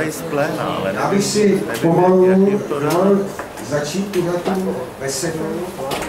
tady z pléna, ale já bych si pomalu začít tuhletu besedu.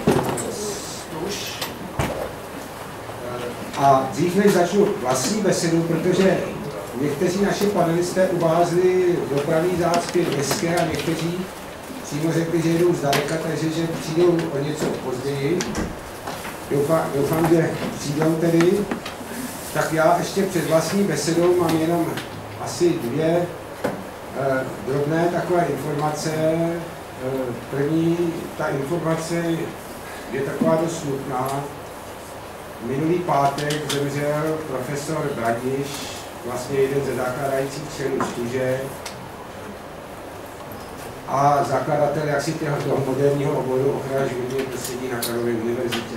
A dřív než začnu vlastní besedu, protože někteří naši panelisté uvázli dopravní zácpy dneska a někteří přímo řekli, že jdou zdaleka, takže že přijdou o něco později. Doufám, že přijdou tedy. Tak já ještě před vlastní besedou mám jenom asi dvě drobné takové informace. První, ta informace je taková dost smutná. Minulý pátek zemřel profesor Bradiš, vlastně jeden ze zakládajících členů Stuže a zakladatel jaksi toho moderního oboru ochrany životního prostředí na Karlově univerzitě.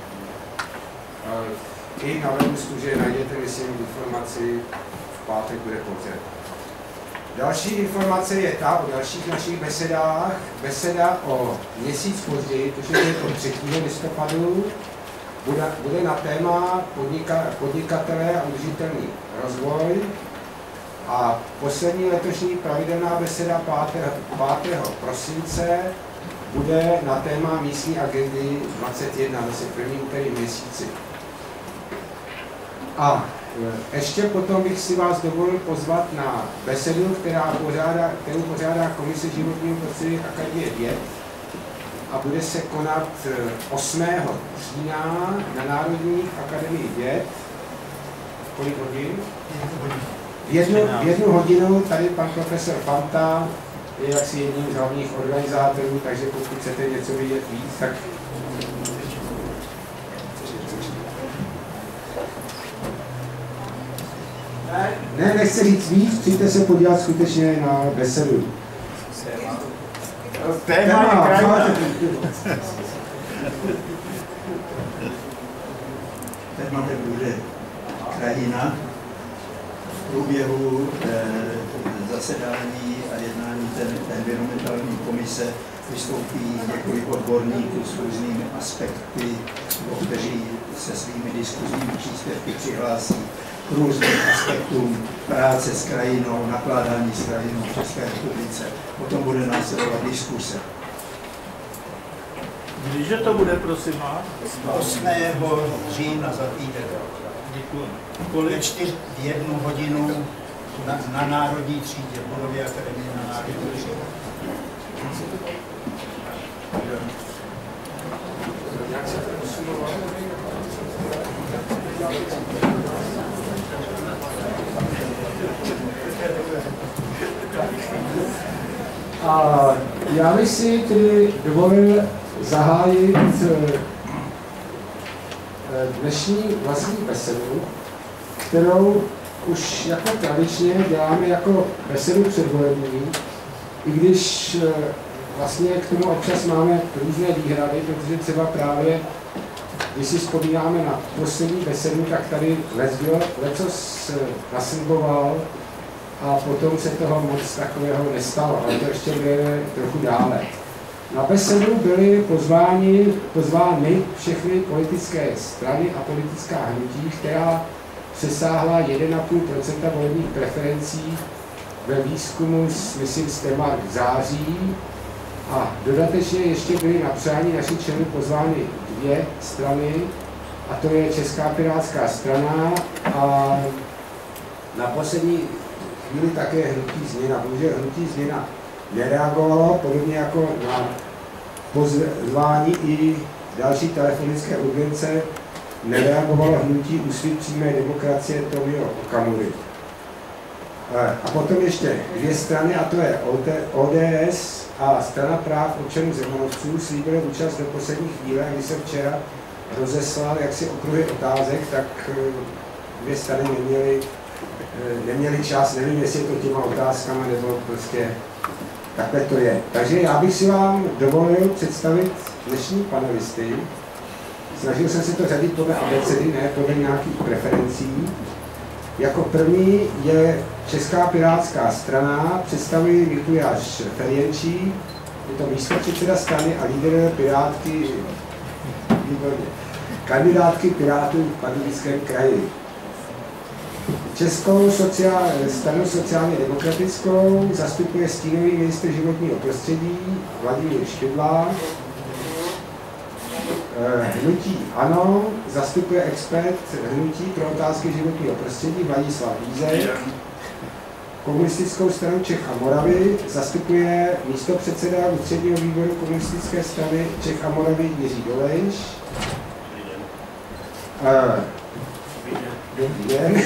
I na webu Stuže najdete, myslím, informaci, v pátek bude koncert. Další informace je ta o dalších našich besedách. Beseda o měsíc později, protože je to 3. listopadu, bude na téma podnikatelé a udržitelný rozvoj. A poslední letošní pravidelná beseda 5. prosince bude na téma místní agendy 21, zase první úterý měsíci. A ještě potom bych si vás dovolil pozvat na besedu, kterou pořádá Komise životního prostředí Akademie věd a bude se konat 8. října na Národní akademii věd. Kolik hodin? V jednu hodinu tady pan profesor Fanta je jaksi jedním z hlavních organizátorů, takže pokud chcete něco vidět víc, tak ne, nechci říct víc, přijďte se podívat skutečně na besedu. Téma je krajina. Tématem bude krajina. V průběhu zasedání a jednání environmentální komise vystoupí několik odborníků s různými aspekty, kteří se svými diskuzními příspěvky přihlásí k různým aspektům práce s krajinou, nakládání s krajinou v České republice. Potom bude následovat diskuse. Kdyže to bude, prosím vás? 8. října za týden. Děkuji. Kolik 4 v 1 hodinu na Národní třídě, v budově Akademie na Národní třídě. Jak se to posunovalo? A já bych si tedy dovolil zahájit dnešní vlastní besedu, kterou už jako tradičně děláme jako besedu předvolební, i když vlastně k tomu občas máme různé výhrady, protože třeba právě, když si vzpomínáme na poslední besedu, tak tady lecos nasliboval a potom se toho moc takového nestalo, ale to ještě bude trochu dále. Na besedu byly pozvány všechny politické strany a politická hnutí, která přesáhla 1,5% volebních preferencí ve výzkumu, myslím, z téma září. A dodatečně ještě byly na přání našich členů pozvány 2 strany, a to je Česká pirátská strana a na poslední chvíli také Hnutí Změna. Bohužel Hnutí Změna nereagovalo, podobně jako na pozvání i další telefonické urgence nereagovalo Hnutí Úsvit přímé demokracie Tomio Okamury. A potom ještě 2 strany, a to je ODS a Strana práv občanů Zemanovců, slíbily účast do poslední chvíle, a když jsem včera rozeslal jaksi okruhy otázek, tak 2 strany neměly čas, nevím, jestli je to těma otázkama, nebo prostě takhle to je. Takže já bych si vám dovolil představit dnešní panelisty. Snažil jsem se to řadit podle abecedy, ne podle nějakých preferencí. Jako první je Česká pirátská strana, představují Mikuláš Ferjenčík, je to místopředseda strany a líder kandidátky Pirátů v Pardubickém kraji. Českou stranu sociálně demokratickou zastupuje stínový ministr životního prostředí Vladimír Špidla. Hnutí ANO zastupuje expert Hnutí pro otázky životního prostředí Vladislav Vízek. Komunistickou stranu Čech a Moravy zastupuje místopředseda ústředního výboru komunistické strany Čech a Moravy Jiří Dolejš. Dobrý den.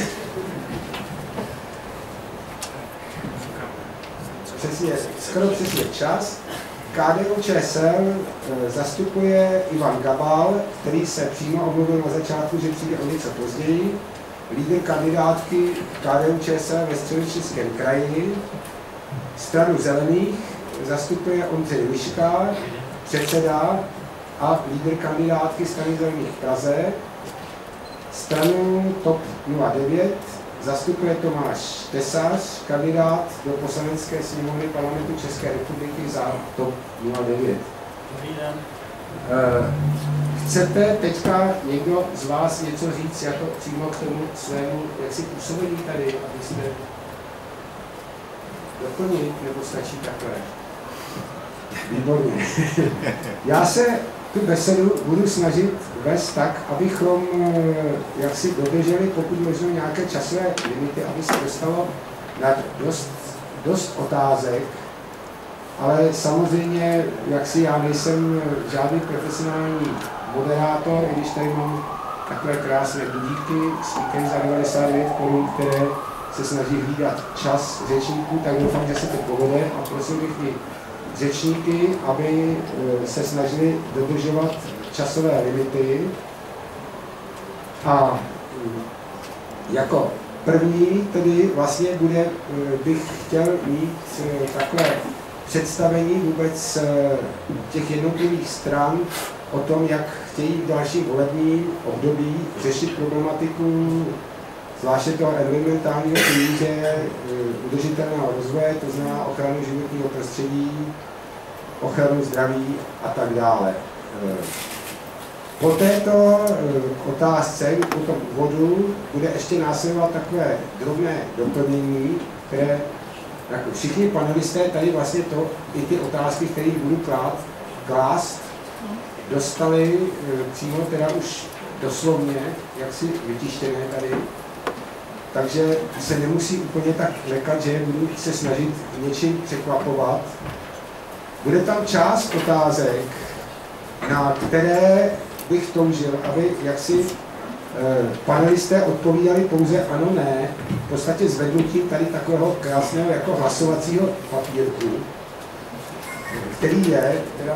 Skoro přesně čas. KDU-ČSL zastupuje Ivan Gabal, který se přímo omluvil na začátku, že přijde o něco později. Lídr kandidátky KDU-ČSL ve Středočeském kraji. Stranu zelených zastupuje Ondřej Liška, předseda a lídr kandidátky strany zelených v Praze. Stranu TOP 09 zastupuje Tomáš Tesař, kandidát do Poslanecké sněmovny Parlamentu České republiky za TOP 09. Chcete teďka někdo z vás něco říct jako přímo k tomu svému jaksi působení tady, abyste doplnili, nebo stačí takhle? Výborně. Já se tu besedu budu snažit vést tak, abychom jaksi dodrželi pokud možno nějaké časové limity, aby se dostalo na dost otázek, ale samozřejmě, jaksi já nejsem žádný profesionální moderátor, i když tady mám takové krásné budíky s týkem za 99 korun, které se snaží hlídat čas řečníků, tak doufám, že se to povede a prosím bych i řečníky, aby se snažili dodržovat časové limity. A jako první tedy vlastně bych chtěl mít takové představení vůbec těch jednotlivých stran o tom, jak chtějí v dalším volebním období řešit problematiku zvláště toho environmentálního pilíře udržitelného rozvoje, to znamená ochranu životního prostředí, ochranu zdraví a tak dále. Po této otázce, po tom úvodu, bude ještě následovat takové drobné doplnění, které jako všichni panelisté tady vlastně i ty otázky, které budu klást, dostali přímo teda už doslovně, jaksi vytištěné tady. Takže se nemusí úplně tak lekat, že budu se snažit něčím překvapovat. Bude tam část otázek, na které bych toužil, aby jaksi panelisté odpovídali pouze ano, ne, v podstatě zvednutím tady takového krásného jako hlasovacího papírku, který je, teda,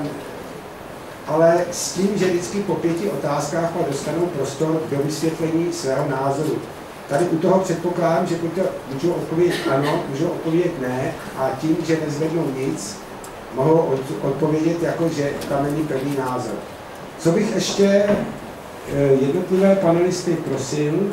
ale s tím, že vždycky po 5 otázkách pak dostanou prostor do vysvětlení svého názoru. Tady u toho předpokládám, že můžou odpovědět ano, můžou odpovědět ne a tím, že nezvednou nic, mohou odpovědět jako, že tam není pevný názor. Co bych ještě jednotlivé panelisty prosil,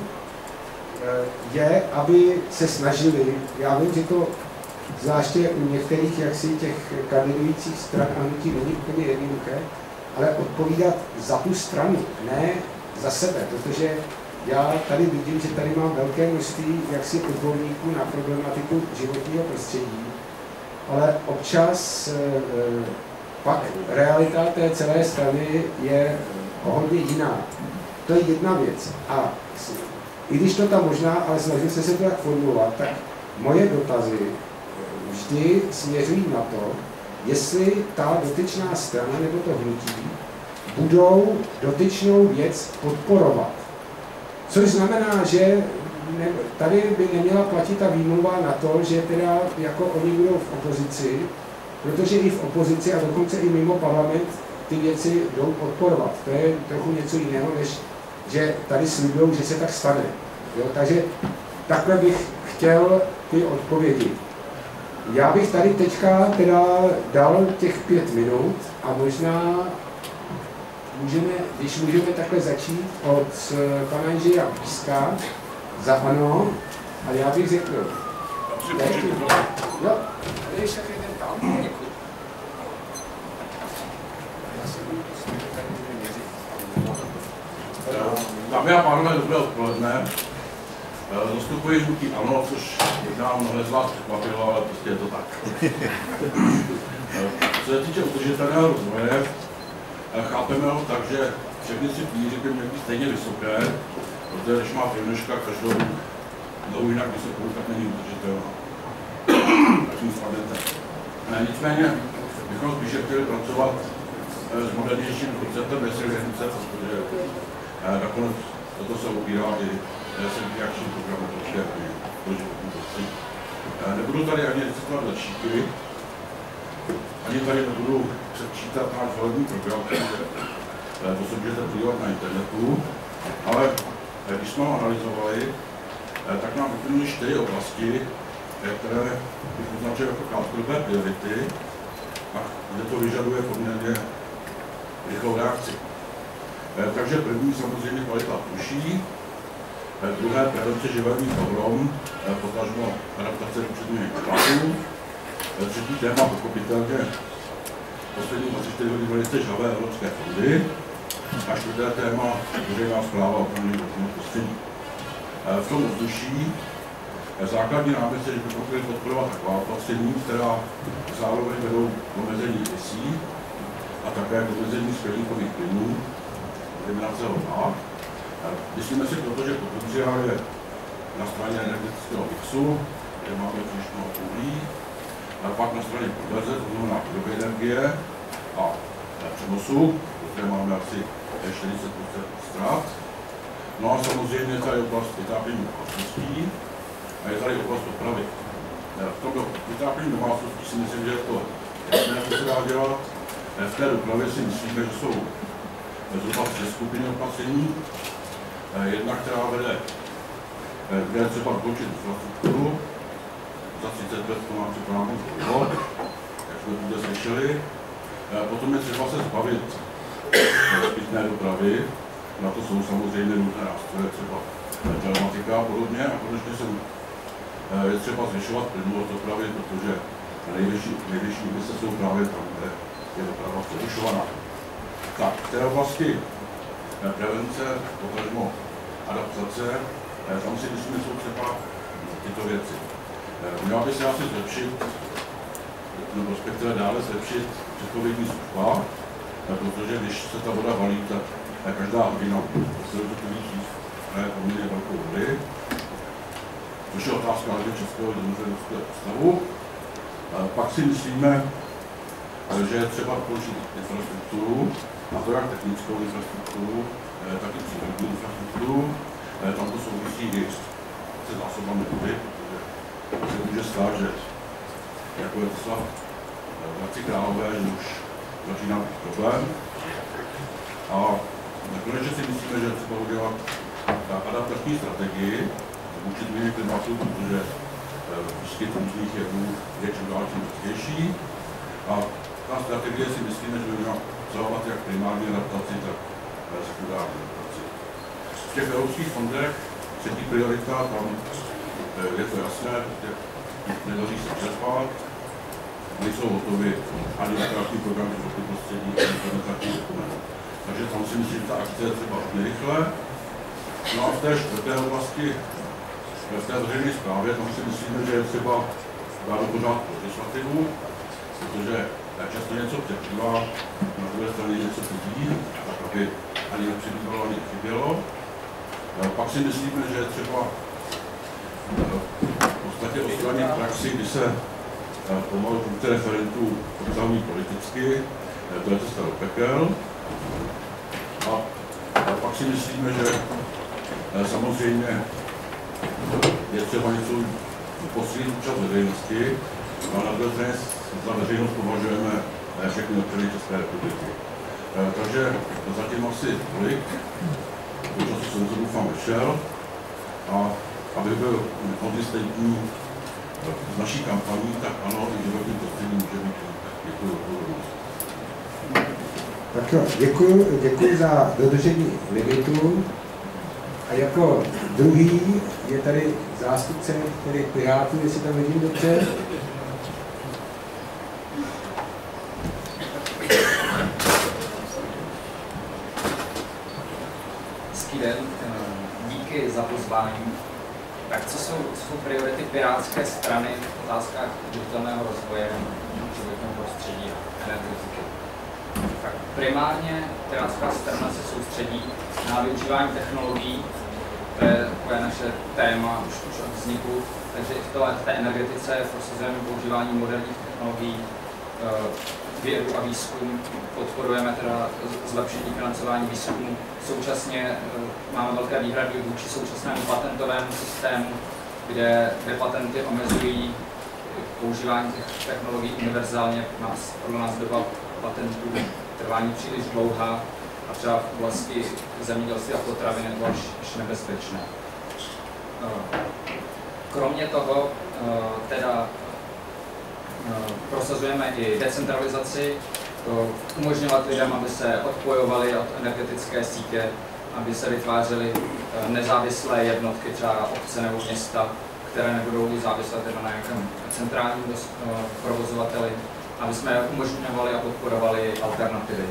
je, aby se snažili, já vím, že to zvláště u některých jaksi těch kandidujících stran a hnutí není úplně jednoduché, ale odpovídat za tu stranu, ne za sebe, protože já tady vidím, že tady mám velké množství jaksi odborníků na problematiku životního prostředí, ale občas pak realita té celé strany je hodně jiná. To je jedna věc. A i když to tam možná, ale snažím se to tak formulovat, tak moje dotazy vždy směřují na to, jestli ta dotyčná strana nebo to hnutí budou dotyčnou věc podporovat. Což znamená, že tady by neměla platit ta výmluva na to, že teda jako oni budou v opozici, protože i v opozici a dokonce i mimo parlament ty věci jdou podporovat. To je trochu něco jiného, než že tady slibují, že se tak stane. Jo? Takže takhle bych chtěl ty odpovědi. Já bych tady teďka teda dal těch 5 minut a možná když můžeme takhle začít od pana Jiřího Píska za ANO, a já bych řekl, jo, tady ještě jeden tam, děkuji. Dámy a pánové, dobré odpoledne. Zastupuji hnutí ANO, což možná mnohé z vás překvapilo, ale prostě je to tak. Co se týče udržitelného rozvoje, chápeme ho tak, že všechny si pilíře by měly být stejně vysoké, protože když má prvnoška každou dlouho jinak vysokou, tak není udržitelná. Tak tím spadnete. Nicméně bychom spíše chtěli pracovat s modernějším konceptem resilience, protože nakonec toto se opírá i reakční programu Evropské unie pro životní prostředí. Nebudu tady ani citovat začítky, ani tady nebudu předčítat náš volební program, to se můžete podívat na internetu, ale když jsme ho analyzovali, tak nám vyplynuly 4 oblasti, které bych označil jako krátkodobé priority a kde to vyžaduje poměrně rychlou reakci. Takže první samozřejmě kvalita ovzduší, druhé prevence živelných pohrom, potažmo adaptace vůči změně klimatu, třetí téma pochopitelně poslední 24 hodiny velice žhavé evropské fondy a čtvrté téma veřejná správa ochrany životního prostředí. V tom ovzduší základní námět je, že bychom chtěli podporovat taková opatření, která zároveň vedou k omezení emisí a také k omezení skleníkových plynů, zejména CO2. Myslíme si proto, že potenciál je na straně energetického mixu, kde máme příliš mnoho uhlí, a pak na straně konverze, to znamená výroby energie a přenosu, kde máme asi 40% ztrát. No a samozřejmě tady oblast vytápění domácností a je tady oblast dopravy. V tom vytápění domácností si myslím, že je to jasné, co se dá dělat. V té dopravě si myslíme, že jsou zhruba 3 skupiny opatření. Jedna, která vede, kde je třeba dokončit infrastrukturu, za 30 let to má připraveno dlouho, jak jsme tu slyšeli. Potom je třeba se zbavit zbytné dopravy, na to jsou samozřejmě nutné nástroje, třeba telematika a podobně. A konečně je třeba zvyšovat plynulost dopravy, protože nejvyšší emise jsou právě tam, kde je doprava přerušovaná. Tak, v té oblasti prevence, potažmo adaptace, tam si myslím, že jsou třeba tyto věci. Měla by se asi zlepšit, nebo respektive dále zlepšit předpovědní služba, protože když se ta voda valí, tak každá hodina se do takových číst hraje poměrně velkou vody, což je otázka hlavně Českého zemědělského stavu. Pak si myslíme, že je třeba dokončit infrastrukturu, a to jak technickou infrastrukturu, tak i přírodní infrastrukturu. Tam to souvisí i se zásobami vody, protože se může stát, že jako je to stav v Hradci Králové, že už začíná být problém. A nakonec si myslíme, že je třeba udělat adaptační strategii vůči změně klimatu, protože výskyt různých jevů je čím dál tím častější. A ta strategie si myslíme, že by měla obsahovat jak primární adaptaci, tak sekundární adaptaci. V těch evropských fondech třetí priorita, tam je to jasné, že nedaří se čerpat, nejsou hotovy ani operační programy životního prostředí, ani implementační dokument. Takže tam si myslím, že ta akce je třeba hodně rychle. No a v té čtvrté oblasti, v té veřejné správě, tam si myslíme, že je třeba dát do pořádku legislativu, protože často něco překrývá, na druhé straně něco chybí, tak aby ani nepřibývalo, ani nechybělo. Pak si myslíme, že je třeba v podstatě odstranit praxi, kdy se pomalu funkce referentů obsahují politicky, to je cesta do pekel. A pak si myslíme, že samozřejmě je třeba něco posílit účast veřejnosti, a na druhé straně za veřejnost považujeme všechny občany České republiky. Takže zatím asi tolik, do času jsem se doufám vešel, a aby byl konzistentní z naší kampaní, tak ano, i životní prostředí může být. Děkuji za pozornost. Tak jo, děkuji za dodržení limitu. A jako druhý je tady zástupce tedy Pirátů, jestli tam vidím dobře. Hezký den, díky za pozvání. Tak jsou priority pirátské strany v otázkách udržitelného rozvoje, životního prostředí a energetiky. Tak primárně pirátská strana se soustředí na využívání technologií, to je takové naše téma už od vzniku, takže i v té energetice prosazujeme používání moderních technologií, vědu a výzkum, podporujeme teda zlepšení financování výzkumu. Současně máme velké výhrady vůči současnému patentovému systému, kde patenty omezují používání těch technologií univerzálně. Podle nás doba patentů trvání příliš dlouhá a třeba v oblasti zemědělství a potravin nebo až nebezpečné. Kromě toho teda prosazujeme i decentralizaci, umožňovat lidem, aby se odpojovali od energetické sítě, aby se vytvářely nezávislé jednotky, třeba obce nebo města, které nebudou záviset na nějakém centrálním provozovateli, aby jsme umožňovali a podporovali alternativy.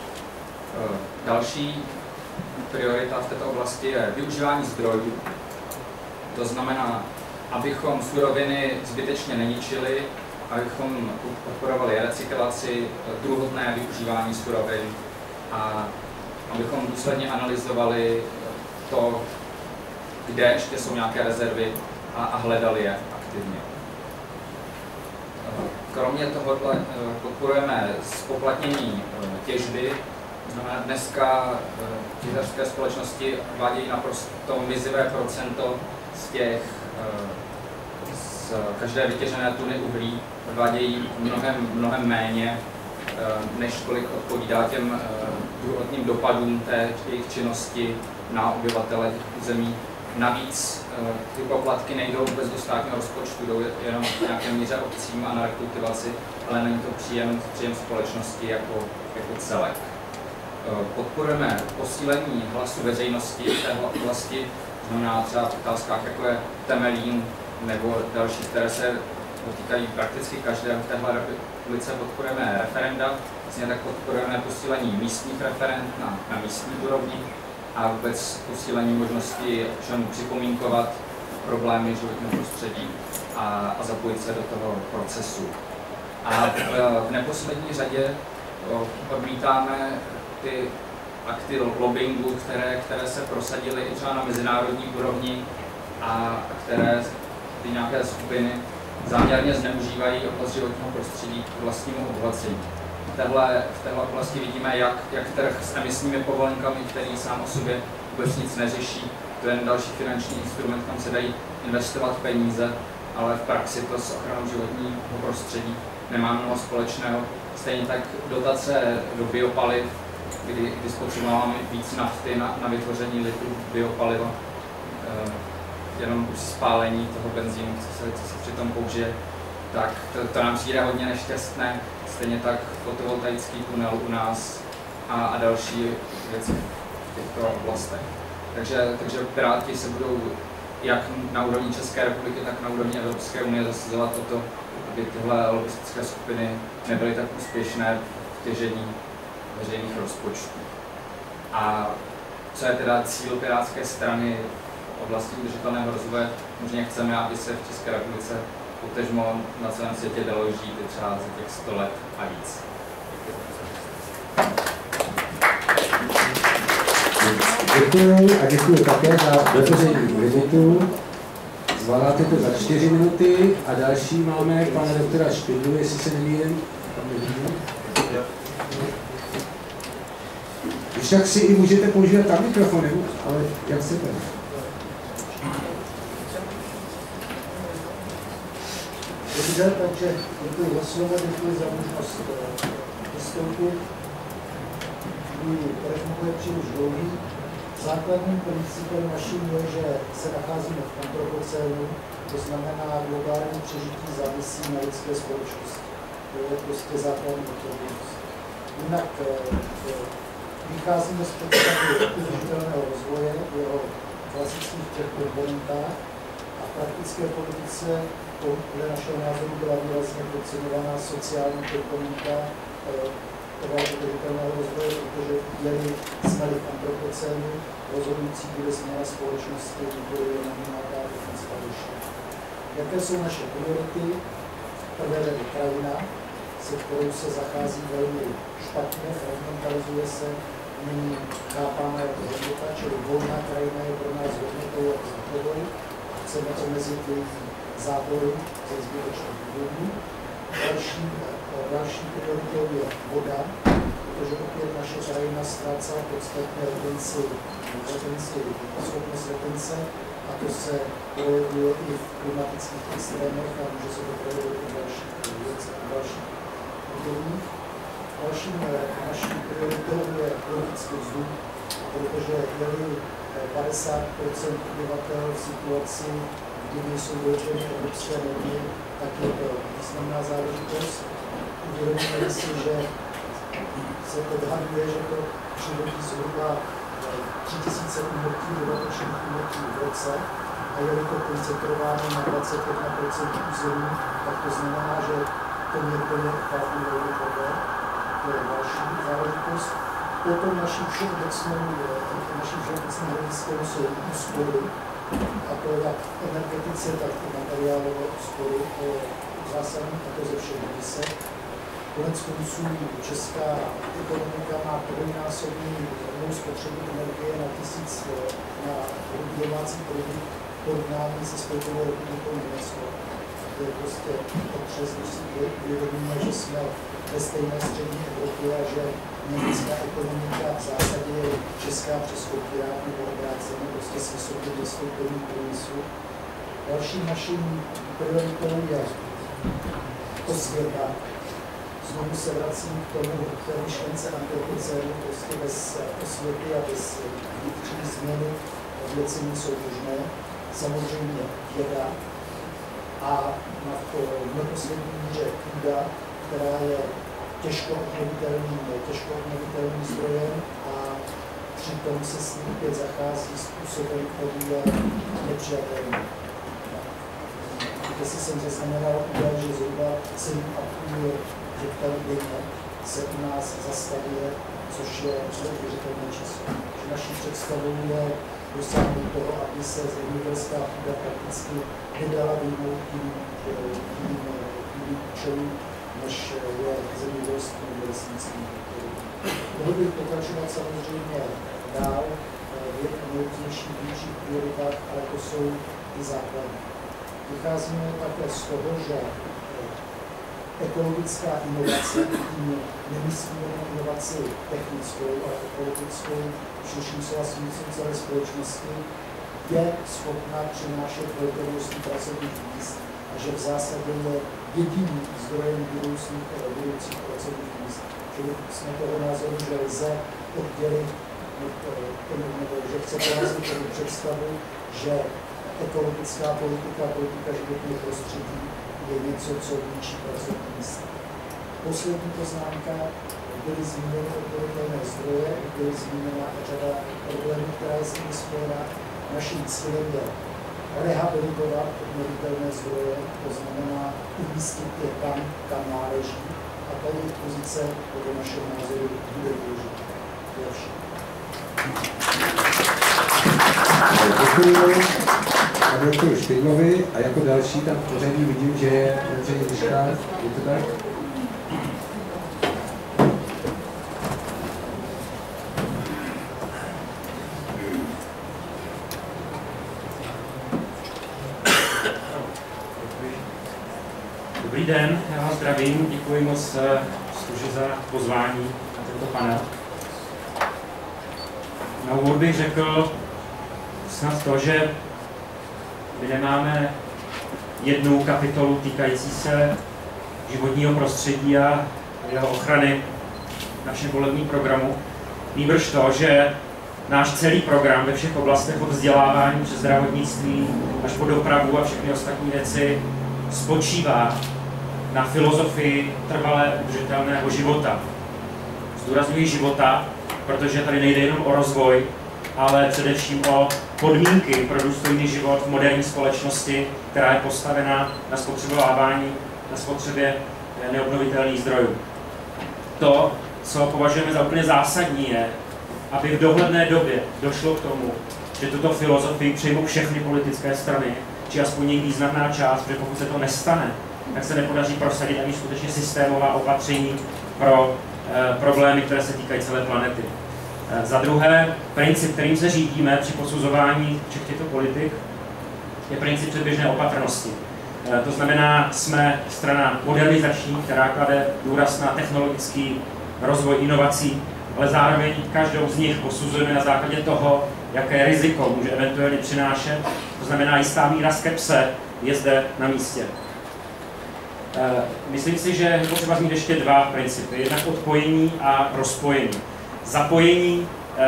Další priorita v této oblasti je využívání zdrojů. To znamená, abychom suroviny zbytečně neničili, abychom podporovali recyklaci, druhotné využívání surovin a abychom důsledně analyzovali to, kde ještě jsou nějaké rezervy a hledali je aktivně. Kromě tohoto podporujeme zpoplatnění těžby. Dneska těžařské společnosti vádějí naprosto mizivé procento z každé vytěžené tuny uhlí, odvádějí mnohem méně, než kolik odpovídá těm druhotným dopadům té jejich činnosti na obyvatele území. Navíc ty poplatky nejdou vůbec do státního rozpočtu, jdou jenom v nějaké míře obcím a na rekultivaci, ale není to příjem společnosti jako celek. Podporujeme posílení hlasu veřejnosti v té oblasti, znamená třeba v otázkách, jako je Temelín nebo další, které se dotýkají prakticky každého v téhle republice. Podporujeme referenda, vlastně tak podporujeme posílení místních referend na místní úrovni a vůbec posílení možnosti občanů připomínkovat problémy životního prostředí a zapojit se do toho procesu. A v neposlední řadě odmítáme ty akty lobbingu, které se prosadily i třeba na mezinárodní úrovni a které ty nějaké skupiny záměrně zneužívají oblast životního prostředí k vlastnímu obohacení. V téhle oblasti vidíme, jak trh s emisními povolenkami, který sám o sobě vůbec nic neřeší, to je jen další finanční instrument, kam se dají investovat peníze, ale v praxi to s ochranou životního prostředí nemá mnoho společného. Stejně tak dotace do biopaliv, kdy spotřebováváme víc nafty na vytvoření litrů biopaliva, jenom už spálení toho benzínu, co se přitom použije, tak to nám přijde hodně nešťastné. Stejně tak fotovoltaický tunel u nás a další věci v těchto oblastech. Takže Piráti se budou jak na úrovni České republiky, tak na úrovni Evropské unie zasazovat o to, aby tyhle lobbistické skupiny nebyly tak úspěšné v těžení veřejných rozpočtů. A co je teda cíl pirátské strany v oblasti udržitelného rozvoje? Možná chceme, aby se v České republice potažmo na celém světě dalo žít třeba za těch 100 let a víc. Děkuji a děkuji také za dodržení limitu. Zvládáte to za 4 minuty a další máme pana doktora Špindlu, jestli se nemýlím. Když tak si i můžete používat tam mikrofony, ale jak chcete. Dobře, takže děkuji za slovo, děkuji za možnost vystoupit. Můj projev je příliš dlouhý. Základním principem naším je, že se nacházíme v antropocénu, to znamená globální přežití závisí na lidské společnosti. To je prostě základní odpovědnost. Jinak vycházíme z představy udržitelného rozvoje, jeho klasických těch komponentách a v praktické politice podle našeho názoru byla výrazně podceňovaná sociální komponenta toho udržitelného rozvoje, protože jsme-li v antropocénu, rozhodující bude změna společnosti, nikoli jenom nějaká technická řešení. jaké jsou naše priority. Prvé řadě krajina, se kterou se zachází velmi špatně, fragmentalizuje se, není chápána jako hodnota, čili volná krajina je pro nás hodnotou a záporou. Chceme omezit její zábory ze zbytečných důvodů. Další prioritou je voda, protože opět naše krajina ztrácela podstatně schopnost retence, a to se projevuje i v klimatických extrémech a může se to projevit i v dalších obdobích. Dalším naší prioritou je politický vzduch, protože je 50% obyvatel v situaci, kdy nejsou dodrženy evropské normy, tak je to významná záležitost. Uvědomíme si, že se odhaduje, že to přivodí zhruba 3000 úmrtí, dodatečných úmrtí v roce, a je to koncentrováno na 21% území, tak to znamená, že to nebude opravdu velmi problém. To je další záležitost. Potom naším všeobecným hlediskem jsou úspory, a to jak energetice, tak i materiálové úspory. To je zásadní, a to ze všech hledisek. Konec konců česká ekonomika má trojnásobnou spotřebu energie na 1000 na domácí produkt v porovnání se Spolkovou republikou Německo. To je prostě otřes, když si uvědomíme, že jsme ve stejné střední Evropě a že německá ekonomika v zásadě je česká přes kopírák nebo obráceně, prostě s vysokým zastoupením průmyslu. Dalším naším prioritou je osvěta. Znovu se vracím k tomu, k té myšlence antropocénu, prostě bez osvěty a bez vnitřní změny věci nejsou možné. Samozřejmě věda a v neposlední míře půda, která je těžko obnovitelným zdrojem a přitom se s ním opět zachází způsobem, který je nepřijatelný. Když jsem zaznamenal údaj, že zhruba 7,5 hektarů denně se u nás zastavuje, což je neuvěřitelné číslo. Naší představou je dosáhnout toho, aby se zemědělská půda prakticky nedala vyjmout jiným účelům, než je zemědělství nebo lesnictví. Mohl bych pokračovat samozřejmě dál v nejrůznějších větších prioritách, ale to jsou ty základy. Vycházíme také z toho, že ekologická inovace, tím nemyslíme inovaci technickou, ale ekologickou, v širším slova smyslu celé společnosti, je schopná přinášet velké množství pracovních míst a že v zásadě je jediným zdrojem budoucích pracovních míst. Čili jsme toho názoru, že lze oddělit, nebo že chce porazit tomu představu, že ekologická politika, politika životního prostředí je něco, co ničí pracovní místa. Poslední poznámka, byly zmíněny obnovitelné zdroje, byly zmíněna řada problémů, která je s nimi spojena. Naším cílem je rehabilitovat obnovitelné zdroje, to znamená umístit je tam, kam náleží, a ta jejich pozice podle našeho názoru bude důležitá. To je vše. Děkuji doktoru Špidlovi a jako další tam v pořadí vidím, že je Ondřej Liška. Je to tak? Dobrý den, já vás zdravím, děkuji moc Stuži za pozvání na tento panel. Na úvod bych řekl snad to, že my nemáme jednu kapitolu týkající se životního prostředí a jeho ochrany v našem volebním programu. Nýbrž to, že náš celý program ve všech oblastech od vzdělávání přes zdravotnictví až po dopravu a všechny ostatní věci spočívá na filozofii trvalé udržitelného života. Zdůrazňuji života, protože tady nejde jenom o rozvoj, ale především o podmínky pro důstojný život v moderní společnosti, která je postavena na spotřebovávání, na spotřebě neobnovitelných zdrojů. To, co považujeme za úplně zásadní, je, aby v dohledné době došlo k tomu, že tuto filozofii přijmou všechny politické strany, či aspoň někdy významná část, protože pokud se to nestane, tak se nepodaří prosadit ani skutečně systémová opatření pro problémy, které se týkají celé planety. Za druhé, princip, kterým se řídíme při posuzování všech těchto politik, je princip předběžné opatrnosti. To znamená, jsme strana modernizační, která klade důraz na technologický rozvoj inovací, ale zároveň každou z nich posuzujeme na základě toho, jaké riziko může eventuálně přinášet. To znamená, jistá míra skepse je zde na místě. Myslím si, že je potřeba zmínit ještě dva principy. Jednak odpojení a rozpojení. Zapojení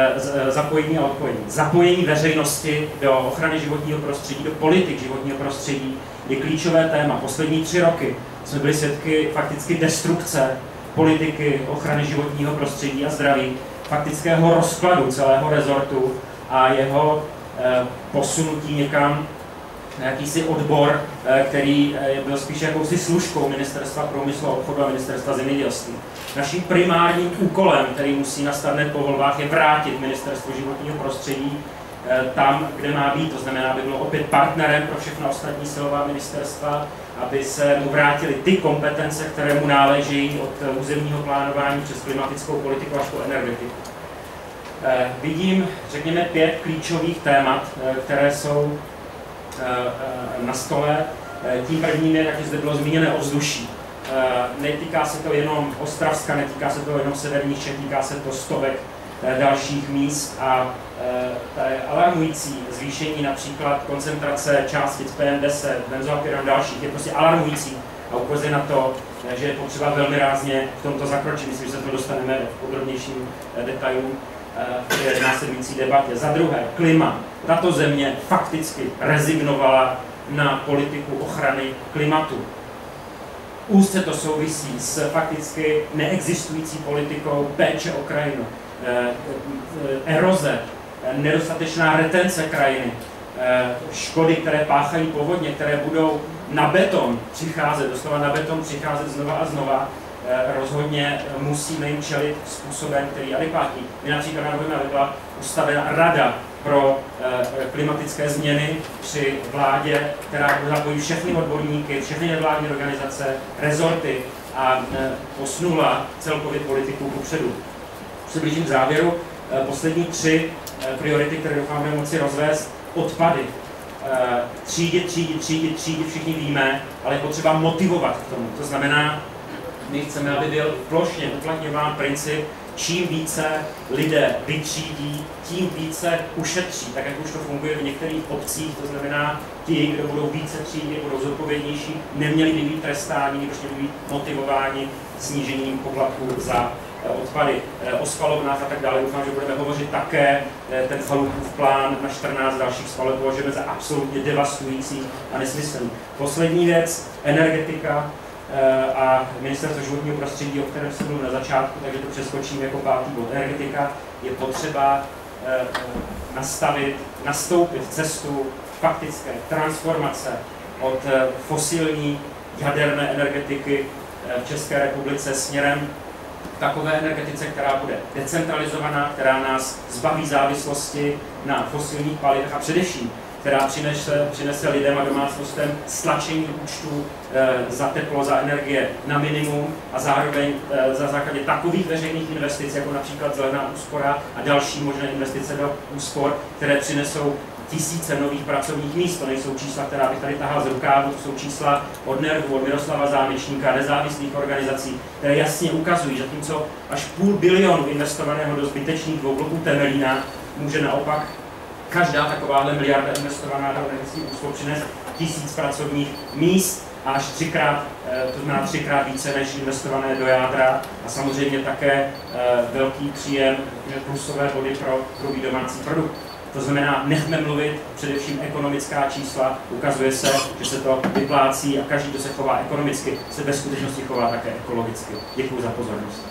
a odpojení. Zapojení veřejnosti do ochrany životního prostředí, do politik životního prostředí je klíčové téma. Poslední 3 roky jsme byli svědky fakticky destrukce politiky ochrany životního prostředí a zdraví, faktického rozkladu celého rezortu a jeho posunutí někam na jakýsi odbor, který byl spíš jakousi služkou Ministerstva průmyslu a obchodu a Ministerstva zemědělství. Naším primárním úkolem, který musí nastat hned po volbách, je vrátit Ministerstvo životního prostředí tam, kde má být, to znamená, aby bylo opět partnerem pro všechna ostatní silová ministerstva, aby se mu vrátily ty kompetence, které mu náležejí od územního plánování přes klimatickou politiku až po energetiku. Vidím, řekněme, 5 klíčových témat, které jsou na stole. Tím prvním je, jak zde bylo zmíněné, ovzduší. Netýká se to jenom Ostravska, netýká se to jenom severních Čech, týká se to stovek dalších míst a alarmující zvýšení například koncentrace částic PM10, benzoapiron dalších je prostě alarmující a ukazuje na to, že je potřeba velmi rázně v tomto zakročit. Myslím, že se to dostaneme v podrobnějším detailu v následující debatě. Za druhé, klima. Tato země fakticky rezignovala na politiku ochrany klimatu. Úzce to souvisí s fakticky neexistující politikou péče o krajinu. Eroze, nedostatečná retence krajiny, škody, které páchají povodně, které budou na beton přicházet, doslova na beton přicházet znova a znova, rozhodně musíme jim čelit způsobem, který je adekvátní. My například navrhujeme, aby byla ustavena rada pro klimatické změny při vládě, která zapojí všechny odborníky, všechny nevládní organizace, rezorty a posunula celkově politiku kupředu. Se blížím k závěru. Poslední 3 priority, které doufám budeme moci rozvést: odpady. Třídit, všichni víme, ale je potřeba motivovat k tomu. To znamená, my chceme, aby byl plošně uplatňován princip, čím více lidé vytřídí, tím více ušetří, tak jak už to funguje v některých obcích, to znamená, ti, kdo budou více třídit, budou zodpovědnější, neměli by být trestáni, nebo by být motivováni snížením poplatků za odpady, o spalovnách a tak dále. Doufám, že budeme hovořit také. Ten Chalupův plán na 14 dalších spalov považujeme za absolutně devastující a nesmyslný. Poslední věc, energetika a Ministerstvo životního prostředí, o kterém jsem mluvil na začátku, takže to přeskočím jako 5. bod. Energetika je potřeba nastoupit cestu faktické transformace od fosilní jaderné energetiky v České republice směrem takové energetice, která bude decentralizovaná, která nás zbaví závislosti na fosilních palivech a především, která přinese lidem a domácnostem stlačení účtů za teplo, za energie na minimum a zároveň za základě takových veřejných investic, jako například zelená úspora a další možné investice do úspor, které přinesou tisíce nových pracovních míst. To nejsou čísla, která bych tady tahal z rukávu, to jsou čísla od NERVu, od Miroslava Zámečníka, nezávislých organizací, které jasně ukazují, že zatímco až $500 milionu investovaného do zbytečných 2 bloků Temelína může naopak každá takováhle miliarda investovaná do energetických úspor přinést 1000 pracovních míst a až 3x, to znamená 3x více než investované do jádra a samozřejmě také velký příjem plusové body pro hrubý domácí produkt. To znamená, nechme mluvit především ekonomická čísla, ukazuje se, že se to vyplácí a každý, kdo se chová ekonomicky, se ve skutečnosti chová také ekologicky. Děkuji za pozornost.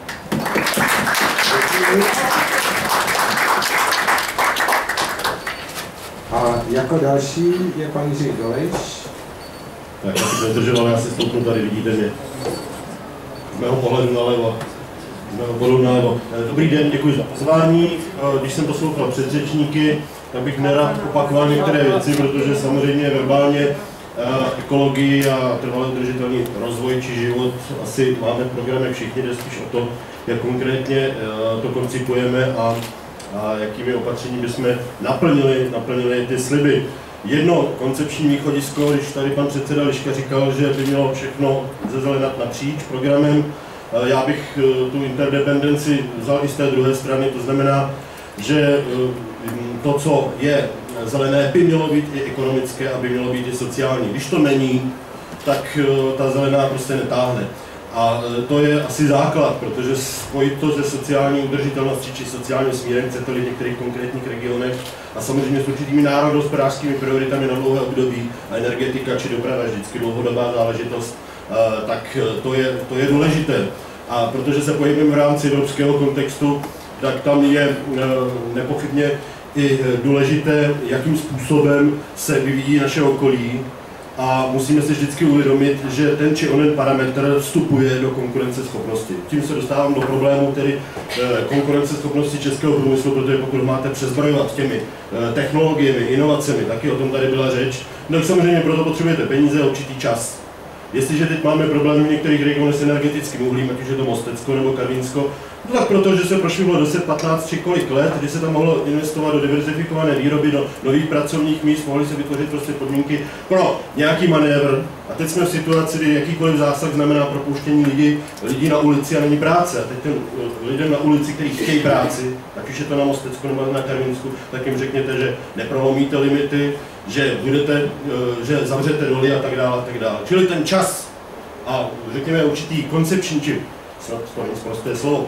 A jako další je pan Jiří Dolejš. Tak já si nedržoval, já si stoupnu tady, vidíte mě. Z mého pohledu nalevo. Dobrý den, děkuji za pozvání. Když jsem poslouchal předřečníky, tak bych nerad opakoval některé věci, protože samozřejmě verbálně ekologii a trvalý udržitelný rozvoj či život asi máme v programech všichni, jde spíš o to, jak konkrétně to koncipujeme a jakými opatřeními bychom naplnili ty sliby. Jedno koncepční východisko, když tady pan předseda Liška říkal, že by mělo všechno zezelenat napříč programem, já bych tu interdependenci vzal i z té druhé strany, to znamená, že to, co je zelené, by mělo být i ekonomické a by mělo být i sociální. Když to není, tak ta zelená prostě netáhne. A to je asi základ, protože spojit to se sociální udržitelností či sociálním smírem, chcete-li v některých konkrétních regionech a samozřejmě s určitými národohospodářskými prioritami na dlouhé období a energetika či doprava je vždycky dlouhodobá záležitost, tak to je důležité. A protože se pohybujeme v rámci evropského kontextu, tak tam je nepochybně i důležité, jakým způsobem se vyvíjí naše okolí. A musíme si vždycky uvědomit, že ten či onen parametr vstupuje do konkurenceschopnosti. Tím se dostávám do problému tedy konkurenceschopnosti českého průmyslu, protože pokud máte přezbrojovat těmi technologiemi, inovacemi, taky o tom tady byla řeč, no tak samozřejmě proto potřebujete peníze a určitý čas. Jestliže teď máme problémy v některých regionech s energetickým uhlím, ať už je to Mostecko nebo Karvinsko, no tak protože se prošvihlo 10, 15 či kolik let, kdy se tam mohlo investovat do diverzifikované výroby, do nových pracovních míst, mohly se vytvořit prostě podmínky pro nějaký manévr. A teď jsme v situaci, kdy jakýkoliv zásah znamená propouštění lidí na ulici a není práce. A teď těm lidem na ulici, kteří chtějí práci, ať už je to na Mostecku nebo na Karvinsku, tak jim řekněte, že neprolomíte limity, že zavřete doly a tak dále, a tak dále. Čili ten čas a řekněme určitý koncepční čip, snad to není prosté slovo,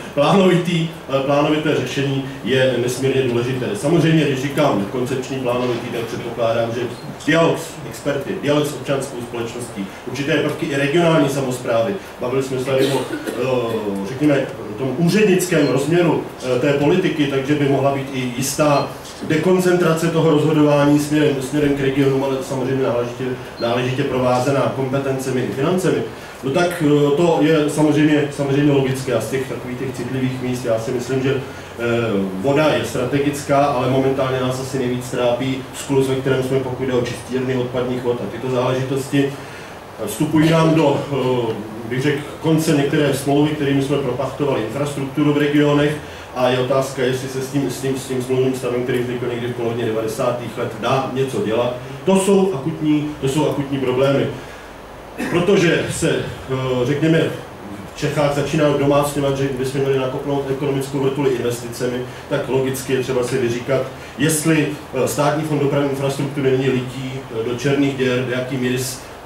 plánovité řešení je nesmírně důležité. Samozřejmě, když říkám koncepční plánovitý, tak předpokládám, že dialog s experty, dialog s občanskou společností, určité prvky i regionální samosprávy. Bavili jsme se tady o, řekněme, tom úřednickém rozměru té politiky, takže by mohla být i jistá dekoncentrace toho rozhodování směrem k regionům, ale samozřejmě náležitě provázená kompetencemi i financemi. No tak to je samozřejmě logické a z těch takových těch citlivých míst já si myslím, že voda je strategická, ale momentálně nás asi nejvíc trápí skluz, ve kterém jsme, pokud jde o čistírny odpadních vod a tyto záležitosti. Vstupují nám do, bych řekl, konce některé smlouvy, kterými jsme propachtovali infrastrukturu v regionech, a je otázka, jestli se s tím smluvním stavem, který vznikl někdy v polovině 90. let, dá něco dělat. To jsou akutní problémy. Protože se, řekněme, v Čechách začíná domácňovat, že bychom měli nakopnout ekonomickou vrtuli investicemi, tak logicky je třeba si vyříkat, jestli Státní fond dopravní infrastruktury není lití do černých děr, do jaký míry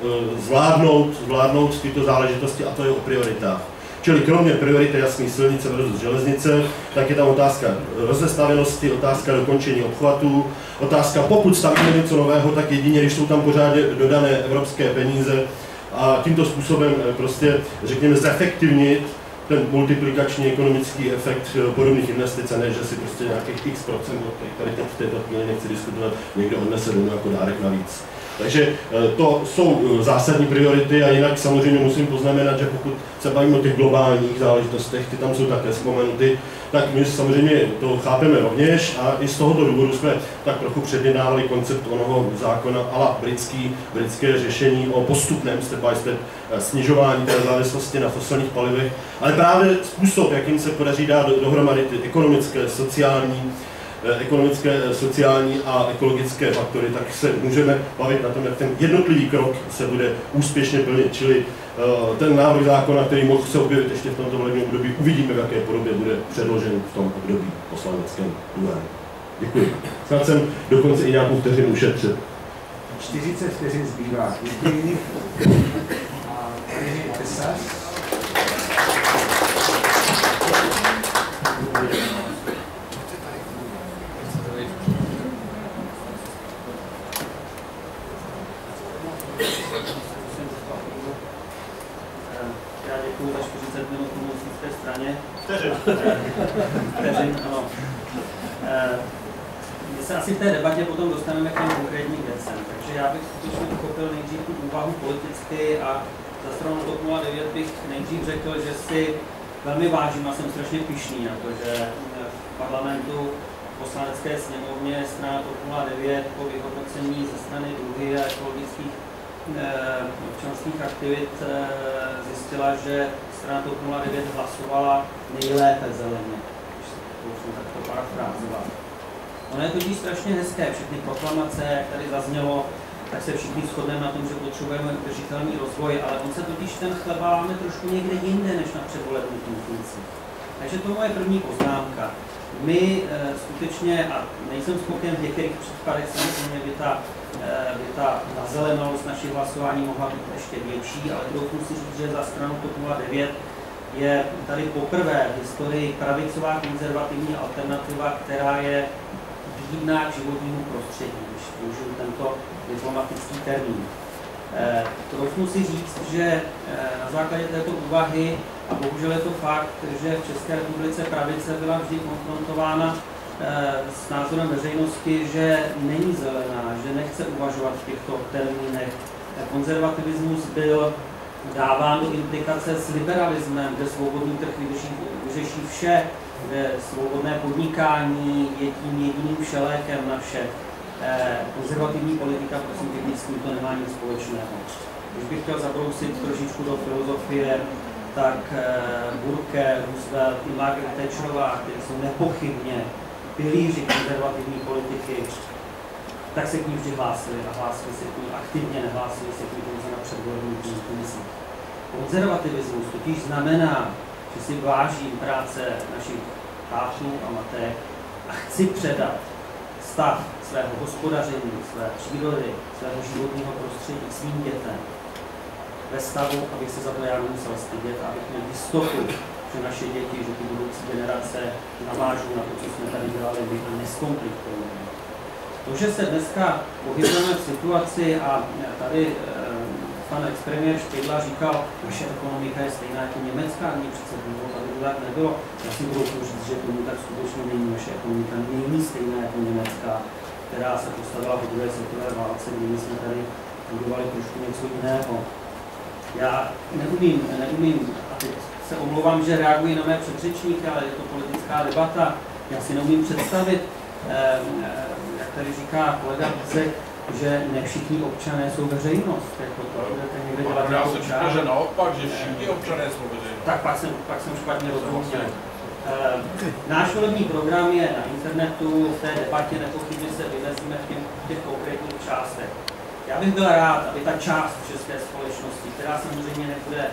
zvládnout tyto záležitosti, a to je o prioritách. Čili kromě priority jasný silnice versus železnice, tak je tam otázka rozestavěnosti, otázka dokončení obchvatů, otázka, pokud stavíme něco nového, tak jedině, když jsou tam pořádně dodané evropské peníze, a tímto způsobem prostě, řekněme, zefektivnit ten multiplikační ekonomický efekt podobných investic, ne, že si prostě nějakých x procent, tady teď v této chvíli nechci diskutovat, někdo odnese domů jako dárek navíc. Takže to jsou zásadní priority a jinak samozřejmě musím poznamenat, že pokud se bavíme o těch globálních záležitostech, ty tam jsou také vzpomenuty, tak my samozřejmě to chápeme rovněž a i z tohoto důvodu jsme tak trochu předjednávali koncept onoho zákona a la britské řešení o postupném step by step snižování té závislosti na fosilních palivech, ale právě způsob, jakým se podaří dát dohromady ty ekonomické, sociální a ekologické faktory, tak se můžeme bavit na tom, jak ten jednotlivý krok se bude úspěšně plnit. Čili ten návrh zákona, který mohl se objevit ještě v tomto volebním období, uvidíme, v jaké podobě bude předložen v tom období poslaneckém druhém. Děkuji. Snad jsem dokonce i nějakou vteřinu ušetřil. 40 vteřin zbývá. Děkuji. A tesař. Já děkuji za 40 minut po mocnické straně. Vteřin, ano. My se asi v té debatě potom dostaneme k těm konkrétním věcem, takže já bych skutečně uchopil nejdřív tu úvahu politicky a za stranu TOP 09 bych nejdřív řekl, že si velmi vážím a jsem strašně pyšný na to, že v parlamentu poslanecké sněmovně strana TOP 09 po vyhodnocení ze strany druhy a ekologických občanských aktivit zjistila, že strana TOP 09 hlasovala nejlépe zeleně, když se to takto parafrázovat. Ono je totiž strašně hezké, všechny proklamace, jak tady zaznělo, tak se všichni shodneme na tom, že potřebujeme udržitelný rozvoj, ale on se totiž ten chleba máme trošku někde jinde, než na předvolební funkci. Takže to je moje první poznámka. My skutečně, a nejsem spokojen v některých případech, samozřejmě by ta nazelenost našich hlasování mohla být ještě větší, ale trochu si říct, že za stranu TOP 09 je tady poprvé v historii pravicová konzervativní alternativa, která je výhodná k životnímu prostředí, když použiju tento diplomatický termín. Troufnu si říct, že na základě této úvahy, a bohužel je to fakt, že v České republice pravice byla vždy konfrontována s názorem veřejnosti, že není zelená, že nechce uvažovat v těchto termínech. Konzervativismus byl dáván do implikace s liberalismem, kde svobodný trh vyřeší vše, kde svobodné podnikání je tím jediným všelékem na vše. Konzervativní politika, prosím pěkně, s tímto nemá nic společného. Když bych chtěl zabrousit trošičku do filozofie, tak Burke, Roosevelt i Margaret Thatcherová, které jsou nepochybně pilíři konzervativní politiky, tak se k ní vždy hlásili a hlásili se k ní aktivně, nehlásili se k ní pouze na předvolební komisi. Konzervativismus totiž znamená, že si vážím práce našich táčů a matek a chci předat stav svého hospodaření, své přírody, svého životního prostředí svým dětem ve stavu, abych se za to já nemusel stydět, abych měl jistotu, že naše děti, že ty budoucí generace navážou na to, co jsme tady dělali my a neskomplikují. To, že se dneska pohybujeme v situaci a tady pan ex-premiér Špidla říkal, že naše ekonomika je stejná jako německá, ani přece důvod, aby to tak nebylo. Já si budu říct, že tomu tak skutečně není. Naše ekonomika není stejná jako německá, která se postavila po druhé světové válce, kdy my jsme tady budovali trošku něco jiného. Já neumím, a teď se omlouvám, že reaguji na mé předřečníky, ale je to politická debata. Já si neumím představit, jak tady říká kolega Vízek, že ne všichni občané jsou veřejnost. Jako to budete někde dělat já jsem říkal, že naopak, že všichni občané jsou veřejnost. Tak pak jsem špatně rozuměl. Náš volební program je na internetu, v té debatě nepochybně se vymezíme v těch konkrétních částech. Já bych byl rád, aby ta část české společnosti, která samozřejmě nebude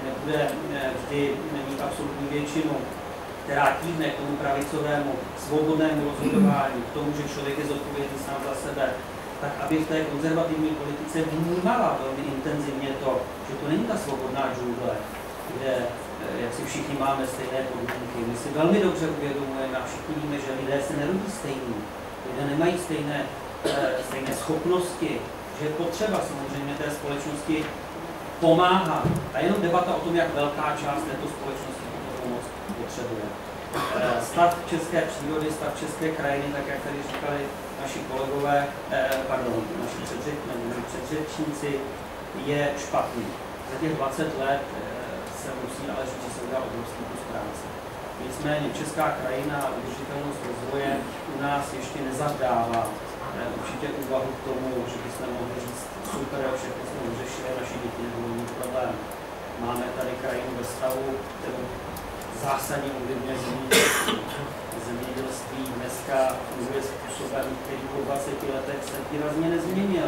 vždy mít absolutní většinu, která tíhne k tomu pravicovému, svobodnému rozhodování, k tomu, že člověk je zodpovědný sám za sebe, tak aby v té konzervativní politice vnímala velmi intenzivně to, že to není ta svobodná džungle, kde jak si všichni máme stejné podmínky. My si velmi dobře uvědomujeme a všichni víme, že lidé se nerodí stejní, lidé nemají stejné schopnosti, že je potřeba samozřejmě té společnosti pomáhat. A jenom debata o tom, jak velká část této společnosti tuto pomoc potřebuje. Stav české přírody, stav české krajiny, tak jak tady říkali naši kolegové, naši předřečníci, je špatný. Za těch 20 let se musí ale říct, že se udělal obrovský kus práce. Nicméně česká krajina a udržitelnost rozvoje u nás ještě nezavdává určitě úvahu k tomu, že bychom mohli říct, super, všechno jsme vyřešili, naši děti nebudou mít problém. Máme tady krajinu ve stavu, kterou zásadně ovlivňuje zemědělství. Zemědělství dneska funguje způsobem, který po 20 letech se výrazně nezměnil.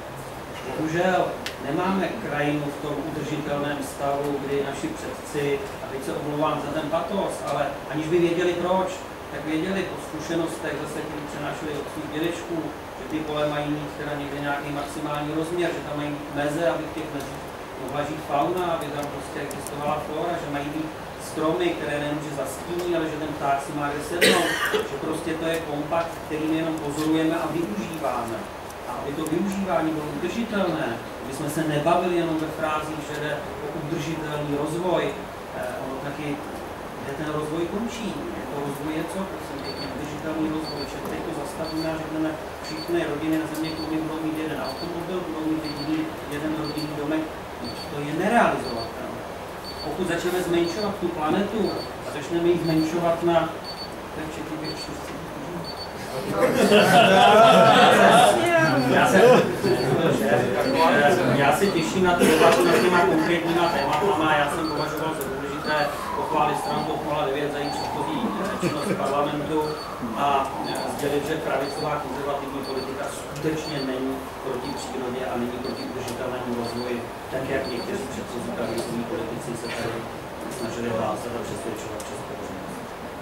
Bohužel nemáme krajinu v tom udržitelném stavu, kdy naši předci, a teď se omlouvám za ten patos, ale aniž by věděli proč, tak věděli po zkušenostech, zase tím přenášeli od svých dědečků, že ty pole mají mít teda někde nějaký maximální rozměr, že tam mají meze, aby v těch mezích mohla žít fauna, aby tam prostě existovala flora, že mají být stromy, které nejen že zastíní, ale že ten pták si má kde sednout, že prostě to je kompakt, který my jenom pozorujeme a využíváme. A aby to využívání bylo udržitelné, aby jsme se nebavili jenom ve frázích, že jde o udržitelný rozvoj, ono taky, kde ten rozvoj končí. To rozvoj je co? Prosím pěkně, udržitelný rozvoj. Že teď to zastavíme a řekneme, všechny rodiny na země kouli budou mít jeden automobil, budou mít jeden rodinný domek. To je nerealizovatelné. Pokud začneme zmenšovat tu planetu a začneme ji zmenšovat na Já se těším na tu debatu nad těma konkrétníma tématama. Já jsem považoval za důležité pochválit stranu TOP 09 za její předchozí činnost v parlamentu a sdělit, že pravicová konzervativní politika skutečně není proti přírodě a není proti udržitelnému rozvoji, tak jak někteří předchozí pravicoví politici se tady snažili hlásat a přesvědčovat českou veřejnost.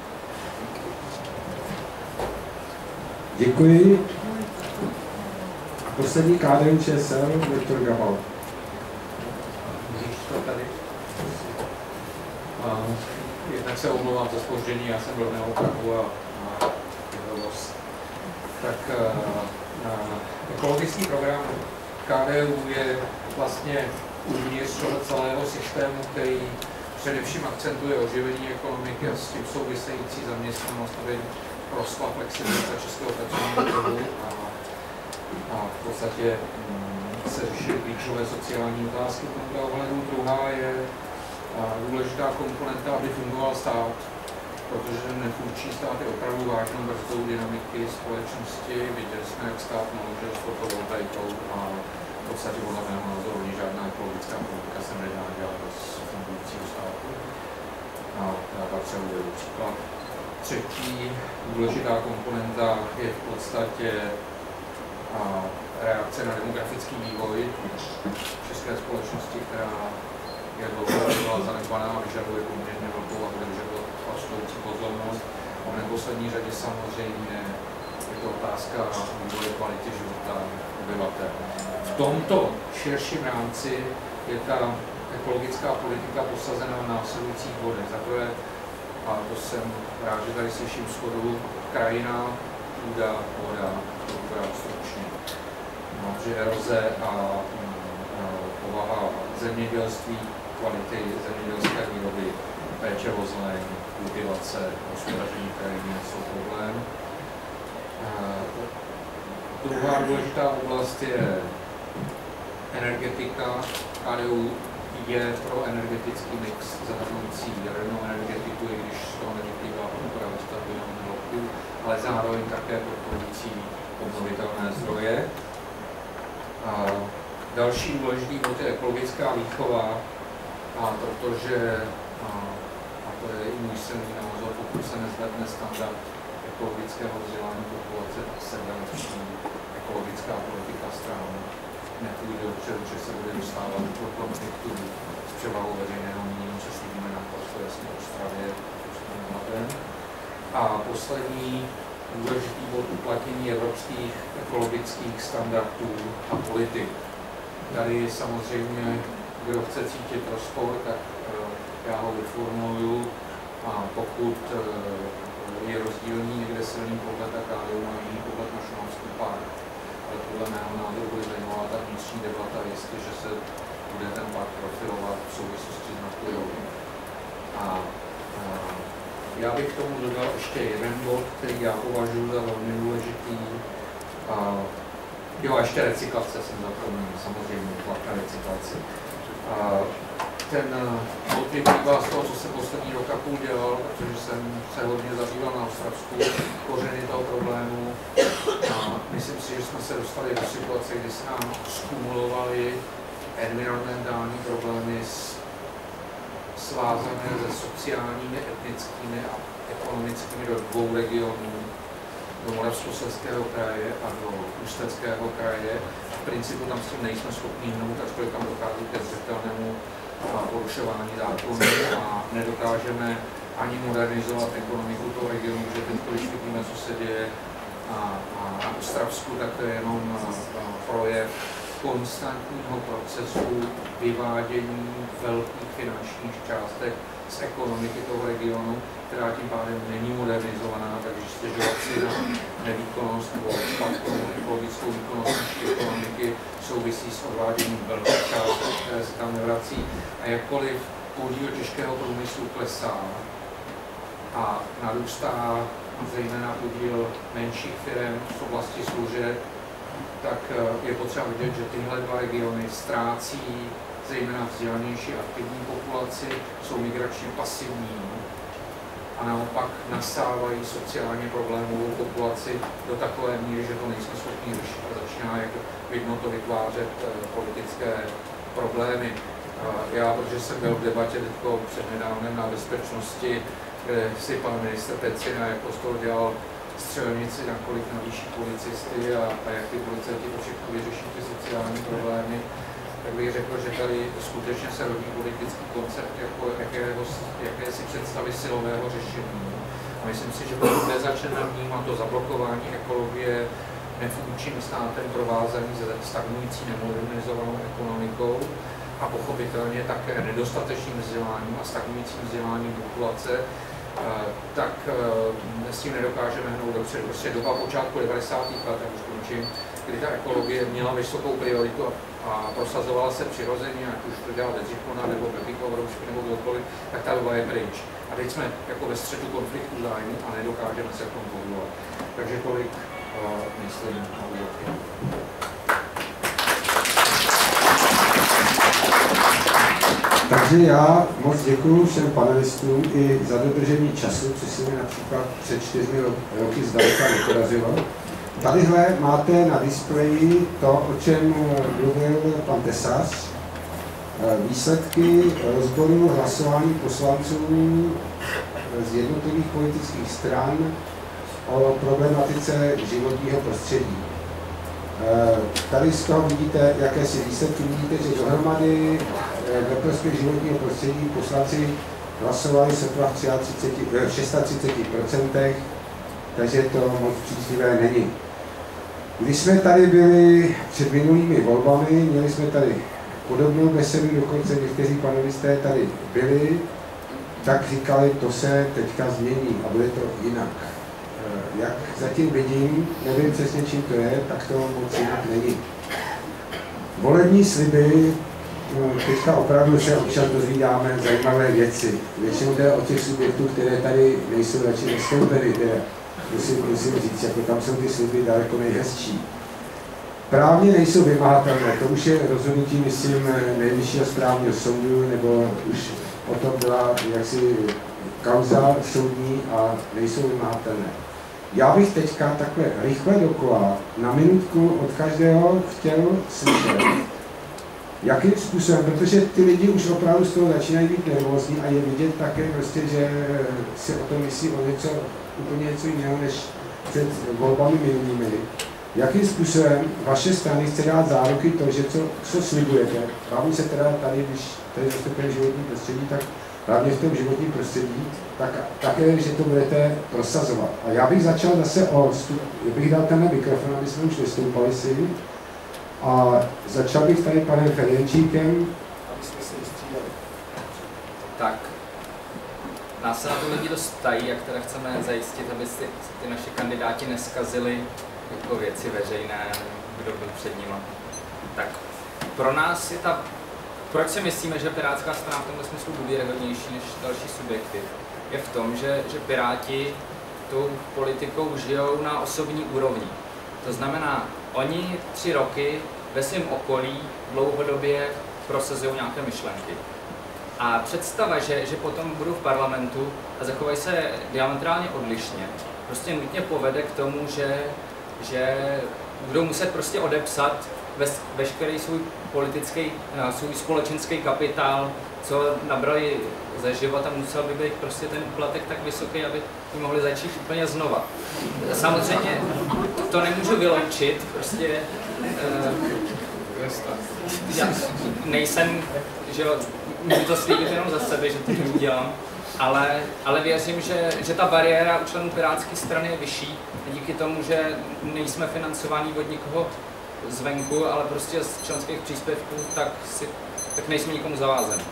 Děkuji. Poslední KDU-ČSL, Viktor Gabal. Můžeš to tady? Jednak se omlouvám za zpoždění, já jsem byl v Neoprahu a vyhovost. Tak ekologický program KDU je vlastně uvnitř toho celého systému, který především akcentuje oživení ekonomiky a s tím související zaměstnanost, aby rostla flexibilita českého pracovního trhu a v podstatě se řešily klíčové sociální otázky v tomto ohledu. Druhá je důležitá komponenta, aby fungoval stát, protože nefunkční stát je opravdu vážnou brzdou dynamiky společnosti. Viděli jsme, jak stát naložil s fotovoltaikou a v podstatě podle mého názoru ani žádná ekologická politika se nedá dělat bez fungujícího státu. A já patřím uvedu příklad. Třetí důležitá komponenta je v podstatě reakce na demografický vývoj české společnosti, která je dlouhodobě byla zanedbaná a vyžaduje poměrně velkou a vyžaduje rostoucí pozornost. A v neposlední řadě samozřejmě je to otázka vývoje kvality života obyvatel. V tomto širším rámci je ta ekologická politika posazená v následujících bodech. Za prvé, a to jsem rád, že tady slyším shodu, krajina, půda, voda, to bude stručně. Že eroze a povaha zemědělství, kvality zemědělské výroby, péče o zeleň, kultivace, hospodaření krajiny jsou problém. Druhá důležitá oblast je energetika. KDU je pro energetický mix zahrnující jadernou energetiku, i když z toho nevyplývá podpora stabilního bloku, ale zároveň také podporující obnovitelné zdroje. Další důležitý bod je ekologická výchova, protože, a to je i můj silný názor, pokud se nezvedne standard ekologického vzdělání populace, tak se další ekologická politika stran nepůjde dopředu, že se bude dostávat do konfliktu s převahou veřejného mínění, což vidíme na to jasně v Ostravě. A poslední důležitý bod uplatnění evropských ekologických standardů a politik. Tady samozřejmě, kdo chce cítit rozpor, tak já ho vyformuluju a pokud je rozdílný někde silný pohled, tak KDU má jiný pohled na Šumavský park. Ale podle mého názoru bude zajímavá ta vnitřní debata, jestliže se bude ten park profilovat v souvislosti s Natujou. Já bych k tomu dodal ještě jeden bod, který já považuji za velmi důležitý. Jo, ještě recyklace jsem zapomněl, samozřejmě, tlak na recyklaci. Ten bod vyplývá z toho, co jsem poslední rok a půl dělal, protože jsem se hodně zabýval na Ostravsku, kořeny toho problému. Myslím si, že jsme se dostali do situace, kdy se nám skumulovaly environmentální problémy svázané se sociálními, etnickými a ekonomickými do dvou regionů, do Moravskoslezského kraje a do Ústeckého kraje. V principu tam s tím nejsme schopni hnout, ačkoliv tam dochází ke zřetelnému porušování zákonů a nedokážeme ani modernizovat ekonomiku toho regionu, protože teď, když vidíme, co se děje na Ostravsku, tak to je jenom projev konstantního procesu vyvádění velkých finančních částek z ekonomiky toho regionu, která tím pádem není modernizovaná, takže stěžovat si na nevýkonnost nebo špatnou ekologickou výkonnost naší ekonomiky souvisí s odváděním velkých částek, které se tam nevrací. A jakkoliv podíl těžkého průmyslu klesá a narůstá zejména podíl menších firm v oblasti služeb, tak je potřeba vidět, že tyhle dva regiony ztrácí zejména vzdělanější aktivní populaci, jsou migračně pasivní a a naopak nasávají sociálně problémovou populaci do takové míry, že to nejsme schopni řešit a začíná jako vidno to vytvářet politické problémy. Já, protože jsem byl v debatě přednedávnem na bezpečnosti, kde si pan ministr Pecina jako z toho dělal střelnici, nakolik navýší policisty a jak ty policajti to všechno vyřeší ty sociální problémy, tak bych řekl, že tady skutečně se rodí politický koncept jako jakési představy silového řešení. A myslím si, že pokud nezačneme vnímat to zablokování ekologie nefunkčním státem provázaný se stagnující nemodernizovanou ekonomikou a pochopitelně také nedostatečným vzděláním a stagnujícím vzděláním populace, tak s tím nedokážeme hnout dopředu. Prostě doba počátku 90. let, jak už končím, kdy ta ekologie měla vysokou prioritu a prosazovala se přirozeně, ať už to dělal Bedřichona nebo Pepíko Vroušky nebo kdokoliv, tak ta doba je pryč. A teď jsme jako ve střetu konfliktu zájmu a nedokážeme se v tom pohybovat. Takže tolik myslím na úvod. Takže já moc děkuji všem panelistům i za dodržení času, což se mi například před 4 roky zdaleka nepodařilo. Tadyhle máte na displeji to, o čem mluvil pan Tesař, výsledky rozboru hlasování poslanců z jednotlivých politických stran o problematice životního prostředí. Tady z toho vidíte, jaké si výsledky vidíte, že dohromady ve prospěch životního prostředí poslanci hlasovali sotva v 36%, takže to moc příznivé není. Když jsme tady byli před minulými volbami, měli jsme tady podobnou besedu, dokonce někteří panelisté tady byli, tak říkali, to se teďka změní a bude to jinak. Jak zatím vidím, nevím přesně čím to je, tak to moc jinak není. Volební sliby, teďka opravdu se občas dozvídáme zajímavé věci. Většinou jde o těch subjektů, které tady nejsou radši nestoupeny, musím říct, jako tam jsou ty sliby daleko nejhezčí. Právně nejsou vymahatelné, to už je rozhodnutí, myslím, Nejvyššího správního soudu, nebo už o tom byla jaksi kauza soudní a nejsou vymahatelné. Já bych teďka takhle rychle dokola na minutku od každého chtěl slyšet, jakým způsobem, protože ty lidi už opravdu z toho začínají být nervózní a je vidět také prostě, že si o tom myslí o něco, úplně něco jiného než před volbami minulými. Jakým způsobem vaše strany chce dát záruky to, že co slibujete, hlavně se teda tady, když tady zastupuje životní prostředí, tak hlavně v tom životním prostředí, tak také, že to budete prosazovat. A já bych začal zase bych dal tenhle mikrofon, aby jsme už vystoupali si. A začal bych tady panem Ferjenčíkem, aby jsme se vystřídali. Tak, nás se na to lidi dost ptají, jak teda chceme zajistit, aby si ty naše kandidáti neskazili jako věci veřejné, kdo byl před nimi. Tak, pro nás je proč si myslíme, že Pirátská strana v tomhle smyslu důvěryhodnější než další subjekty, je v tom, že Piráti tou politikou žijou na osobní úrovni. To znamená, oni 3 roky ve svém okolí dlouhodobě prosazují nějaké myšlenky. A představa, že potom budou v parlamentu a zachovají se diametrálně odlišně, prostě nutně povede k tomu, že budou muset prostě odepsat veškerý svůj politický, svůj společenský kapitál, co nabrali ze života, musel by být prostě ten úplatek tak vysoký, aby ji mohli začít úplně znova. Samozřejmě to nemůžu vyloučit, prostě já nejsem, že můžu to slíbit jenom za sebe, že to neudělám, ale věřím, že ta bariéra u členů Pirátské strany je vyšší díky tomu, že nejsme financovaní od nikoho zvenku, ale prostě z členských příspěvků, tak nejsme nikomu zavázeni.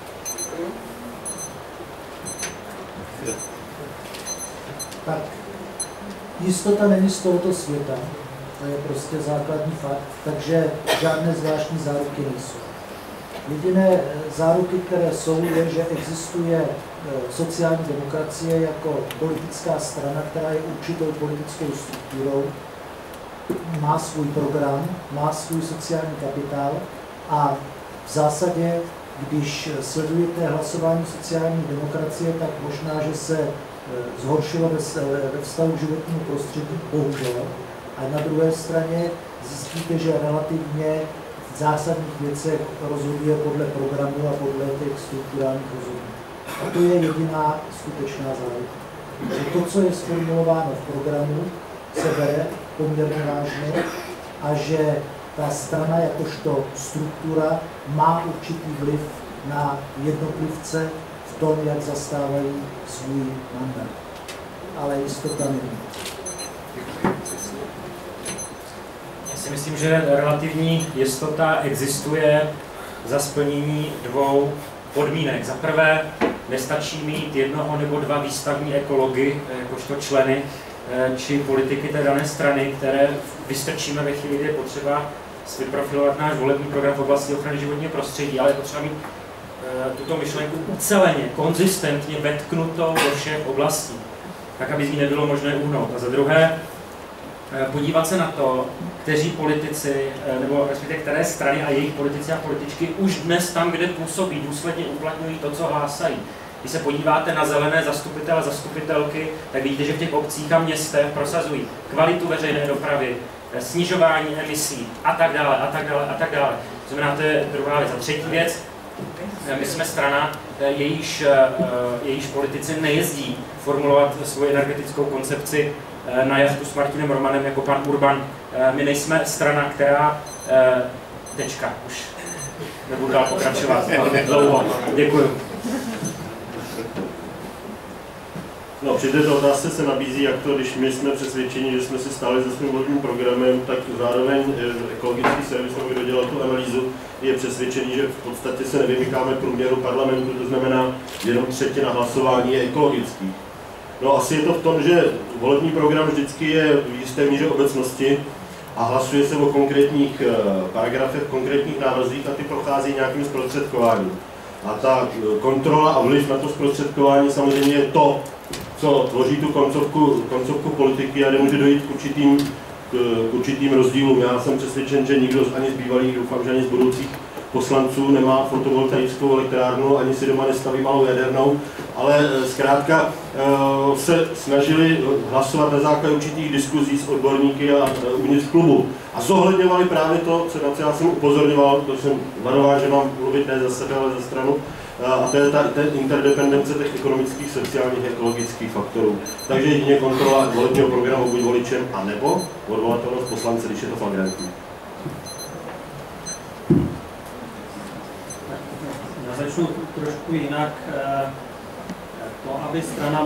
Tak, jistota není z tohoto světa, to je prostě základní fakt, takže žádné zvláštní záruky nejsou. Jediné záruky, které jsou, je, že existuje sociální demokracie jako politická strana, která je určitou politickou strukturou, má svůj program, má svůj sociální kapitál a v zásadě Když sledujete hlasování sociální demokracie, tak možná, že se zhoršilo ve vztahu k životnímu prostředí, bohužel. A na druhé straně zjistíte, že relativně v zásadních věcech rozhoduje podle programu a podle těch strukturálních rozhodnutí. A to je jediná skutečná záruka. Že to, co je sformulováno v programu, se bere poměrně vážně a že ta strana jakožto struktura má určitý vliv na jednotlivce v tom, jak zastávají svůj mandát. Ale jistota není. Já si myslím, že relativní jistota existuje za splnění dvou podmínek. Za prvé, nestačí mít jednoho nebo dva výstavní ekology, jakožto členy či politiky té dané strany, které vystrčíme ve chvíli, kdy je potřeba vyprofilovat náš volební program v oblasti ochrany životního prostředí, ale je potřeba mít tuto myšlenku uceleně, konzistentně vetknutou do všech oblastí, tak aby z ní nebylo možné uhnout. A za druhé, podívat se na to, kteří politici, nebo respektive které strany a jejich politici a političky už dnes tam, kde působí, důsledně uplatňují to, co hlásají. Když se podíváte na zelené zastupitele a zastupitelky, tak vidíte, že v těch obcích a městech prosazují kvalitu veřejné dopravy, snižování emisí a tak dále, a tak dále, a tak dále. To znamená, to je druhá věc. A třetí věc, my jsme strana, jejíž politici nejezdí formulovat svoji energetickou koncepci na jachtu s Martinem Romanem jako pan Urban. My nejsme strana, která... Tečka, už nebudu dál pokračovat, ale dlouho. Děkuju. No, při této otázce se nabízí, jak to, když my jsme přesvědčeni, že jsme si stáli se svým volebním programem, tak zároveň ekologický servis, kdo dělal tu analýzu, je přesvědčený, že v podstatě se nevymykáme průměru parlamentu, to znamená, jenom třetina hlasování je ekologický. No, asi je to v tom, že volební program vždycky je v jisté míře obecnosti a hlasuje se o konkrétních paragrafech, konkrétních návrzích a ty prochází nějakým zprostředkováním. A ta kontrola a vliv na to zprostředkování samozřejmě je to, co tvoří tu koncovku politiky a nemůže dojít k určitým rozdílům. Já jsem přesvědčen, že nikdo ani z bývalých, doufám, že ani z budoucích poslanců nemá fotovoltaickou elektrárnu, ani si doma nestaví malou jadernou, ale zkrátka se snažili hlasovat na základě určitých diskuzí s odborníky a uvnitř klubu. A zohledňovali právě to, na co já jsem upozorňoval, to jsem varoval, že mám mluvit ne za sebe, ale za stranu, a to je ta interdependence těch ekonomických, sociálních, ekologických faktorů. Takže jedině kontrola volebního programu buď voličem, anebo odvolatelnost poslance, když je to flagrantní. Já začnu trošku jinak. To, aby strana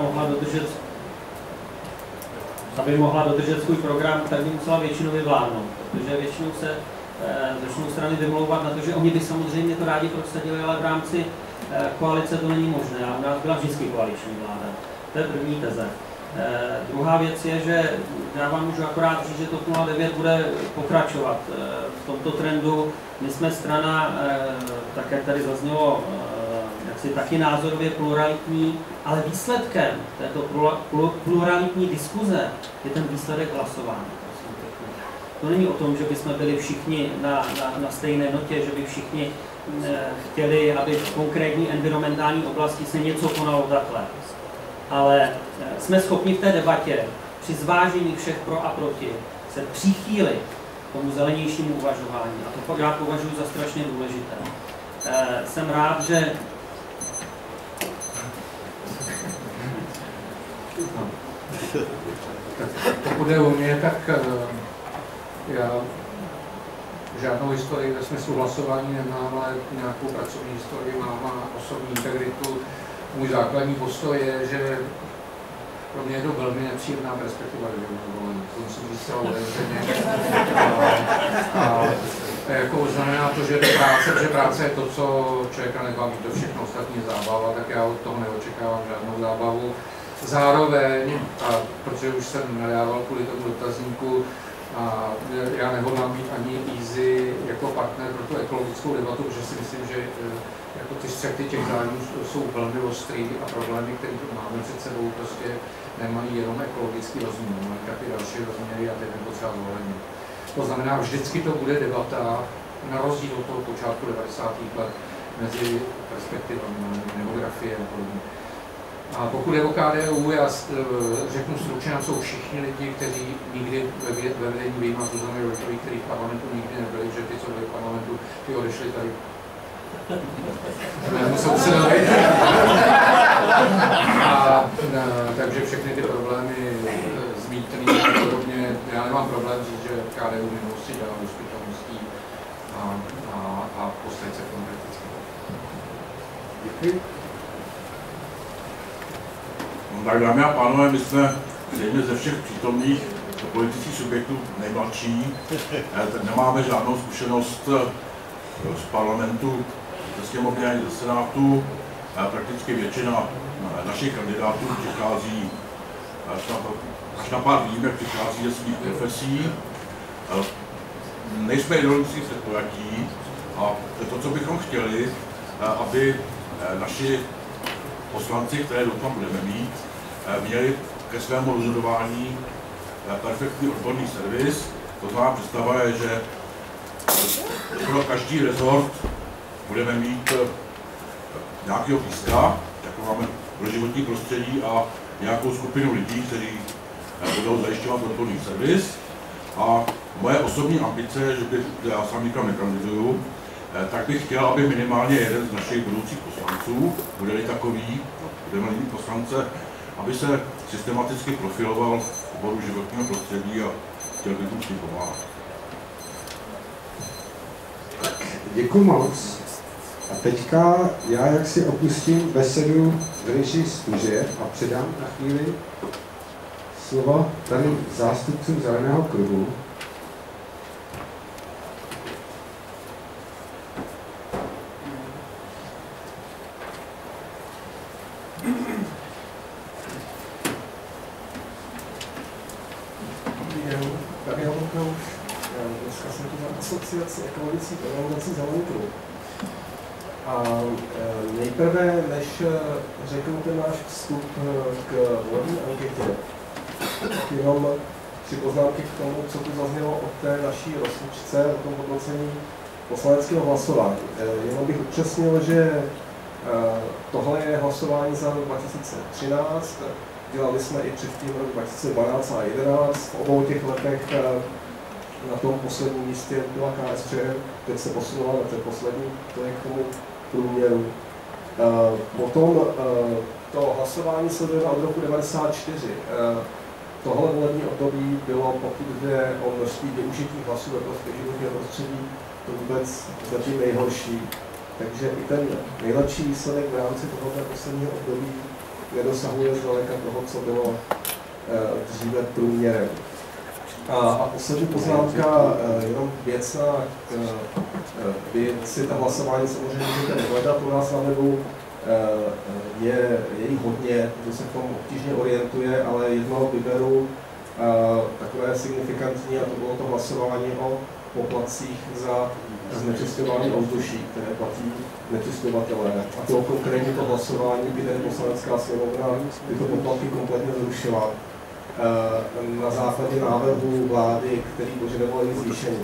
mohla dodržet svůj program, tak by musela většinově vládnout, protože většinou se začnou strany vymlouvat na to, že oni by samozřejmě to rádi prosadili, ale v rámci koalice to není možné a u nás byla vždycky koaliční vláda. To je první teze. Druhá věc je, že já vám můžu akorát říct, že TOP 09 bude pokračovat v tomto trendu. My jsme strana, tak jak tady zaznělo, jaksi taky názorově pluralitní, ale výsledkem této pluralitní diskuze je ten výsledek hlasování. To není o tom, že bychom byli všichni na stejné notě, že by všichni chtěli, aby v konkrétní environmentální oblasti se něco konalo takhle. Ale jsme schopni v té debatě při zvážení všech pro a proti se přichýlit k tomu zelenějšímu uvažování. A to já považuji za strašně důležité. Jsem rád, že pokud je o mě, tak já žádnou historii ve smyslu hlasování nemám, ale nějakou pracovní historii mám a osobní integritu. Můj základní postoj je, že pro mě je to velmi nepříjemná perspektiva, to musím říct zcela otevřeně. Jako znamená to, že práce je to, co člověka nebaví, to všechno ostatní zábava, tak já od toho neočekávám žádnou zábavu. Zároveň, a protože už jsem nedával kvůli tomu dotazníku, a já nehodlám být ani easy jako partner pro tu ekologickou debatu, protože si myslím, že jako ty střety těch zájmů jsou velmi ostrý a problémy, které tu máme před sebou, prostě nemají jenom ekologický rozměr, mají taky další rozměry a ty je potřeba zohlednit. To znamená, vždycky to bude debata, na rozdíl od toho počátku 90. let, mezi perspektivami, demografie a podobně. A pokud je o KDU, já řeknu stručně, tam jsou všichni lidi, kteří nikdy ve vedení vyjímat Zuzany Rojtový, který v parlamentu nikdy nebyli, že ty, co byli v parlamentu, ty odešli tady. Takže všechny ty problémy s mýtným a podobně, já nemám problém říct, že KDU v minulosti dělá hospitálností a postavit se konkreticky. Děkuji. Tak dámy a pánové, my jsme zřejmě ze všech přítomných politických subjektů nejmladší. Nemáme žádnou zkušenost z parlamentu, ze sněmovny ani ze senátu. Prakticky většina našich kandidátů přichází, až na pár výjimek, přichází ze svých profesí. Nejsme ideologicky předpojatí a to, co bychom chtěli, aby naši poslanci, které doufám budeme mít, měli ke svému rozhodování perfektní odborný servis. To znamená, představa je, že pro každý rezort budeme mít nějakého blízka, jako máme pro životní prostředí, a nějakou skupinu lidí, kteří budou zajišťovat odborný servis. A moje osobní ambice je, že já sám nikam nekandiduju, tak bych chtěl, aby minimálně jeden z našich budoucích poslanců, bude-li takový, budeme mít poslance, aby se systematicky profiloval v oboru životního prostředí a chtěl bych mu s tím pomáhat. Děkuji moc. A teďka já jak si opustím besedu vedlejší stuže a předám na chvíli slovo tady zástupcům Zeleného kruhu. Dneska jsem tu za asociaci ekologických organizací Zelený kruh. A nejprve, než řeknu ten náš vstup k volební anketě, jenom 3 poznámky k tomu, co tu zaznělo od té naší rozsudčce, o tom hodnocení poslaneckého hlasování. Jenom bych upřesnil, že tohle je hlasování za rok 2013, dělali jsme i předtím rok 2012 a 2011, v obou těch letech na tom posledním místě byla KSČM, teď se posunula na ten poslední, to je k tomu průměru. Potom to hlasování se vedlo od roku 1994. Tohle volební období bylo, pokud jde o množství využitých hlasů ve prospěch životního prostředí, to vůbec zatím nejhorší. Takže i ten nejlepší výsledek v rámci tohoto posledního období nedosahuje zdaleka toho, co bylo dříve průměrem. A poslední poznámka, jenom věcná, vy si ta hlasování samozřejmě můžete nehledat u nás na webu, je jich hodně, kdo se v tom obtížně orientuje, ale jedno vyberu takové signifikantní, a to bylo to hlasování o poplatcích za znečišťování ovzduší, které platí znečisťovatelé. A to konkrétně to hlasování, kde Poslanecká sněmovna tyto poplatky kompletně zrušila na základě návrhu vlády, který požadoval jejich zvýšení.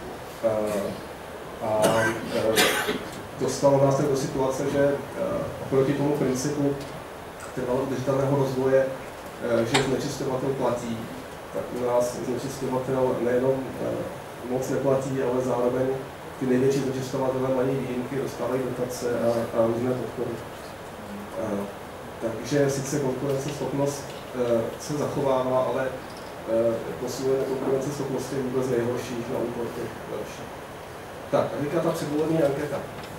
Dostalo nás tak do situace, že oproti tomu principu trvalo udržitelného rozvoje, že znečišťovatel platí, tak u nás znečišťovatel nejenom moc neplatí, ale zároveň ty největší znečišťovatelé mají výjimky, dostávají dotace a různé podpory. Takže sice konkurenceschopnost se zachovává, ale posilujeme konkurenceschopnosti je vůbec nejhorších na úkor těch dalších. Tak, a teďka ta předvolební anketa.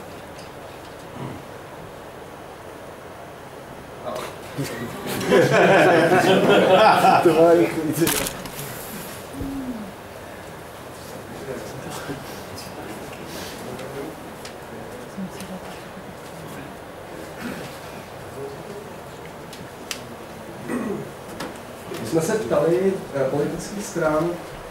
My jsme se ptali politických stran,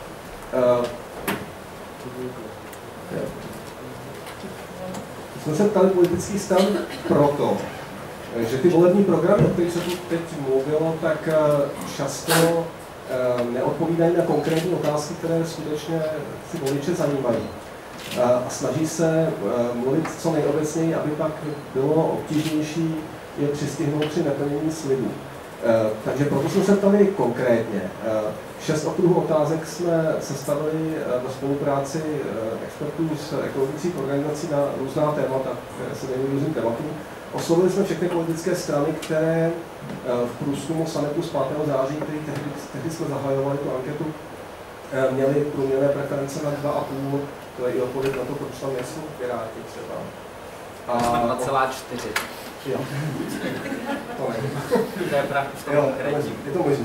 proto, že ty volební programy, o kterých se tu teď mluvilo, tak často neodpovídají na konkrétní otázky, které skutečně si voliče zajímají. a snaží se mluvit co nejobecněji, aby pak bylo obtížnější je přistihnout při neplnění slibů. Takže proto jsme se ptali konkrétně. 6 okruhů otázek jsme sestavili ve spolupráci expertů z ekologických organizací na různá témata, které se věnují různým tématům. Oslovili jsme všechny politické strany, které v průzkumu summitu z 5. září, který tehdy jsme zahajovali tu anketu, měli průměrné preference na 2,5, to je i odpověď na to, proč tam nejsou Piráti třeba. A 2,4. Jo. To nevím. To je pravda, je to možné.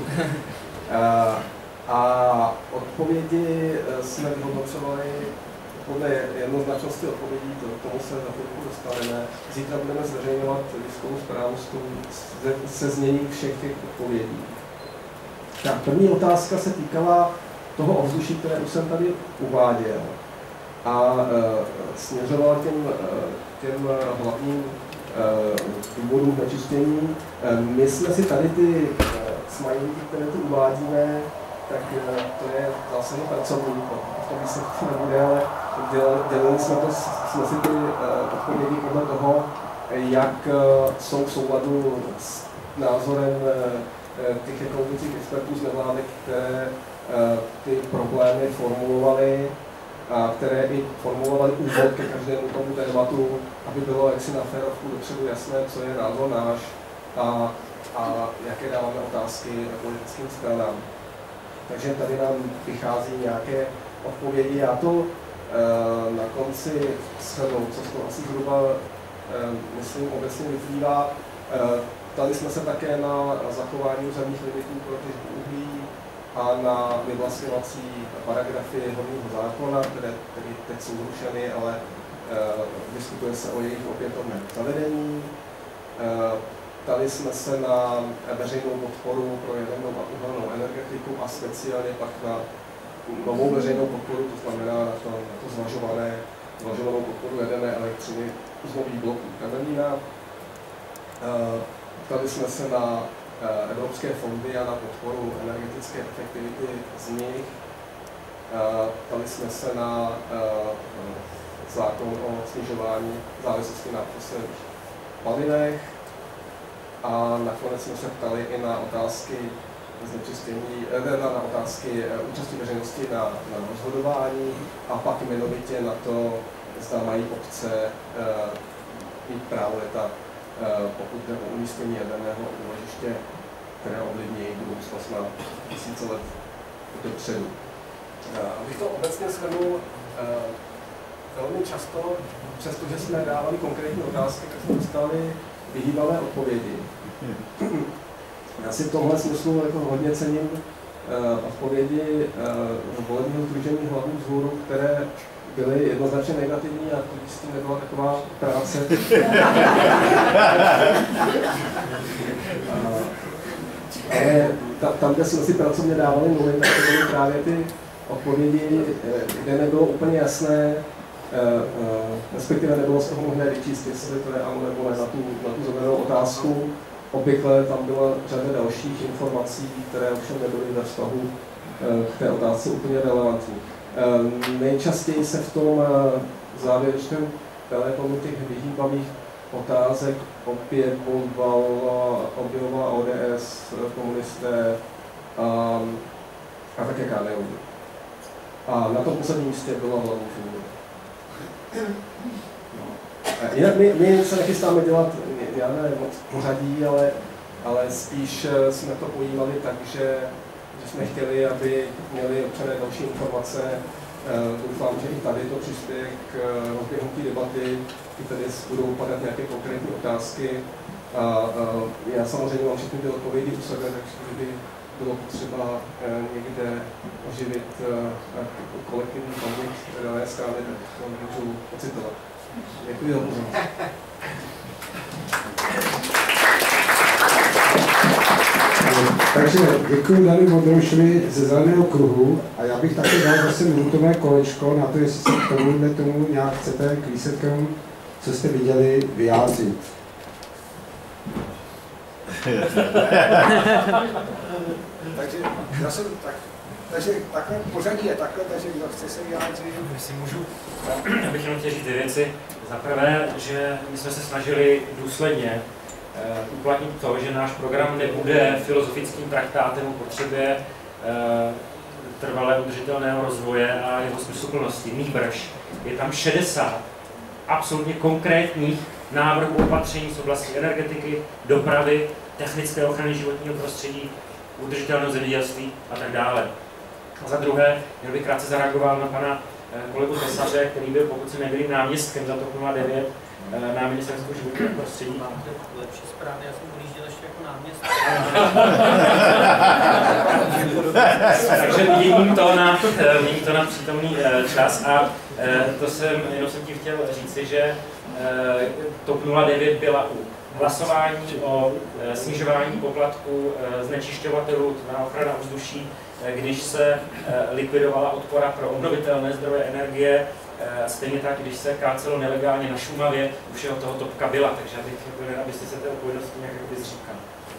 A odpovědi jsme vyhodnocovali podle jednoznačnosti odpovědí, k tomu se za chvilku dostaneme. Zítra budeme zveřejňovat tiskovou zprávu se zněním všech těch odpovědí. Tak první otázka se týkala toho ovzduší, které už jsem tady uváděl. A směřovala těm hlavním důvodům znečištění. My jsme si tady ty smajlíky, které tu uvádíme, tak to je zásadně pracovní, v tom se nebude, ale dělali jsme si ty odpovědi podle toho, jak jsou v souladu s názorem těch ekologických expertů z nevládek, které ty problémy formulovaly a které i formulovaly úvod ke každému tomu tématu, aby bylo jaksi na férovku dopředu jasné, co je názor náš a jaké dáváme otázky politickým stranám. Takže tady nám vychází nějaké odpovědi. Já to na konci shrnu, co z toho asi zhruba, myslím, obecně vyplývá. Ptali jsme se také na zachování územních limitů pro těžbu uhlí a na vyvlastňovací paragrafy horního zákona, které teď jsou zrušeny, ale diskutuje se o jejich opětovném zavedení. Ptali jsme se na veřejnou podporu pro jadernou a uhelnou energetiku a speciálně pak na novou veřejnou podporu, to znamená na to zvažovanou podporu jaderné elektřiny z nových bloků Temelína. Ptali jsme se na evropské fondy a na podporu energetické efektivity z nich. Ptali jsme se na zákon o snižování závislosti na fosilních palivech. A nakonec jsme se ptali i na otázky na otázky účasti veřejnosti na rozhodování a pak jmenovitě na to, zda mají obce mít právo leta, pokud jde o umístění jaderného úložiště, které ovlivní budoucnost na tisíce let dopředu. Abych to obecně shrnul, velmi často, přestože jsme dávali konkrétní otázky, tak jsme dostali vyhýbavé odpovědi. Já si v tomhle smyslu jako hodně cením odpovědi volebního sdružení hlavních vzhůru, které byly jednoznačně negativní a tudíž s tím nebyla taková práce. Ale tam, kde jsme si pracovně dávali nuly, tak to byly právě ty odpovědi, kde nebylo úplně jasné, respektive nebylo z toho možné vyčíst, jestli to je ano nebo ne na tu zavedenou otázku. Obvykle tam byla řada dalších informací, které ovšem nebyly ve vztahu k té otázce úplně relevantní. Nejčastěji se v tom závěrečném peletonu těch vyhýbavých otázek opět objevovala ODS, komunisté a také KDU. A na tom posledním místě byla hlavní figura. My se nechystáme dělat žádné moc pořadí, ale spíš jsme to pojímali tak, že jsme chtěli, aby měli občané další informace. Doufám, že i tady to přispěje k rozběhnutí debaty, i tady budou padat nějaké konkrétní otázky. Já samozřejmě mám všechny ty odpovědi u sebe, takže kdyby bylo potřeba někde oživit kolektivní paměť dané strany, tak to můžu ocitovat. Děkuji za pozornost. Takže děkuji Danu Vondroušovi ze Zeleného kruhu a já bych také dal zase minutové kolečko na to, jestli se k tomu nějak chcete k výsledkům, co jste viděli, vyjádřit. Takže já jsem tak Takže takhle pořadí je takhle, takže kdo chce se vyjádřit? Jestli můžu, já bych jenom chtěl říct dvě věci. Za prvé, že my jsme se snažili důsledně uplatnit to, že náš program nebude filozofickým traktátem o potřebě trvalé udržitelného rozvoje a jeho smysluplnosti. Nýbrž je tam 60 absolutně konkrétních návrhů opatření z oblasti energetiky, dopravy, technické ochrany životního prostředí, udržitelného zemědělství a tak dále. A za druhé, měl bych krátce zareagoval na pana kolegu Tesaře, který byl, pokud se nemýlím, náměstkem za TOP 09 na Ministerstvu životního prostředí. Máte lepší zprávy, já jsem ujížděl ještě jako náměstek. Takže měním to na přítomný čas a jenom jsem ti chtěl říci, že TOP 09 byla u hlasování o snižování poplatků znečišťovatelů na ochranu ovzduší, když se likvidovala podpora pro obnovitelné zdroje energie, stejně tak, když se kácelo nelegálně na Šumavě, u všeho toho topka byla, takže já bych chtěl, abyste se té odpovědnosti nějak vyzříkal.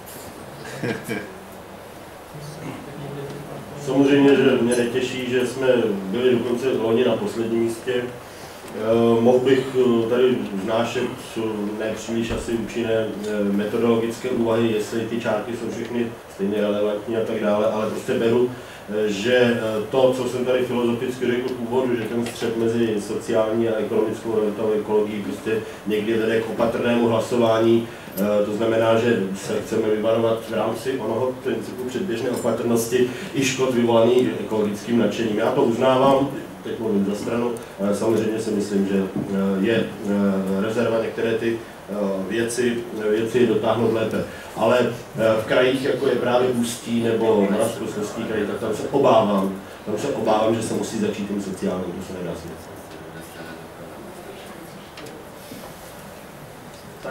Samozřejmě, že mě netěší, že jsme byli dokonce loni na posledním místě. Mohl bych tady vnášet nepříliš asi účinné metodologické úvahy, jestli ty čárky jsou všechny stejně relevantní a tak dále, ale prostě beru, že to, co jsem tady filozoficky řekl v úvodu, že ten střet mezi sociální a ekonomickou rovnotou ekologií prostě někdy vede k opatrnému hlasování. To znamená, že se chceme vyvarovat v rámci onoho principu předběžné opatrnosti i škod vyvolaný ekologickým nadšením. Já to uznávám, teď mluvím za stranu, ale samozřejmě si myslím, že je rezerva některé ty věci dotáhnout lépe. Ale v krajích, jako je právě Ústí nebo Moravskoslezský kraj, tak tam se obávám, že se musí začít tím sociálním, to se nedá smysl. Tak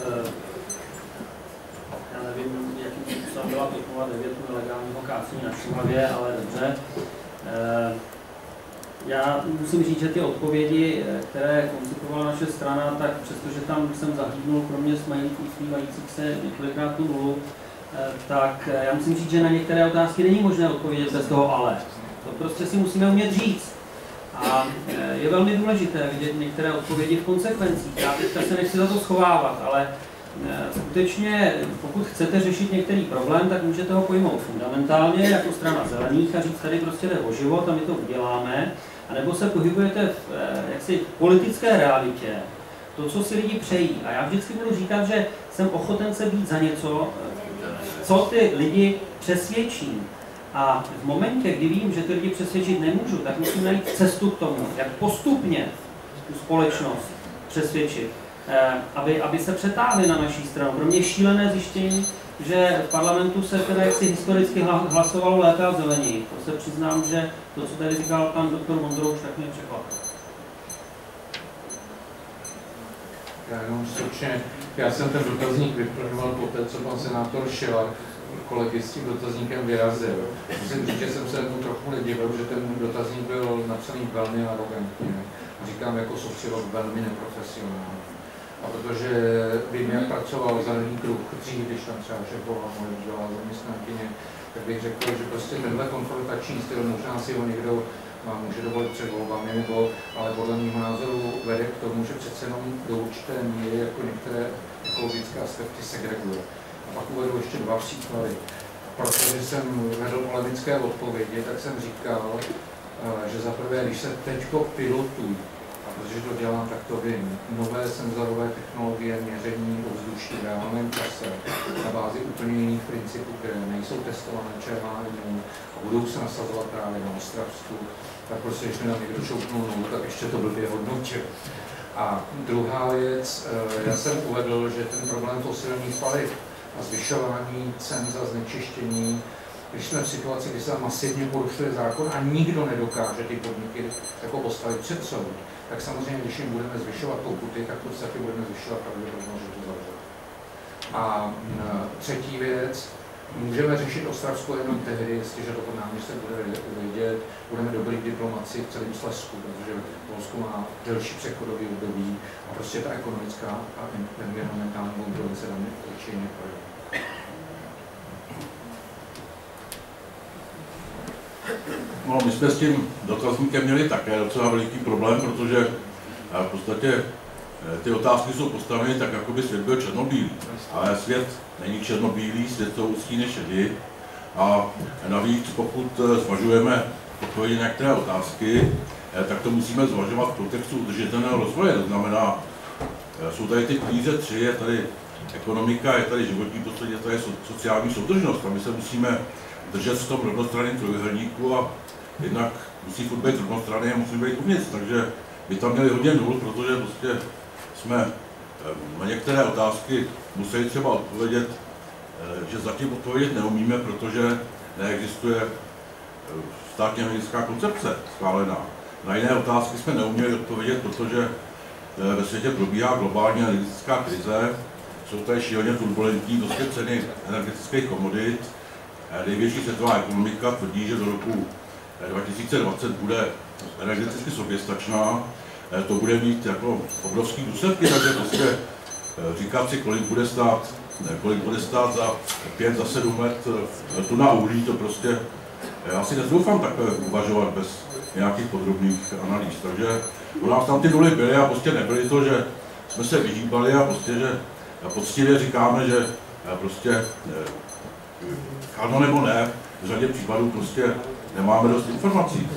já nevím, jakým způsobem byla TOP 09 nelegálního kácení na Šumavě, ale dobře. Já musím říct, že ty odpovědi, které koncipovala naše strana, tak přestože tam jsem zahlídnul, kromě smívajících se několikrát tu nulu, tak já musím říct, že na některé otázky není možné odpovědět bez toho ale. To prostě si musíme umět říct. A je velmi důležité vidět některé odpovědi v konsekvencích. Já teďka se nechci za to schovávat, ale skutečně, pokud chcete řešit některý problém, tak můžete ho pojmout fundamentálně jako strana zelených a říct, tady prostě jde o život a my to uděláme. A nebo se pohybujete v jaksi politické realitě, to, co si lidi přejí. A já vždycky budu říkat, že jsem ochoten se být za něco, co ty lidi přesvědčím. A v momentě, kdy vím, že ty lidi přesvědčit nemůžu, tak musím najít cestu k tomu, jak postupně tu společnost přesvědčit, aby se přetáhli na naší stranu. Pro mě šílené zjištění, že v parlamentu se teda jaksi historicky hlasovalo lépe a zeleněji. To se přiznám, že to, co tady říkal pan doktor Vondrouš, tak mě překvapilo. Já jenom stručně, já jsem ten dotazník vyplňoval po té, co pan senátor Šilar kolegy s tím dotazníkem vyrazil. Musím říct, že jsem se mu trochu nedivil, že ten dotazník byl napsaný velmi arrogantně. A říkám jako sociolog velmi neprofesionálně. A protože vím, jak pracoval Zelený kruh dřív, když tam třeba šéfovala moje bývalá zaměstnankyně, tak bych řekl, že prostě tenhle konfrontační styl, možná si ho někdo může dovolit před volbami, ale podle mého názoru vede k tomu, že přece jenom do určité míry jako některé ekologické aspekty segreguje. A pak uvedu ještě dva příklady. Protože jsem vedl polemické odpovědi, tak jsem říkal, že zaprvé, když se teďko pilotují, a protože to dělám, tak to vím, nové senzorové technologie měření ovzduší v reálném čase na bázi úplně jiných principů, které nejsou testované ČHM a budou se nasazovat právě na Ostravsku, tak prostě, když mi tam někdo šoupnul nulu, tak ještě to blbě hodnotil. A druhá věc, já jsem uvedl, že ten problém fosilních paliv a zvyšování cen za znečištění, když jsme v situaci, kdy se masivně porušuje zákon a nikdo nedokáže ty podniky jako postavit před soud, tak samozřejmě, když jim budeme zvyšovat pokuty, tak v podstatě budeme zvyšovat pravděpodobnost, že to zavřeme. A třetí věc, můžeme řešit Ostravsku jenom tehdy, jestliže to pod náměstek bude vědět, budeme dobrý diplomaci v celém Slezsku, protože Polsko má delší přechodový období a prostě ta ekonomická a environmentální konkurence tam určitě neprojde. No, my jsme s tím dotazníkem měli také docela veliký problém, protože v podstatě ty otázky jsou postaveny tak, jako by svět byl černobílý. Ale svět není černobílý, svět jsou úzký než jedy. A navíc, pokud zvažujeme odpovědi na některé otázky, tak to musíme zvažovat v kontextu udržitelného rozvoje. To znamená, jsou tady ty pilíře 3, je tady ekonomika, je tady životní prostředí, je tady sociální soudržnost. A my se musíme držet v tom rovnostranném trojúhelníku a jednak musí furt být rovnostranný a musí být uvnitř. Takže by tam měli hodně nul, protože prostě jsme na některé otázky museli třeba odpovědět, že zatím odpovědět neumíme, protože neexistuje státně energetická koncepce schválená. Na jiné otázky jsme neuměli odpovědět, protože ve světě probíhá globální energetická krize, jsou tady šíleně turbulentní prostě ceny energetických komodit. Největší světová ekonomika tvrdí, že do roku 2020 bude energeticky soběstačná. To bude mít jako obrovský důsledky, takže prostě říkat si, kolik bude stát za 5, za 7 let tuna uhlí, to prostě já si netroufám takhle uvažovat bez nějakých podrobných analýz. Takže u nás tam ty nuly byly a prostě nebyly to, že jsme se vyhýbali a prostě, že poctivě říkáme, že prostě ano nebo ne, v řadě případů prostě nemáme dost informací.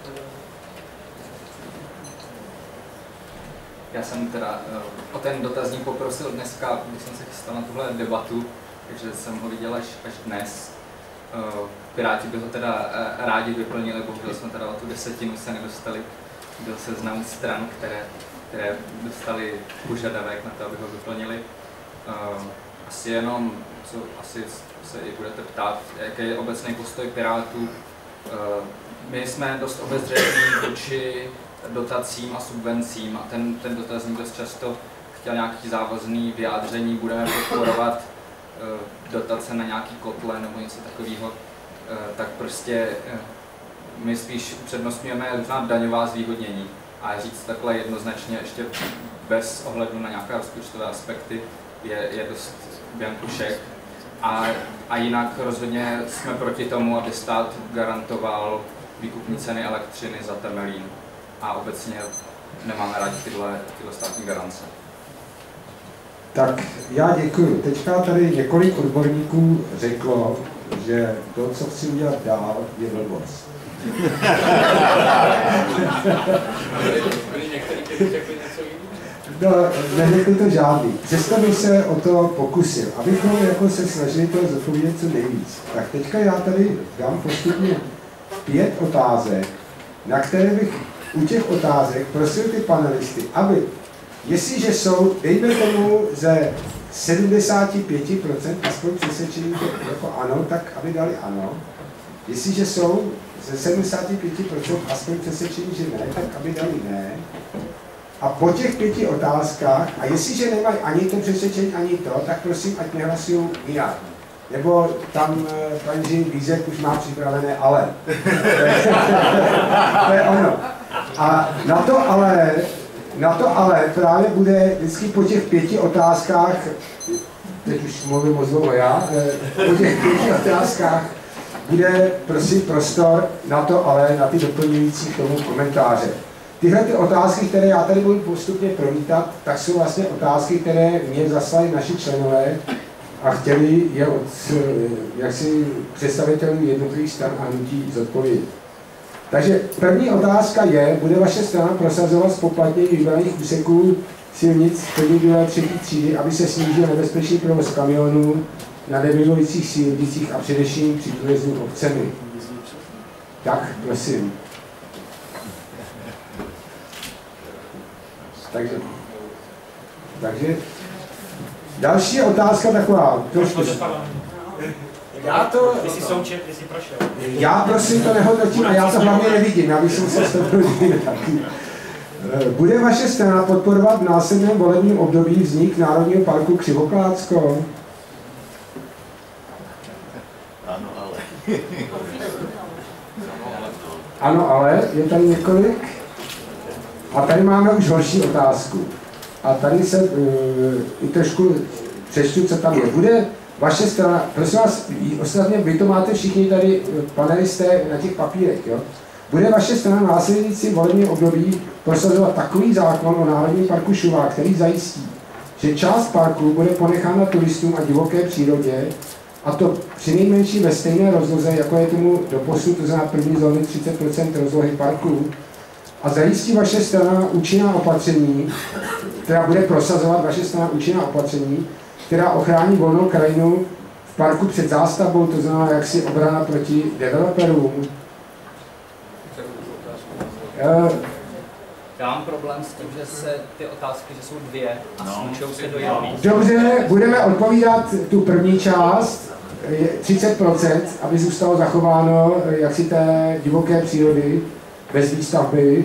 Já jsem teda o ten dotazník poprosil dneska, když jsem se chystal na tuhle debatu, takže jsem ho viděl až dnes. Piráti by ho teda rádi vyplnili, bohužel jsme teda o tu 10 se nedostali do seznamu stran, které dostali požadavek na to, aby ho vyplnili. Asi jenom, co asi se i budete ptát, jaký je obecný postoj Pirátů. My jsme dost obezřetní vůči dotacím a subvencím a ten dotazník dost často chtěl nějaký závazný vyjádření, budeme podporovat dotace na nějaký kotle nebo něco takového, tak prostě my spíš upřednostňujeme různá daňová zvýhodnění a říct takhle jednoznačně ještě bez ohledu na nějaké rozpočtové aspekty je dost biankušek. A jinak rozhodně jsme proti tomu, aby stát garantoval výkupní ceny elektřiny za Temelín. A obecně nemáme rádi tyhle státní garance. Tak já děkuji. Teďka tady několik odborníků řeklo, že to, co chci udělat dál, je blbost. No, neřekli to žádný. Přesto bych se o to pokusil, abychom jako se snažili to zodpovědět co nejvíc. Tak teďka já tady dám postupně 5 otázek, na které bych u těch otázek prosil ty panelisty, aby, jestliže jsou, dejme tomu, ze 75% aspoň přesvědčení jako ano, tak aby dali ano. Jestliže jsou ze 75% aspoň přesvědčení, že ne, tak aby dali ne. A po těch 5 otázkách, a jestliže nemají ani to přesvědčení, ani to, tak prosím, ať nehlasují jinak. Nebo tam paní Vízek už má připravené ale. To je ono. A na to ale právě bude vždycky po těch 5 otázkách, teď už mluvím moc dlouho já, po těch 5 otázkách bude prosím prostor na to ale, na ty doplňující k tomu komentáře. Tyhle ty otázky, které já tady budu postupně promítat, tak jsou vlastně otázky, které mě zaslali naši členové a chtěli je od jaksi představitelů jednotlivých stran a hnutí zodpovědět. Takže první otázka je, bude vaše strana prosazovat zpoplatnění vybraných úseků silnic první, druhé, třetí třídy, aby se snížil nebezpečný provoz kamionů na nevyhovujících silnicích a především při průjezdu obcemi. Tak, prosím. Takže další otázka taková. Já prosím to nehodnotím a já to hlavně nevidím, já bych se to taky. Bude vaše strana podporovat v následném volebním období vznik Národního parku Křivoklátsko? Ano, ale. Ano, ale je tady několik. A tady máme už horší otázku. A tady se i trošku přečtu, co tam je. Bude vaše strana, prosím vás, ostatně vy to máte všichni tady, panelisté, na těch papírech, jo? Bude vaše strana v následujícím volebním období prosazovat takový zákon o Národním parku Šumava, který zajistí, že část parku bude ponechána turistům a divoké přírodě, a to přinejmenším ve stejné rozloze, jako je tomu doposud, to znamená první zóny 30% rozlohy parku, a zajistí vaše strana účinná opatření, která bude prosazovat vaše strana účinná opatření, která ochrání volnou krajinu v parku před zástavbou, to znamená jaksi obrana proti developerům. Já mám problém s tím, že se ty otázky, že jsou dvě a smíčou se do jedné. Dobře, budeme odpovídat tu první část, 30%, aby zůstalo zachováno jaksi té divoké přírody bez výstavby.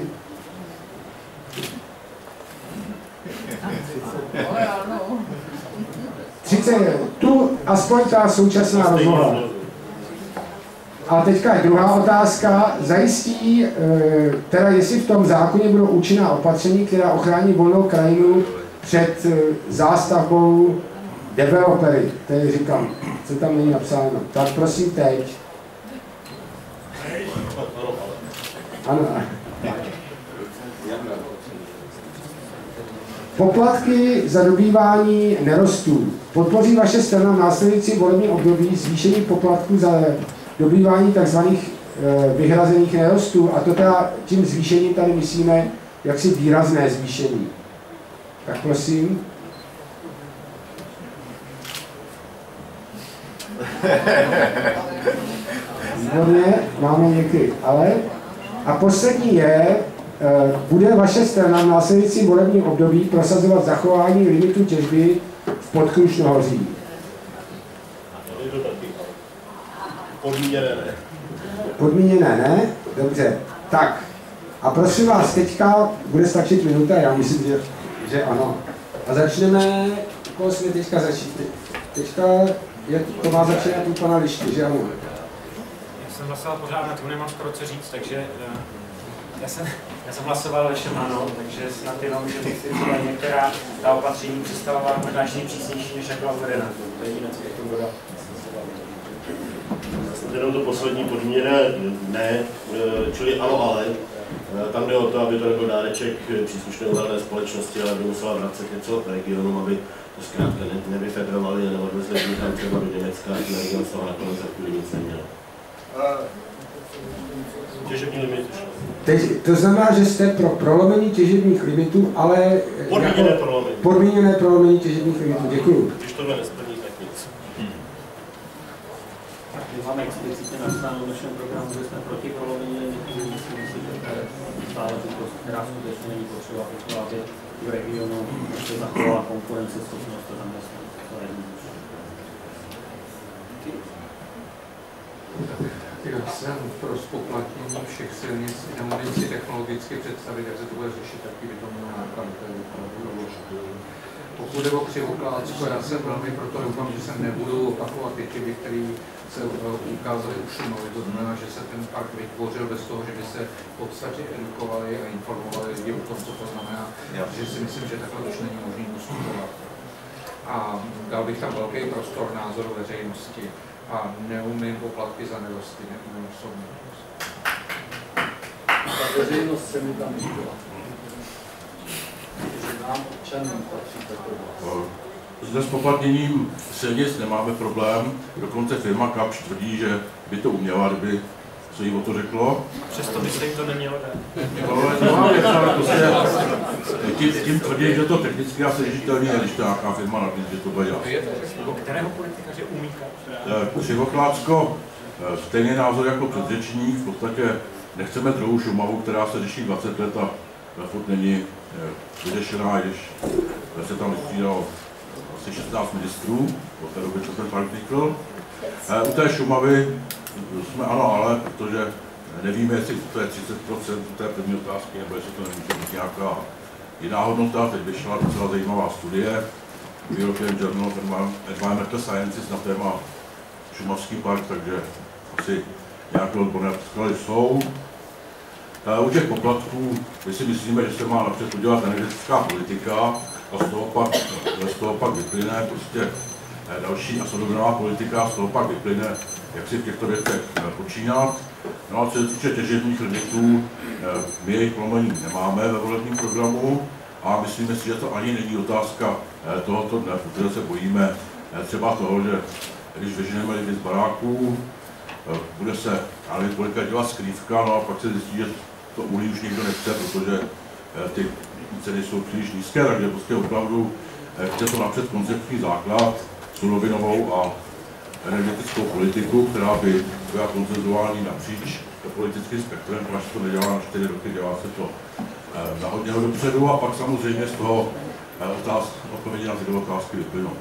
Tu aspoň ta současná rozloha. A teďka je druhá otázka. Zajistí, teda jestli v tom zákoně budou účinná opatření, která ochrání volnou krajinu před zástavbou developery. To je, říkám, co tam není napsáno. Tak prosím teď. Ano. Poplatky za dobývání nerostů. Podpoří vaše strana v následujícím volebním období zvýšení poplatků za dobývání tzv. Vyhrazených nerostů, a to teda tím zvýšením tady myslíme jaksi výrazné zvýšení. Tak prosím. Výborně, máme někdy, ale. A poslední je, bude vaše strana v následujícím volebním období prosazovat zachování limitu těžby v Podkrušnohoří. Podmíněné ne. Podmíněné ne? Dobře. Tak. A prosím vás, teďka bude stačit minuta, já myslím, že ano. A začneme, koho jsme teďka začít. Teďka to má začínat u pana Lišky, že ano? Já jsem hlasoval pořád na to, nemám skoro co říct, takže já jsem hlasoval ve všem ano, takže snad jenom, že bych si třeba některá ta opatření představovala možná ještě přísnější, než jak byla uvedena. To je jediné, co bych to dodal. Jenom to poslední podmíněné ne, čili ano, ale. Tam jde o to, aby to nebyl dáreček příslušné uhelné společnosti, ale aby musela vracet něco regionům, aby to zkrátka nevyfedrovali nebo odvezli tam třeba do Německa, a ten region z toho nakonec nic neměl. Těžební limit. To znamená, že jste pro prolomení těžebních limitů, ale podmíněné prolomení těžebních limitů. Děkuju. Když tohle nesplní, tak nic. My máme explicitně napsáno v našem programu, že jsme proti prolomení limitů, myslím, že to je stále tutost, která skutečně není potřeba, aby v regionu se zachovala konkurenceschopnost a tam vlastně to je jednoduše. Já jsem pro zpoplatnění všech silnic i nemohli si technologicky představit, jak se to bude řešit, taky by to mělo náklady, to je opravdu důležité. Pokud jde o Křivoklátsko, já jsem velmi proto doufám, že se nebudu opakovat ty chyby, které se ukázaly u Šumavy. To znamená, že se ten park vytvořil bez toho, že by se v podstatě edukovali a informovali lidi o tom, co to znamená. Že si myslím, že takhle už není možné postupovat. A dal bych tam velký prostor názoru veřejnosti. A neumím poplatky za nerosty, neumím osobně. Ta veřejnost se mi tam líbila. Nám občanům patří taková. Zde s poplatněním silnic nemáme problém, dokonce firma Kapsch tvrdí, že by to uměla, kdyby se jí o to řeklo. Přesto by se jim to nemělo dát. Tím tvrdí, že to technicky asi řešitelný je, když to nějaká firma nabízí, že to bude dělat. Kterého politika, že umí Křivoklátsko, stejný názor jako předřečník, v podstatě nechceme druhou Šumavu, která se řeší 20 let a furt není vyřešená, když se tam vystřídalo asi 16 ministrů, od té doby, co ten park vznikl. U té Šumavy jsme ano, ale protože nevíme, jestli to je 30% té první otázky, nebo jestli to nemůže být nějaká jiná hodnota. Teď vyšla docela zajímavá studie European Journal of Environmental Sciences na téma Šumavský park, takže asi nějaké odborné podklady jsou. U těch poplatků my si myslíme, že se má napřed udělat energetická politika a z toho pak vyplyne prostě další a soudobrová politika z toho pak vyplyne, jak si v těchto věcech počínat. No a co se týče těžebních limitů, my jejich prolomení nemáme ve volebním programu a myslíme si, že to ani není otázka tohoto dne, protože se bojíme třeba toho, že když vyženeme lidi z baráků, bude se politika dělat skrývka, no a pak se zjistí, že to uhlí už nikdo nechce, protože ty ceny jsou příliš nízké, takže prostě opravdu chce to napřed koncepční základ, surovinovou a energetickou politiku, která by byla konsenzuální napříč politickým spektrem, protože to nedělá na 4 roky, dělá se to na hodně dopředu a pak samozřejmě z toho odpovědi na tyto otázky vyplynou.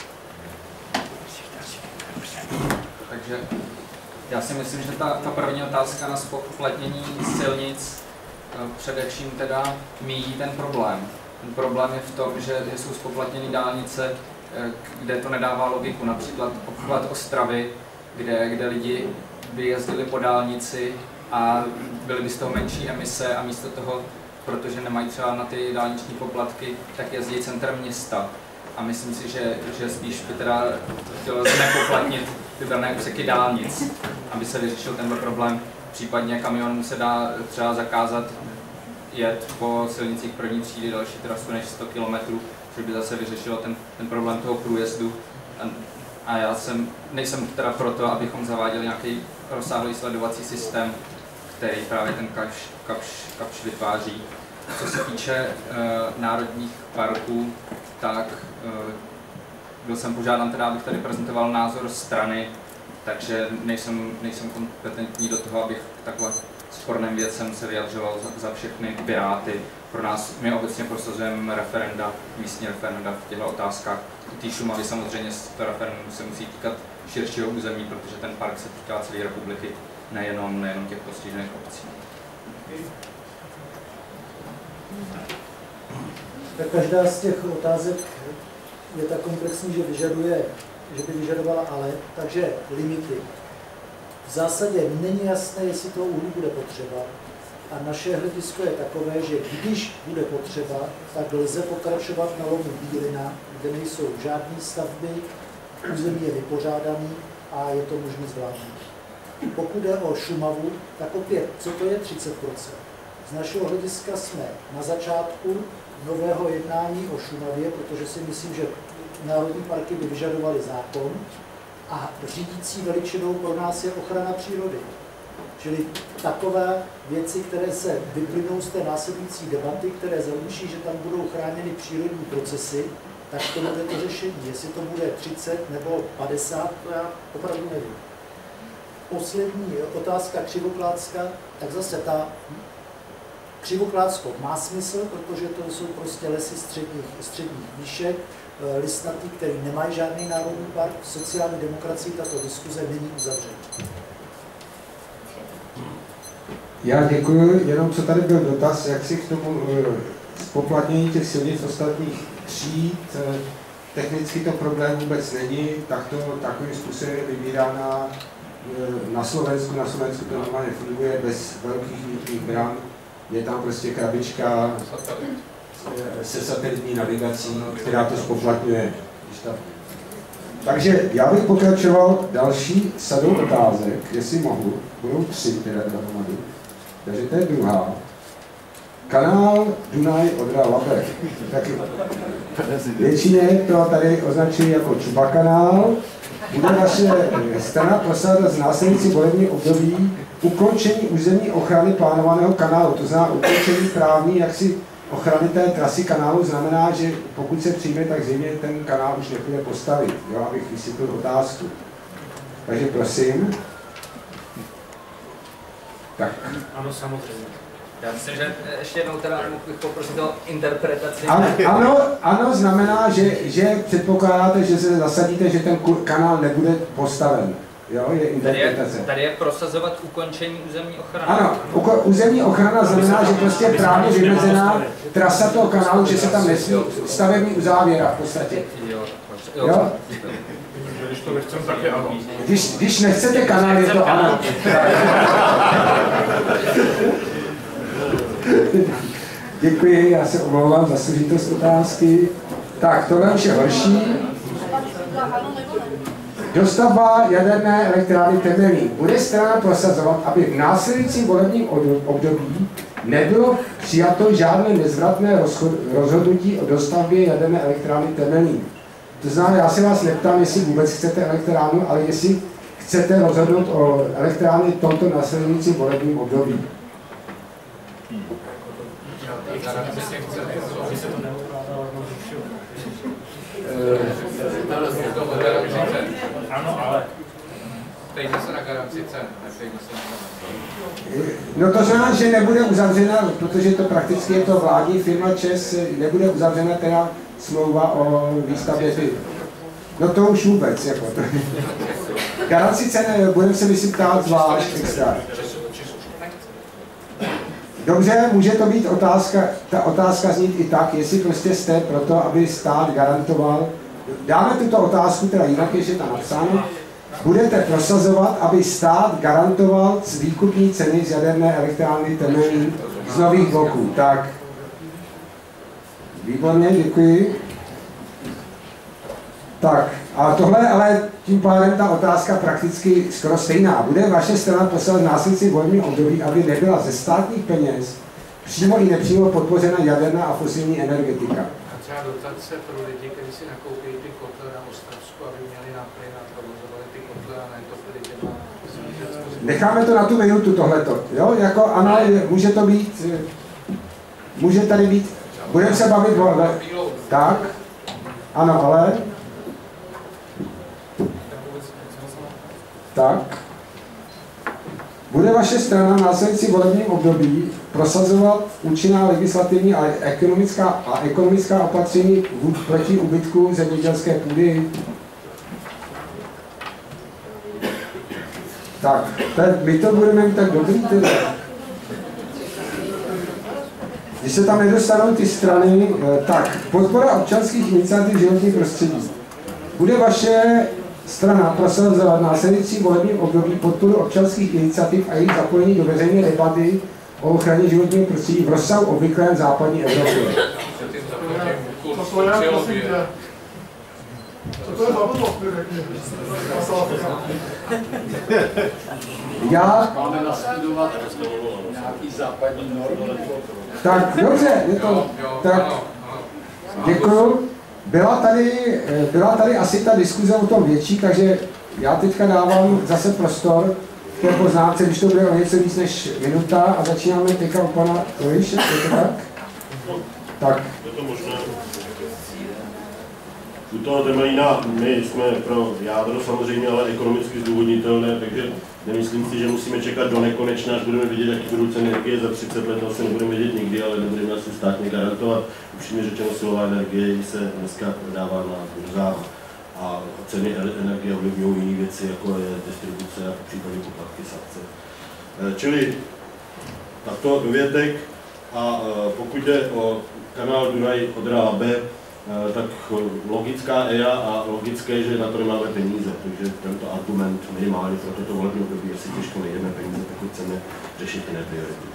Takže já si myslím, že ta první otázka na zpoplatnění silnic především teda míjí ten problém. Ten problém je v tom, že jsou zpoplatněny dálnice, kde to nedává logiku. Například obchvat Ostravy, kde lidi by jezdili po dálnici a byly by z toho menší emise a místo toho, protože nemají třeba na ty dálniční poplatky, tak jezdí centrem města. A myslím si, že spíš by teda chtělo znepoplatnit vybrané úseky dálnic, aby se vyřešil tenhle problém. Případně kamionům se dá třeba zakázat jet po silnicích první třídy další trasu než 100 km, což by zase vyřešilo ten problém toho průjezdu. A já nejsem teda proto, abychom zaváděli nějaký rozsáhlý sledovací systém, který právě ten Kapsch vytváří. Co se týče národních parků, tak byl jsem požádán teda, abych tady prezentoval názor strany, takže nejsem kompetentní do toho, abych takhle sporným věcem se vyjadřoval za všechny Piráty. Pro nás, my obecně prosazujeme referenda, místní referenda v těchto otázkách. U té Šumavy samozřejmě to referendum se musí týkat širšího území, protože ten park se týká celé republiky, nejenom těch postižených obcí. Tak každá z těch otázek je tak komplexní, že by vyžadovala ale, takže limity. V zásadě není jasné, jestli toho uhlí bude potřeba a naše hledisko je takové, že když bude potřeba, tak lze pokračovat na lomu Bílina, kde nejsou žádné stavby, území je vypořádaný a je to možné zvládnout. Pokud jde o Šumavu, tak opět, co to je 30%? Z našeho hlediska jsme na začátku nového jednání o Šumavě, protože si myslím, že národní parky by vyžadovaly zákon a řídící veličinou pro nás je ochrana přírody. Čili takové věci, které se vyplynou z té následující debaty, které zaručí, že tam budou chráněny přírodní procesy, tak to bude to řešení. Jestli to bude 30 nebo 50, to já opravdu nevím. Poslední otázka Křivoklácka, tak zase ta Křivoklátsko má smysl, protože to jsou prostě lesy středních výšek, listnatý, který nemají žádný národní park. V sociální demokracii tato diskuze není uzavřena. Já děkuji, jenom co tady byl dotaz, jak si k tomu zpoplatnění těch silnic ostatních tříd, technicky to problém vůbec není, tak to takovým způsobem je vybírána na Slovensku. Na Slovensku to normálně funguje bez velkých nutných bran. Je tam prostě krabička se satelitní navigací, která to zpoplatňuje. Takže já bych pokračoval další sadou otázek, jestli mohu. Budou 3 teda dohromady. Takže to je druhá. Kanál Dunaj-Odra-Labe. Taky většině to tady označují jako Čuba kanál. Bude naše strana prosadit z následující volební období ukončení územní ochrany plánovaného kanálu. To znamená ukončení právní jaksi ochrany té trasy kanálu znamená, že pokud se přijme, tak zřejmě ten kanál už nepůjde postavit. Jo, abych vysvětlil otázku. Takže prosím. Tak. Ano, samozřejmě. Já myslím, že ještě jednou teda bych poprosil o interpretaci. Ano, znamená, že předpokládáte, že se zasadíte, že ten kanál nebude postaven. Jo, je interpretace. Tady je prosazovat ukončení územní ochrany. Ano, územní ochrana znamená, že prostě právně vymezená trasa toho kanálu, že se tam nesmí stavební uzávěra v podstatě. Jo? Když to nechcem, tak je ano. Když nechcete kanál, je to ano. Děkuji, já se omlouvám za složitost otázky. Tak, tohle už je horší. Dostavba jaderné elektrárny Temelín. Bude strana prosazovat, aby v následujícím volebním období nebylo přijato žádné nezvratné rozhodnutí o dostavbě jaderné elektrárny Temelín. To znamená, já se vás neptám, jestli vůbec chcete elektrárnu, ale jestli chcete rozhodnout o elektrárně v tomto následujícím volebním období. Ano, ale ptejte se na garanci cen, neptejte se na No to znamená, že nebude uzavřena, protože to prakticky je to vládní firma ČEZ, nebude uzavřena teda smlouva o výstavbě firmy. No to už vůbec, jako to. Garanci cen budeme se myslím ptát zvlášť extra. Dobře, může to být otázka, ta otázka znít i tak, jestli prostě jste pro to, aby stát garantoval. Dáme tuto otázku, teda jinak, když je tam napsáno. Budete prosazovat, aby stát garantoval výkupní ceny z jaderné elektrárny Temelín z nových bloků. Tak. Výborně, děkuji. Tak, a tohle ale tím pádem ta otázka prakticky skoro stejná. Bude vaše strana prosazovat v následujícím volebním období, aby nebyla ze státních peněz přímo i nepřímo podpořena jaderná a fosilní energetika? A třeba dotace pro lidi, kteří si nakoupí ty kotle na Ostravsku, aby měli na plyn a provozovali ty kotle a netopili těma. Necháme to na tu minutu tohleto, jo? Jako ano, může to být, může tady být, budeme se bavit o... Tak, ano, ale... Tak. Bude vaše strana v následující volebním období prosazovat účinná legislativní a ekonomická opatření proti úbytku zemědělské půdy? Tak, my to budeme mít tak dobrý tedy. Když se tam nedostanou ty strany, tak, podpora občanských iniciativ životní prostředí. Bude vaše strana prosazovat v následujícím volebním období podporu občanských iniciativ a jejich zapojení do veřejné debaty o ochraně životního prostředí v rozsahu obvyklém v západní Evropě? Já... Máme nastudovat nějaký západní normy. Tak, dobře, je to... Tak, děkuju. Byla tady asi ta diskuze o tom větší, takže já teďka dávám zase prostor k té poznámce, když to bude o něco víc než minuta a začínáme teďka u pana Lojiše, je to tak? Tak. Je to možné. U toho Temelína my jsme pro jádro samozřejmě, ale ekonomicky zdůvodnitelné, takže nemyslím si, že musíme čekat do nekonečna, až budeme vidět, jaký budou ceny energie za 30 let, to asi nebudeme vidět nikdy, ale nebudeme asi státně garantovat. Upřímně řečeno, silová energie se dneska prodává na burzách a ceny energie ovlivňují jiné věci, jako je distribuce a v případě poplatky z akce. Čili takto dovětek a pokud jde o kanál Dunaj Odra-Labe, tak logická EIA a logické, že na to nemáme peníze, takže tento argument minimálně pro toto volební období asi těžko nejdeme peníze, pokud chceme řešit jiné priority.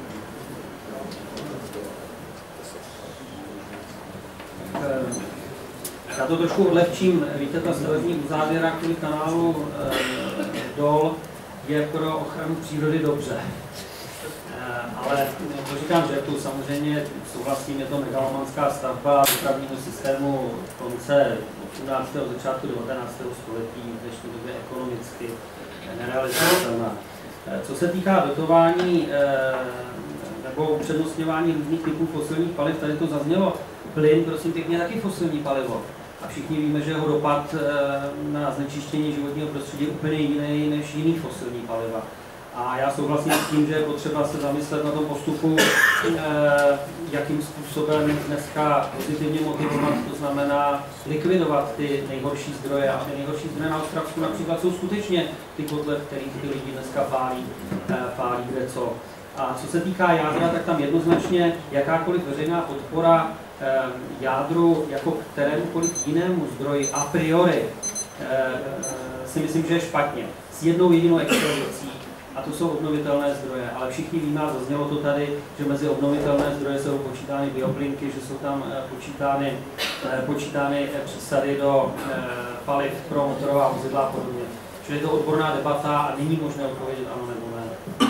Já to trošku odlehčím. Víte, ta stavební uzávěra kvůli kanálu Dol je pro ochranu přírody dobře. Ale to říkám, že tu samozřejmě souhlasím, je to megalomanská stavba dopravního systému konce 18. začátku 19. století, v dnešní době ekonomicky nerealizovatelná. Co se týká dotování nebo upřednostňování různých typů fosilních paliv, tady to zaznělo, plyn, prosím pěkně, taky fosilní palivo. A všichni víme, že jeho dopad na znečištění životního prostředí je úplně jiný než jiný fosilní paliva. A já souhlasím s tím, že je potřeba se zamyslet na tom postupu, jakým způsobem dneska pozitivně motivovat, to znamená likvidovat ty nejhorší zdroje. A ty nejhorší zdroje na Ostravsku například jsou skutečně ty kotle, které ty lidi dneska pálí kde co. A co se týká jádra, tak tam jednoznačně jakákoliv veřejná podpora jádru jako kterémukoliv jinému zdroji a priori si myslím, že je špatně. S jednou jedinou extra věcí. A to jsou obnovitelné zdroje, ale všichni víme, a zaznělo to tady, že mezi obnovitelné zdroje jsou počítány bioplinky, že jsou tam počítány přísady do paliv pro motorová vozidla a podobně. Čili je to odborná debata a není možné odpovědět ano nebo ne.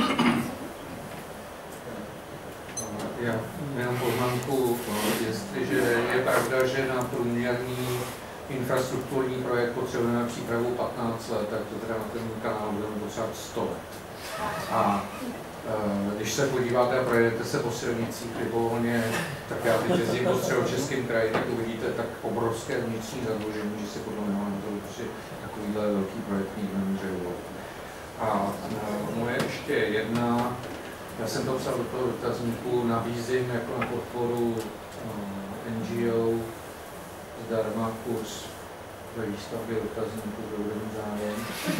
Já jenom poznámku, jestliže je pravda, že na průměrný infrastrukturní projekt potřebujeme přípravu 15 let, tak to teda na ten kanál budeme potřebovat 100 let. A když se podíváte a projedete se po silnicích libovolně, tak já teď jezdím po Středočeském kraji, tak uvidíte tak obrovské vnitřní zadlužení, že si podle mě to určitě takovýhle velký projekt nikdo nemůže dovolit. A moje ještě jedna, já jsem to psal do toho dotazníku, nabízím jako na podporu NGO zdarma kurz ve výstavbě dotazníků, kdo bude mít zájem.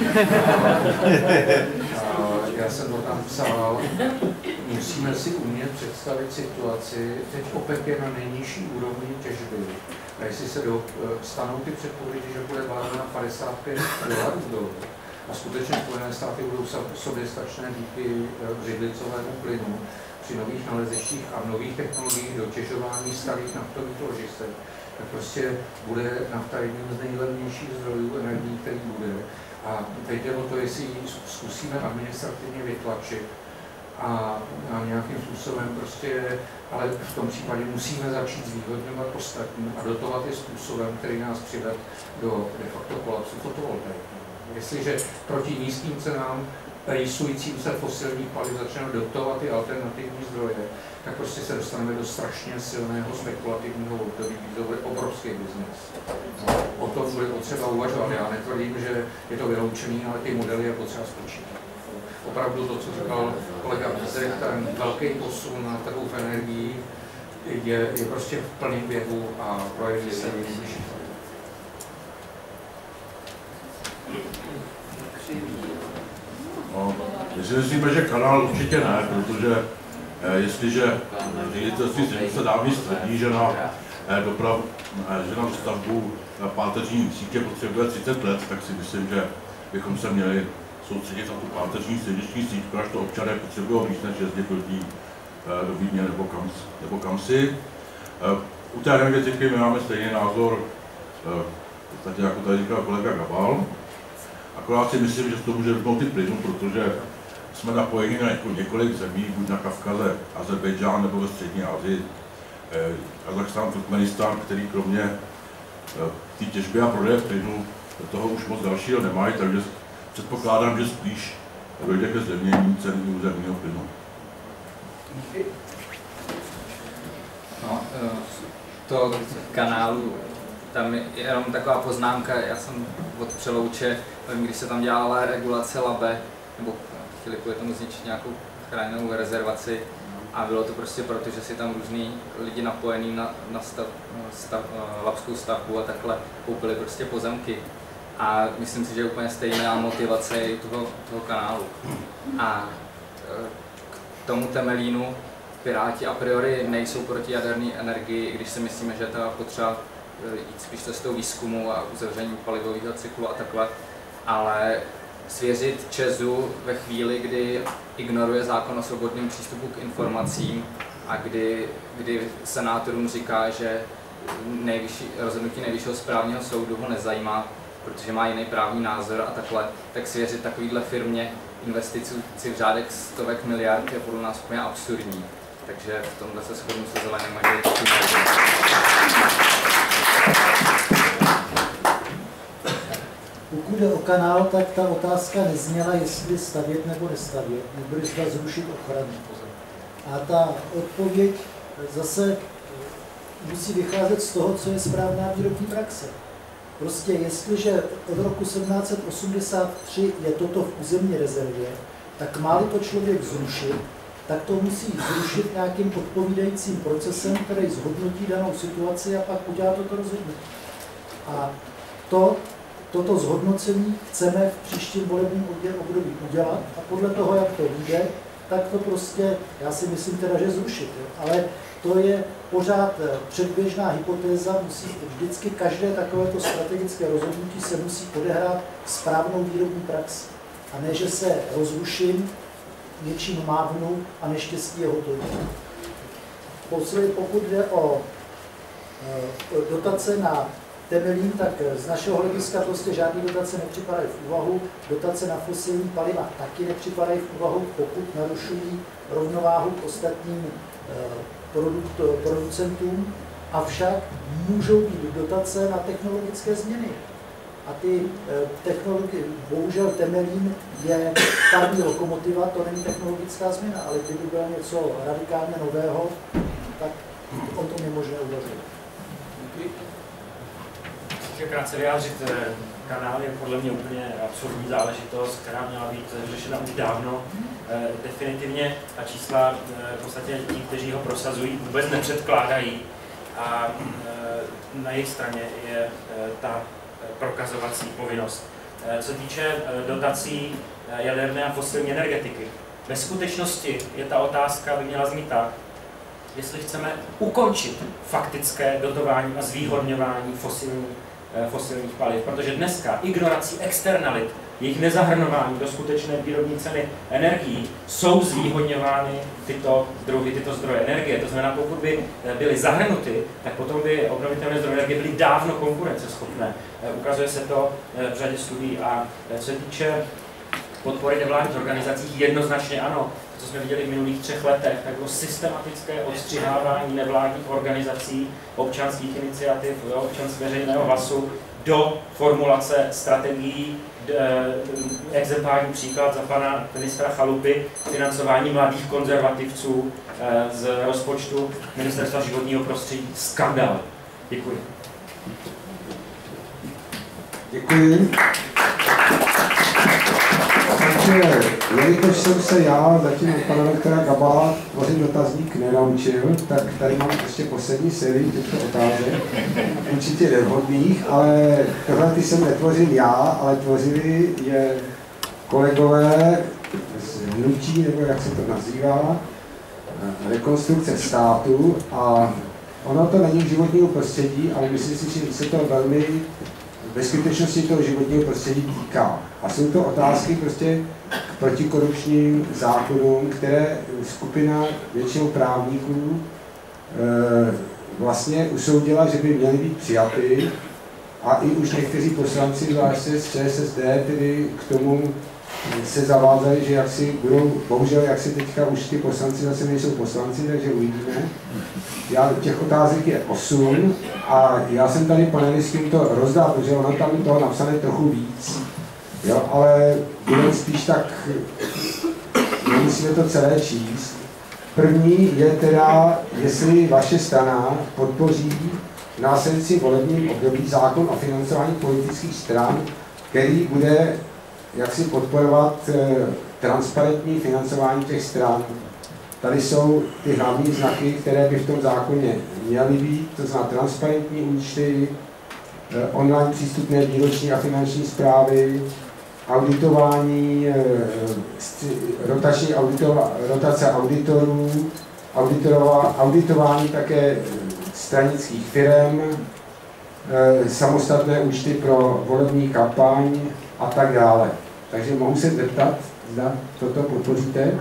Já jsem to tam psal, musíme si umět představit situaci, teď OPEC je na nejnižší úrovni těžby. A jestli se stanou ty předpovědi, že bude vláda na $55 a skutečně Spojené státy budou soběstačné díky břidlicovému plynu při nových nalezištích a nových technologiích dotěžování starých naftových ložisek, tak prostě bude nafta jedním z nejlevnějších zdrojů energií, který bude. A teď jde o to, jestli ji zkusíme administrativně vytlačit a nějakým způsobem prostě, ale v tom případě musíme začít zvýhodňovat ostatní a dotovat je způsobem, který nás přivede do de facto kolapsu fotovoltaiky. Jestliže proti nízkým cenám rejsujícím se fosilních paliv začneme dotovat ty alternativní zdroje, tak prostě se dostaneme do strašně silného spekulativního období, to bude obrovský biznes. O tom bude potřeba uvažovat. Já netvrdím, že je to vyloučený, ale ty modely je potřeba spočítat. Opravdu to, co říkal kolega Vízek, ten velký posun na trhu v energii je prostě v plném běhu a projeví se nejbližší. No, my si myslíme, že kanál určitě ne, protože jestliže ředitelství silnice dávný tvrdí, že na stavbu páteřní sítě potřebuje 30 let, tak si myslím, že bychom se měli soustředit na tu páteřní silniční síť, protože to občané potřebují víc, než jezdit do Vídně nebo kam si. U té energetiky my máme stejný názor, v podstatě jako tady říkal kolega Gabal. Akorát si myslím, že to může vypnout i plynu, protože jsme napojeni na několik zemí, buď na Kavkaze, Azerbejdžán nebo ve střední Asii, Kazachstán, Turkmenistán, který kromě té těžby a prodeje plynu toho už moc dalšího nemají, takže předpokládám, že spíš dojde ke zlevnění ceny územního plynu. No, to kanálu, tam je jenom taková poznámka, já jsem od Přelouče, když se tam dělala regulace Labe, nebo chtěli kvůli tomu zničit nějakou chráněnou rezervaci, a bylo to prostě proto, že si tam různý lidi napojení na labskou stavbu a takhle koupili prostě pozemky. A myslím si, že je úplně stejná motivace i toho kanálu. A k tomu Temelínu Piráti a priori nejsou proti jaderné energii, i když si myslíme, že je to potřeba jít spíš cestou výzkumu a uzavření palivového cyklu a takhle. Ale svěřit ČEZu ve chvíli, kdy ignoruje zákon o svobodném přístupu k informacím a kdy senátorům říká, že rozhodnutí nejvyššího správního soudu ho nezajímá, protože má jiný právní názor a takhle, tak svěřit takovýhle firmě investici v řádech stovek miliard je podle nás úplně absurdní. Takže v tomhle se shodnu se Zeleným a Pokud jde o kanál, tak ta otázka nezněla, jestli stavět nebo nestavět, nebo zda zrušit ochranný pozemky. A ta odpověď zase musí vycházet z toho, co je správná výrobní praxe. Prostě jestliže od roku 1783 je toto v územní rezervě, tak má-li to člověk zrušit, tak to musí zrušit nějakým odpovídajícím procesem, který zhodnotí danou situaci a pak udělá toto rozhodnutí. A toto zhodnocení chceme v příštím volebním období udělat a podle toho, jak to vyjde, tak to prostě, já si myslím teda, že zrušit. Ale to je pořád předběžná hypotéza, musí vždycky každé takovéto strategické rozhodnutí se musí odehrát správnou výrobní praxi. A ne, že se rozruším, něčím mávnu a neštěstí je hotový. Pokud jde o dotace na Temelín, tak z našeho hlediska prostě žádné dotace nepřipadají v úvahu. Dotace na fosilní paliva taky nepřipadají v úvahu, pokud narušují rovnováhu k ostatním producentům, avšak můžou být dotace na technologické změny. A ty technologie, bohužel Temelín je parní lokomotiva, to není technologická změna, ale kdyby bylo něco radikálně nového, tak o tom je možné uvažovat. Chci krátce vyjádřit, kanál je podle mě úplně absurdní záležitost, která měla být řešena už dávno. Definitivně ta čísla v podstatě ti, kteří ho prosazují, vůbec nepředkládají a na jejich straně je ta prokazovací povinnost. Co týče dotací jaderné a fosilní energetiky, ve skutečnosti je ta otázka, by měla znít tak, jestli chceme ukončit faktické dotování a zvýhodňování fosilních paliv, protože dneska ignorací externalit, jejich nezahrnování do skutečné výrobní ceny energií, jsou zvýhodňovány tyto druhy, tyto zdroje energie. To znamená, pokud by byly zahrnuty, tak potom by obnovitelné zdroje energie byly dávno konkurenceschopné. Ukazuje se to v řadě studií. A co se týče podpory nevládních organizací, jednoznačně ano. Co jsme viděli v minulých 3 letech, tak bylo systematické odstřihávání nevládních organizací, občanských iniciativ, občanského veřejného hlasu do formulace strategií. Exemplární příklad za pana ministra Chalupy, financování mladých konzervativců z rozpočtu Ministerstva životního prostředí. Skandál. Děkuji. Děkuji. Takže, jelikož jsem se já zatím od pana doktora Gabala tvořit dotazník nenaučil, tak tady mám ještě poslední sérii těchto otázek, určitě nevhodných, ale tohle ty jsem netvořil já, ale tvořili je kolegové z hnutí, nebo jak se to nazývá, Rekonstrukce státu, a ono to není k životního prostředí, ale myslím si, že se to velmi ve skutečnosti toho životního prostředí týká. A jsou to otázky prostě k protikorupčním zákonům, které skupina většinou právníků vlastně usoudila, že by měly být přijaty, a i už někteří poslanci, zvláště z ČSSD, tedy k tomu se zavázali, že jak si budou, bohužel jak si teďka už ty poslanci zase nejsou poslanci, takže uvidíme. Těch otázek je 8 a já jsem tady panelistům to rozdal, protože ono tam toho napsané trochu víc, jo, ale budeme spíš tak, nemusíme to celé číst. První je teda, jestli vaše strana podpoří v následujícím volebním období zákon o financování politických stran, který bude jaksi podporovat transparentní financování těch stran. Tady jsou ty hlavní znaky, které by v tom zákoně měly být, to znamená transparentní účty, online přístupné výroční a finanční zprávy, auditování, rotace auditorů, auditování také stranických firem, samostatné účty pro volební kampaň a tak dále. Takže mohu se zeptat, zda toto podpoříte?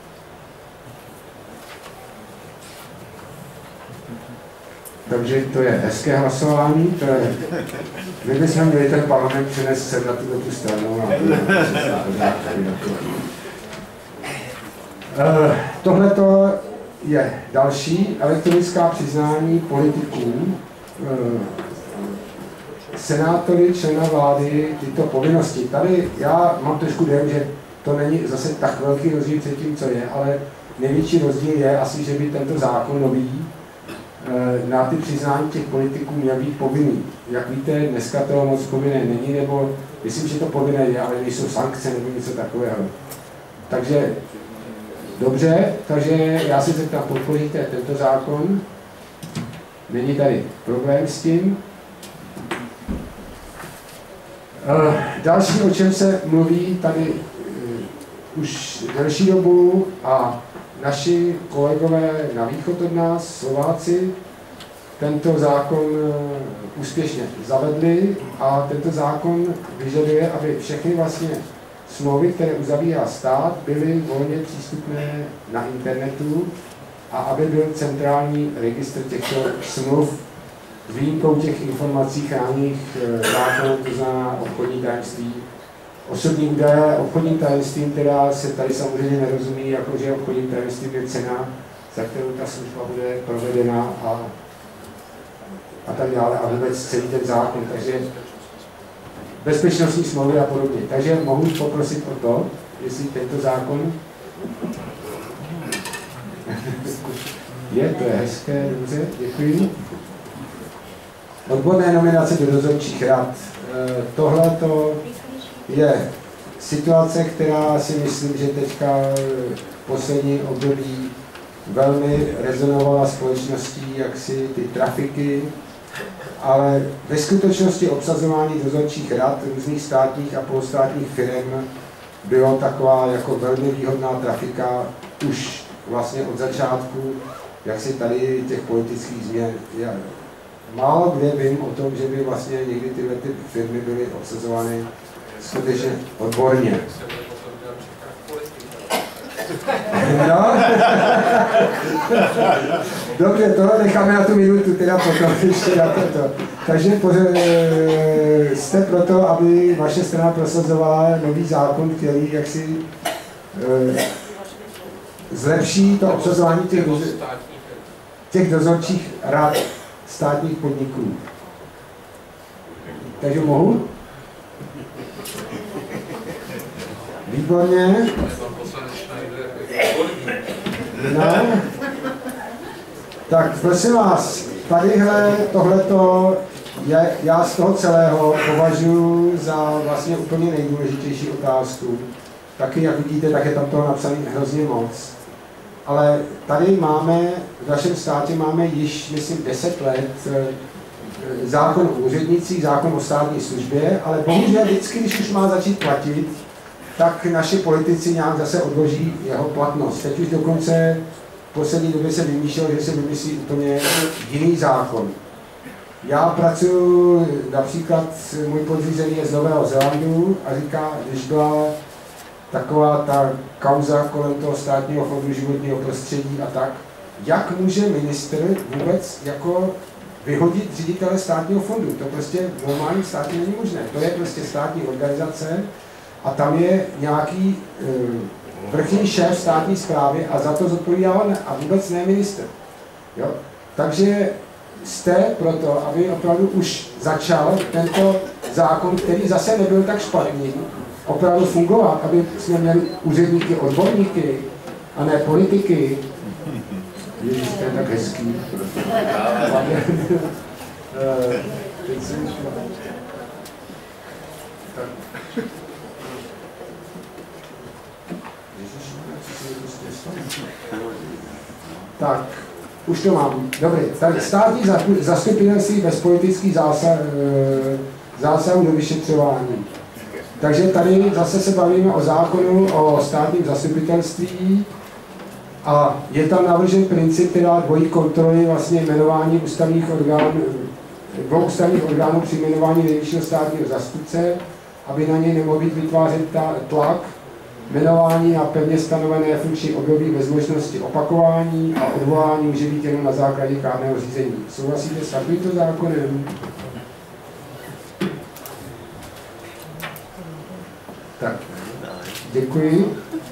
Takže to je hezké hlasování, to je... My bychom měli ten parlament přinést sem na tu stranu. Tohleto je další elektronická přiznání politiků. Senátory, člena vlády, tyto povinnosti. Tady já mám trošku dojem, že to není zase tak velký rozdíl před tím, co je, ale největší rozdíl je asi, že by tento zákon nový na ty přiznání těch politiků měl být povinný. Jak víte, dneska to moc povinné není, nebo myslím, že to povinné je, ale nejsou sankce nebo něco takového. Takže dobře, takže já si zeptám, podpoříte tento zákon? Není tady problém s tím? Další, o čem se mluví tady už delší dobu, a naši kolegové na východ od nás, Slováci, tento zákon úspěšně zavedli, a tento zákon vyžaduje, aby všechny vlastně smlouvy, které uzavírá stát, byly volně přístupné na internetu a aby byl centrální registr těchto smluv. s výjimkou těch informací chráněných zákonem, to znamená obchodní tajemství. Osobní údaje obchodním tajemstvím, teda se tady samozřejmě nerozumí, jakože obchodním tajemstvím je cena, za kterou ta služba bude provedena a tak dále, a vůbec celý ten zákon. Takže bezpečnostní smlouvy a podobně. Takže mohu poprosit o to, jestli tento zákon to je hezké, dobře, děkuji. Odborné nominace do dozorčích rad. Tohle to je situace, která si myslím, že teďka v poslední období velmi rezonovala společností, jaksi ty trafiky, ale ve skutečnosti obsazování dozorčích rad různých státních a polostátních firm bylo taková jako velmi výhodná trafika už vlastně od začátku, jak si tady těch politických změn. Já málo kde vím o tom, že by vlastně někdy tyhle ty firmy byly obsazovány skutečně odborně. No. Dobře, tohle necháme na tu minutu, teda potom ještě na to. Takže jste proto, aby vaše strana prosazovala nový zákon, který jaksi zlepší to obsazování těch dozorčích rad státních podniků. Takže mohu? Výborně. No. Tak prosím vás, tadyhle tohleto já z toho celého považuji za vlastně úplně nejdůležitější otázku. Taky, jak vidíte, tak je tam toho napsané hrozně moc. Ale tady máme, v našem státě máme již, myslím, 10 let zákon o úřednicích, zákon o státní službě, ale bohužel vždycky, když už má začít platit, tak naši politici nějak zase odloží jeho platnost. Teď už dokonce v poslední době se vymýšlelo, že se vymyslí úplně jiný zákon. Já pracuji, například můj podřízený je z Nového Zélandu a říká, když byla taková ta kauza kolem toho státního fondu životního prostředí a tak, jak může ministr vůbec jako vyhodit ředitele státního fondu? To prostě v normálním státě není možné. To je prostě státní organizace a tam je nějaký vrchní šéf státní správy a za to zodpovídá on a vůbec ne ministr. Jo? Takže jste proto, aby opravdu už začal tento zákon, který zase nebyl tak špatný, opravdu fungovat, aby jsme měli úředníky, odborníky a ne politiky. Ježiš, to je tak hezký. Tak, už to mám. Dobrý, tak státní zastupitelství bez politických zásahů do vyšetřování. Takže tady zase se bavíme o zákonu o státním zastupitelství a je tam navržen princip teda dvojí kontroly vlastně jmenování dvou ústavních orgánů při jmenování nejvyššího státního zástupce, aby na něj nemohl být vytvářet tlak, jmenování na pevně stanovené funkční období bez možnosti opakování a odvolání může být jenom na základě kárného řízení. Souhlasíte s takovýmto zákonem? Tak, děkuji.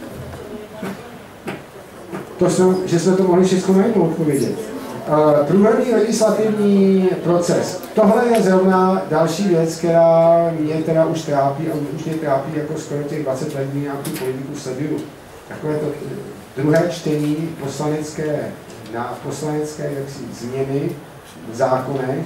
Že jsme to mohli všechno najednou odpovědět. Průhledný legislativní proces. Tohle je zrovna další věc, která mě teda už trápí a už mě trápí jako skoro těch 20 let, kdy nějakou politiku sleduju. Takové to druhé čtení poslanecké změny v zákonech.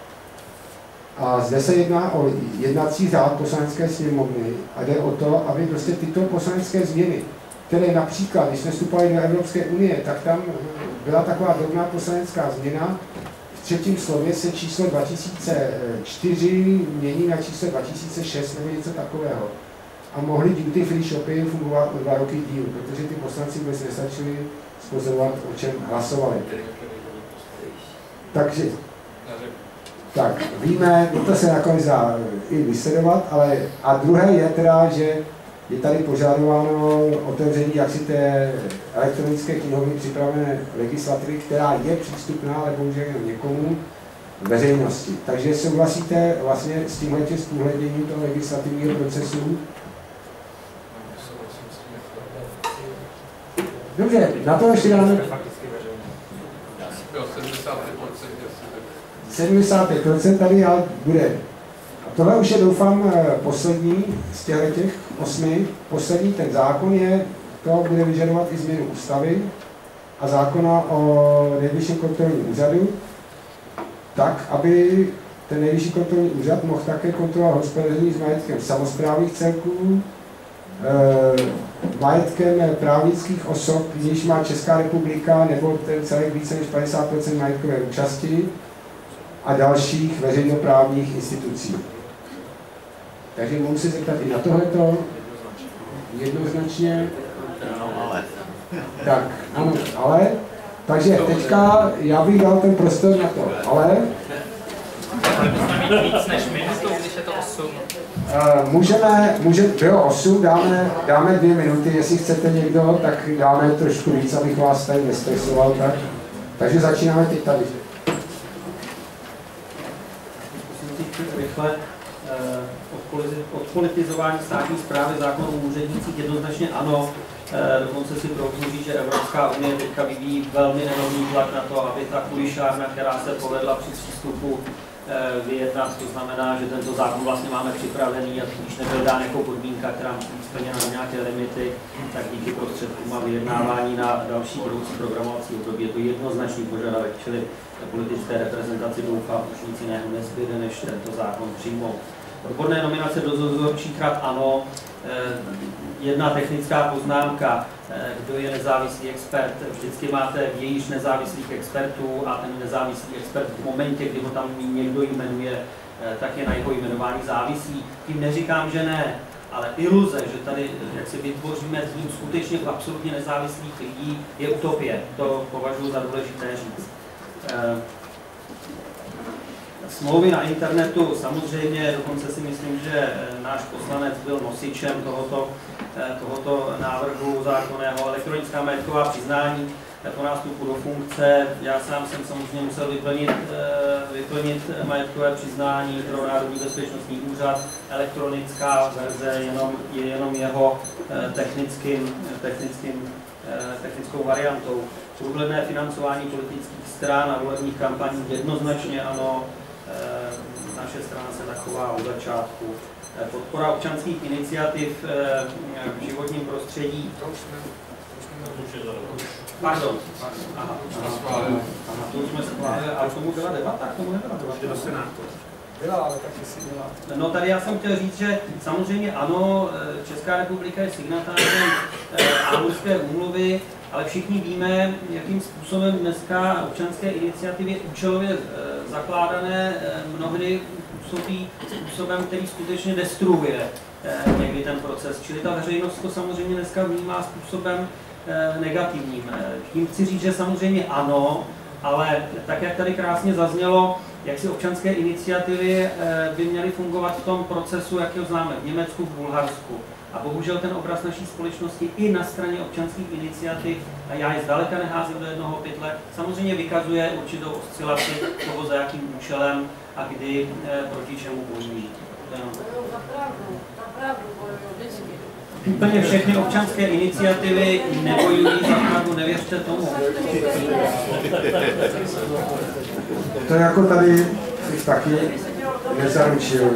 A zde se jedná o jednací řád poslanecké sněmovny a jde o to, aby prostě tyto poslanecké změny, které například, když jsme vstupovali do Evropské unie, tak tam byla taková drobná poslanecká změna. V třetím slově se číslo 2004 mění na číslo 2006 nebo něco takového. A mohly duty free shopy fungovat o 2 roky díl, protože ty poslanci vůbec nestačili spozorovat, o čem hlasovali. Takže tak, víme, to se nakonec dá i vysledovat, ale a druhé je teda, že je tady požadováno otevření jaksi té elektronické knihovny připravené legislativy, která je přístupná, ale bohužel jenom někomu. veřejnosti. Takže souhlasíte vlastně s tímhletím způhleděním toho legislativního procesu? Dobře, na to ještě dáme 75% tady ale bude. A tohle už je, doufám, poslední z těch 8. Poslední ten zákon je, to bude vyžadovat i změnu ústavy a zákona o Nejvyšším kontrolním úřadu, tak, aby ten Nejvyšší kontrolní úřad mohl také kontrolovat hospodaření s majetkem samosprávných celků, majetkem právnických osob, když má Česká republika nebo ten celek více než 50% majetkové účasti a dalších veřejnoprávních institucí. Takže mohu se zeptat i na tohleto jednoznačně. Tak, ano, ale. Takže teďka já bych dal ten prostor na to, ale. Víc než minutu, když je to 8. Bylo 8, dáme 2 minuty, jestli chcete někdo, tak dáme trošku víc, abych vás tady nestresoval. Tak. Takže začínáme teď tady. Rychle odpolitizování státní správy, zákon o úřednících jednoznačně ano. Dokonce si prohlíží, že Evropská unie teďka vyvíjí velmi enormní tlak na to, aby ta kulišárna, která se povedla při přístupu vyjednat, to znamená, že tento zákon vlastně máme připravený a když nebyl dán jako podmínka, která musí být splněna na nějaké limity, tak díky prostředkům a vyjednávání na další budoucí programovací období je to jednoznačný požadavek, čili politické reprezentaci doufám, už nic jiného nezbyde, než tento zákon přijmout. Odborné nominace do dozorčích rad ano. Jedna technická poznámka, kdo je nezávislý expert, vždycky máte vějíř nezávislých expertů a ten nezávislý expert v momentě, kdy ho tam někdo jmenuje, tak je na jeho jmenování závislý. Tím neříkám, že ne, ale iluze, že tady jak si vytvoříme tým skutečně absolutně nezávislých lidí, je utopie. To považuji za důležité říct. Smlouvy na internetu, samozřejmě, dokonce si myslím, že náš poslanec byl nosičem tohoto návrhu zákonného. Elektronická majetková přiznání po nástupu do funkce. Já sám jsem samozřejmě musel vyplnit majetkové přiznání pro Národní bezpečnostní úřad. Elektronická verze je jenom jeho technickou variantou. Průhledné financování politických stran a volebních kampaní jednoznačně ano. Naše strana se zachová od začátku. Podpora občanských iniciativ v životním prostředí. Pardon. Aha, to už jsme schválili, ale k tomu byla debata, k tomu nebyla debata. Do Senátu. Byla, ale taky si byla. No tady já jsem chtěl říct, že samozřejmě ano, Česká republika je signatářem Aarhuské úmluvy, ale všichni víme, jakým způsobem dneska občanské iniciativy účelově zakládané mnohdy působí způsobem, který skutečně destruuje někdy ten proces. Čili ta veřejnost to samozřejmě dneska vnímá způsobem negativním. Tím chci říct, že samozřejmě ano, ale tak, jak tady krásně zaznělo, jak si občanské iniciativy by měly fungovat v tom procesu, jak ho známe v Německu, v Bulharsku. A bohužel ten obraz naší společnosti i na straně občanských iniciativ, a já je zdaleka neházím do jednoho pytle, samozřejmě vykazuje určitou oscilaci toho, za jakým účelem a kdy proti čemu bojují. Úplně všechny občanské iniciativy nebojují za pravdu, nevěřte tomu. To jako tady taky nezaručil.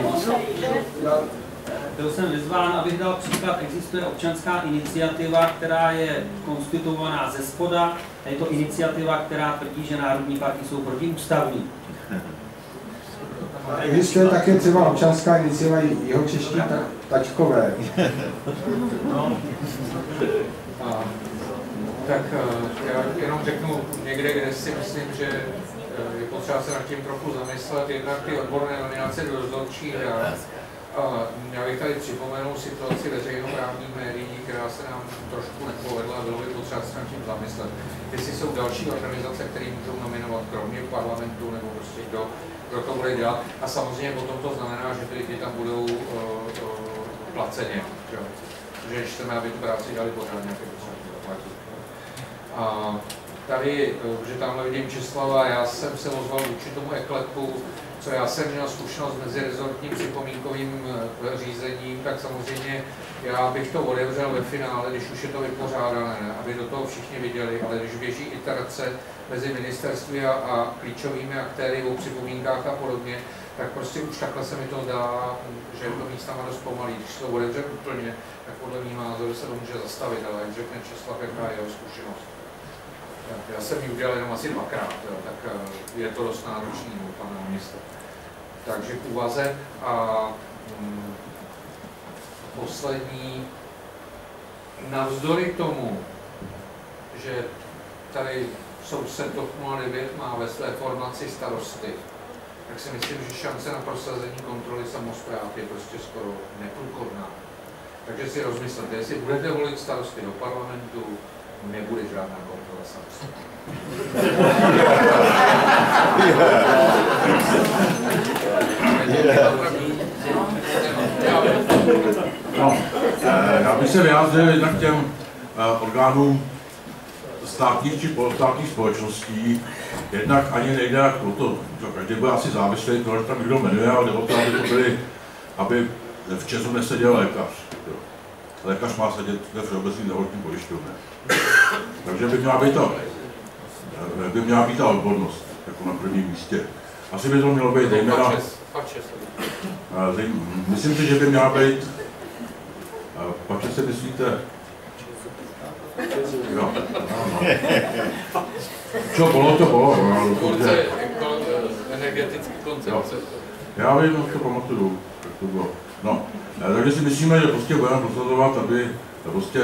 Byl jsem vyzván, abych dal příklad. Existuje občanská iniciativa, která je konstituovaná ze spoda. Je to iniciativa, která tvrdí, že národní parky jsou protiústavní. Existuje také třeba občanská iniciativa jihočeští tačkové. No. Tak já jenom řeknu někde, kde si myslím, že je potřeba se nad tím trochu zamyslet. Jednak ty odborné nominace do dozorčích rad. Já bych tady připomenul situaci veřejnoprávních médií, která se nám trošku nepovedla, bylo by potřeba se nad tím zamyslet. Jestli jsou další organizace, které můžou nominovat kromě parlamentu, nebo prostě kdo to bude dělat. A samozřejmě potom to znamená, že ty lidi tam budou placeně. Že chceme, aby tu práci dělali pořádně, jak je potřeba platit. tady, že tamhle vidím Česlava, já jsem se ozval vůči tomu eklepu, co já jsem měl zkušenost mezi rezortním připomínkovým řízením, tak samozřejmě já bych to otevřel ve finále, když už je to vypořádané, aby do toho všichni viděli, ale když běží iterace mezi ministerství a klíčovými aktéry o připomínkách a podobně, tak prostě už takhle se mi to zdá, že je to místama dost pomalý. Když to otevře úplně, tak podle mým názoru se to může zastavit, ale jak řekne Česlav, jaká je jeho zkušenost. Já jsem ji udělal jenom asi 2krát, tak je to dost náročný, pane ministr. Takže k úvaze a poslední, navzdory tomu, že tady soused TOP 09 má ve své formaci starosty, tak si myslím, že šance na prosazení kontroly samospráv je prostě skoro neprůchodná. Takže si rozmyslete, jestli budete volit starosty do parlamentu, nebude žádná kontrola samospráv. No, já bych se vyjádřil jednak těm orgánům státních či polostátních společností, jednak ani nejde o to, každý bude asi závislý, protože tam někdo jmenuje, ale jde o to, aby to byly, aby v ČEZu neseděl lékař. Jo. Lékař má sedět ve všeobecným zdravotním pojišťovně. Takže by měla být ta odbornost, jako na prvním místě. Asi by to mělo být zejména... Myslím si, že by měla být... Pače se myslíte? Jo. Co bylo, to bylo. Energetický koncept. Já vím, jak to pamatuju, jak to bylo. No, takže si myslíme, že prostě budeme prosazovat, aby prostě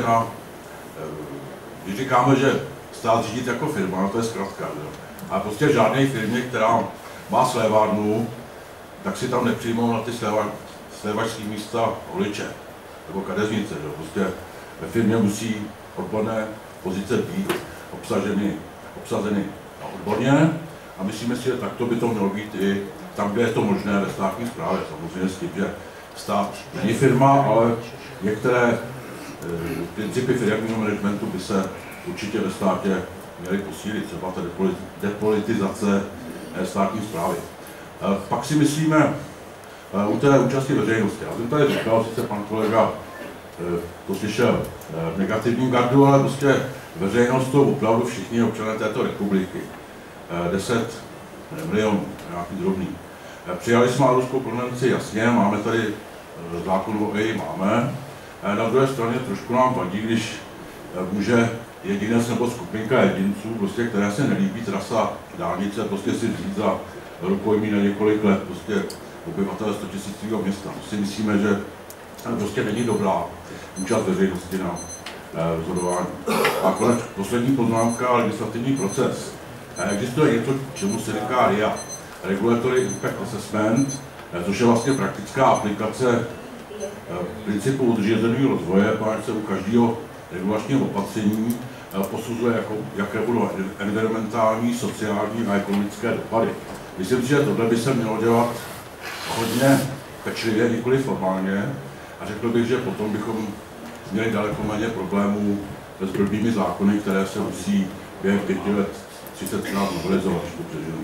když říkáme, že stát řídit jako firma, to je zkratka, ale prostě žádné firmě, která má slévárnu, tak si tam nepřijmou na ty slévačské místa voliče nebo kadeřnice. Prostě ve firmě musí odborné pozice být obsazeny odborně a myslíme si, že takto by to mělo být i tam, kde je to možné ve státní správě. Samozřejmě s tím, že stát není firma, ale některé principy firemního managementu by se určitě ve státě měly posílit, třeba ta depolitizace státní správy. Pak si myslíme u té účasti veřejnosti. Já jsem tady říkal, sice pan kolega to slyšel v negativním gardu, ale prostě veřejnost to opravdu všichni občané této republiky. 10 milionů, nějaký drobný. Přijali jsme Aarhuskou konvenci, jasně, máme tady zákon o EI, máme. Na druhé straně trošku nám vadí, když může jedinec nebo skupinka jedinců, prostě, které se nelíbí trasa dálnice, prostě si vzít za rukojmí na několik let, prostě obyvatel 100 000 města. Si myslíme, že prostě není dobrá účast veřejnosti na rozhodování. A konec poslední poznámka, legislativní proces. Existuje něco, čemu se říká RIA, Regulatory Impact Assessment, což je vlastně praktická aplikace principu udržitelného rozvoje, protože se u každého regulačního opatření posuzuje, jaké budou environmentální, sociální a ekonomické dopady. Myslím si, že tohle by se mělo dělat hodně pečlivě, nikoli formálně, a řekl bych, že potom bychom měli daleko méně problémů s blbými zákony, které se musí během 5 let 30krát novelizovat, když to přeženu.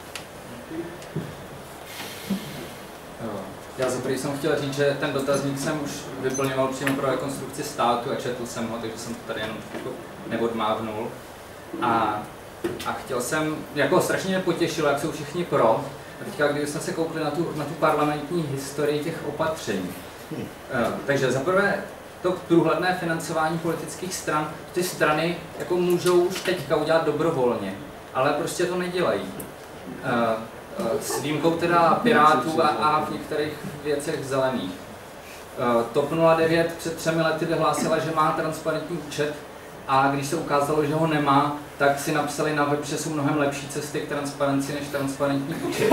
Já za první jsem chtěl říct, že ten dotazník jsem už vyplňoval přímo pro rekonstrukci státu a četl jsem ho, takže jsem to tady jenom neodmávnul. A chtěl jsem, jako strašně mě potěšilo, jak jsou všichni pro. A teďka, když jsme se koukli na tu parlamentní historii těch opatření. Takže zaprvé to průhledné financování politických stran, ty strany jako můžou už teďka udělat dobrovolně, ale prostě to nedělají. S výjimkou teda Pirátů a v některých věcech zelených. TOP 09 před 3 lety vyhlásila, že má transparentní účet, a když se ukázalo, že ho nemá, tak si napsali na web, že jsou mnohem lepší cesty k transparenci než transparentní účet.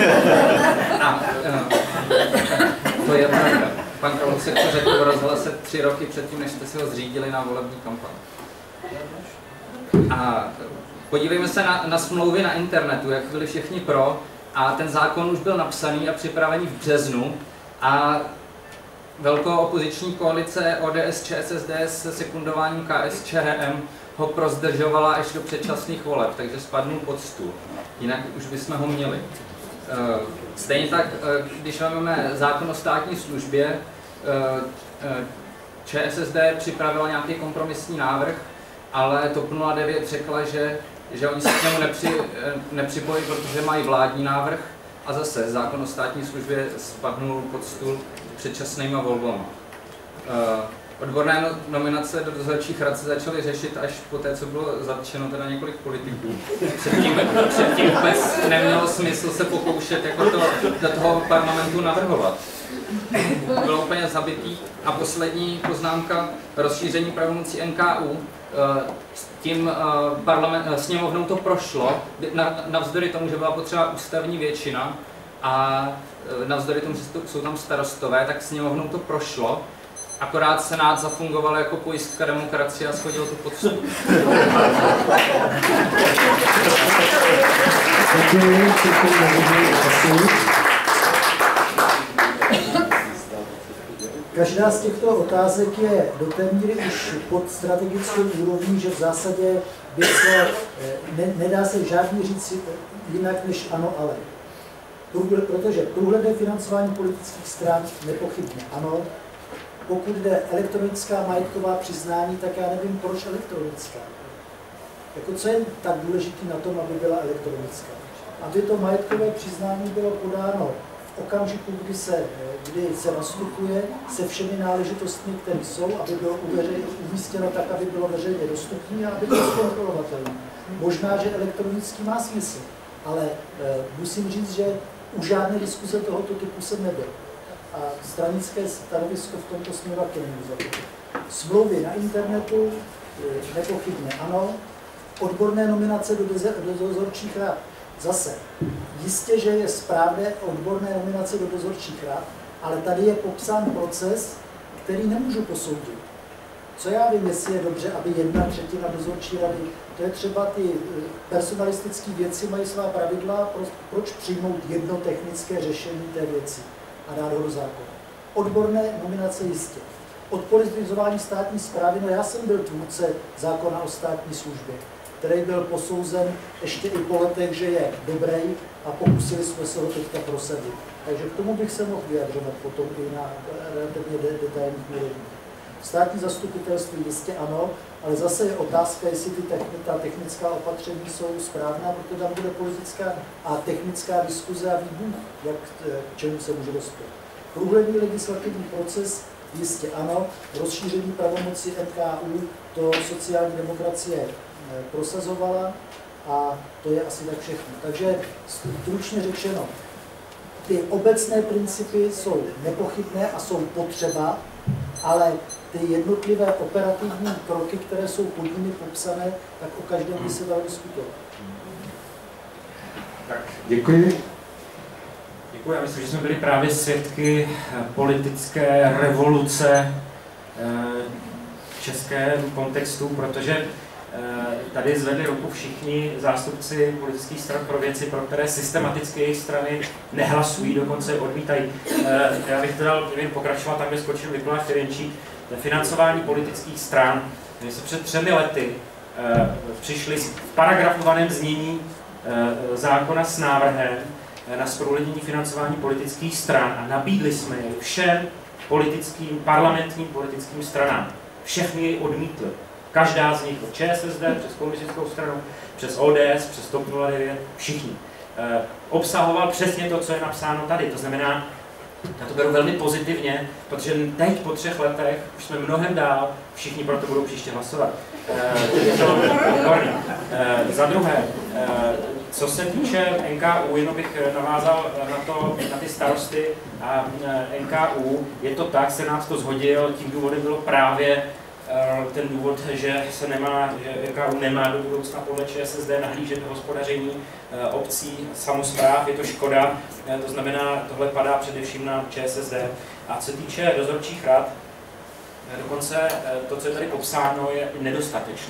To je pravda. Pan Kalousek to řekl v rozhlase 3 roky předtím, než jste si ho zřídili na volební kampaň. A podívejme se na smlouvy na internetu, jak byli všichni pro, a ten zákon už byl napsaný a připravený v březnu, a velkou opoziční koalice ODS, ČSSD se sekundováním KSČM ho prozdržovala až do předčasných voleb, takže spadnul pod stůl. Jinak už bychom ho měli. Stejně tak, když máme zákon o státní službě, ČSSD připravila nějaký kompromisní návrh, ale TOP 09 řekla, že oni se k němu nepřipojí, protože mají vládní návrh a zase zákon o státní službě spadnul pod stůl předčasnýma volbama. Odborné nominace do dozorčích rad se začaly řešit až po té, co bylo zatčeno teda několik politiků. Předtím vůbec nemělo smysl se pokoušet jako to do toho parlamentu navrhovat. Bylo úplně zabitý. A poslední poznámka, rozšíření pravomocí NKÚ. Tím sněmovnou to prošlo, navzdory tomu, že byla potřeba ústavní většina a navzdory tomu, že jsou tam starostové, tak sněmovnou to prošlo. Akorát Senát zafungoval jako pojistka demokracie a shodil to pod stůl. Každá z těchto otázek je do té míry už pod strategickou úrovní, že v zásadě by se, nedá se žádný říct jinak než ano, ale. Protože průhledné financování politických stran nepochybně ano. Pokud jde elektronická majetková přiznání, tak já nevím, proč elektronická. Jako co je tak důležité na tom, aby byla elektronická? Aby to majetkové přiznání bylo podáno v okamžiku, kdy se nastupuje, se všemi náležitostmi, které jsou, aby bylo umístěno tak, aby bylo veřejně dostupné a aby bylo zkontrolovatelné. Možná, že elektronický má smysl, ale musím říct, že u žádné diskuze tohoto typu jsem nebyl. A stranické stanovisko v tomto směru taky nemůžu zapojit. Smlouvy na internetu nepochybně ano. Odborné nominace do dozorčích rad. Zase, jistě, že je správné odborné nominace do dozorčích rad, ale tady je popsán proces, který nemůžu posoudit. Co já vím, jestli je dobře, aby 1/3 dozorčí rady, to je třeba ty personalistické věci, mají svá pravidla, proč přijmout jedno technické řešení té věci a dát ho do zákona. Odborné nominace jistě. Odpolitizování státní správy, no já jsem byl tvůrce zákona o státní službě, který byl posouzen ještě i po letech, že je dobrý a pokusili jsme se ho teďka prosadit. Takže k tomu bych se mohl vyjadřovat potom i na relativně detailních úrovních. Státní zastupitelství jistě ano, ale zase je otázka, jestli ta technická opatření jsou správná, protože tam bude politická a technická diskuze a výbuch, jak k čemu se může dospět. Průhledný legislativní proces jistě ano, rozšíření pravomoci NKÚ, to sociální demokracie prosazovala a to je asi tak všechno. Takže stručně řečeno, ty obecné principy jsou nepochybné a jsou potřeba, ale ty jednotlivé operativní kroky, které jsou pod nimi popsané, tak o každém by se dalo diskutovat. Tak, děkuji. Děkuji. Já myslím, že jsme byli právě svědky politické revoluce v českém kontextu, protože tady zvedli ruku všichni zástupci politických stran pro věci, pro které systematicky jejich strany nehlasují, dokonce odmítají. Já bych teda pokračoval tam, kde skočil Mikuláš Ferjenčík. Financování politických stran. My se před 3 lety přišli v paragrafovaném znění zákona s návrhem na zprůhlednění financování politických stran a nabídli jsme je všem parlamentním politickým stranám. Všechny jej odmítli. Každá z nich, od ČSSD, přes komunistickou stranu, přes ODS, přes TOP 09, všichni. Obsahoval přesně to, co je napsáno tady. To znamená, já to beru velmi pozitivně, protože teď po 3 letech už jsme mnohem dál, všichni pro to budou příště hlasovat. Za druhé, co se týče NKÚ, jenom bych navázal na ty starosty a NKÚ, je to tak, Senát to shodil, tím důvodem bylo právě ten důvod, že NKÚ nemá do budoucna podle ČSSD nahlížet do hospodaření obcí, samospráv, je to škoda, to znamená, tohle padá především na ČSSD. A co se týče dozorčích rad, dokonce to, co je tady popsáno, je nedostatečné.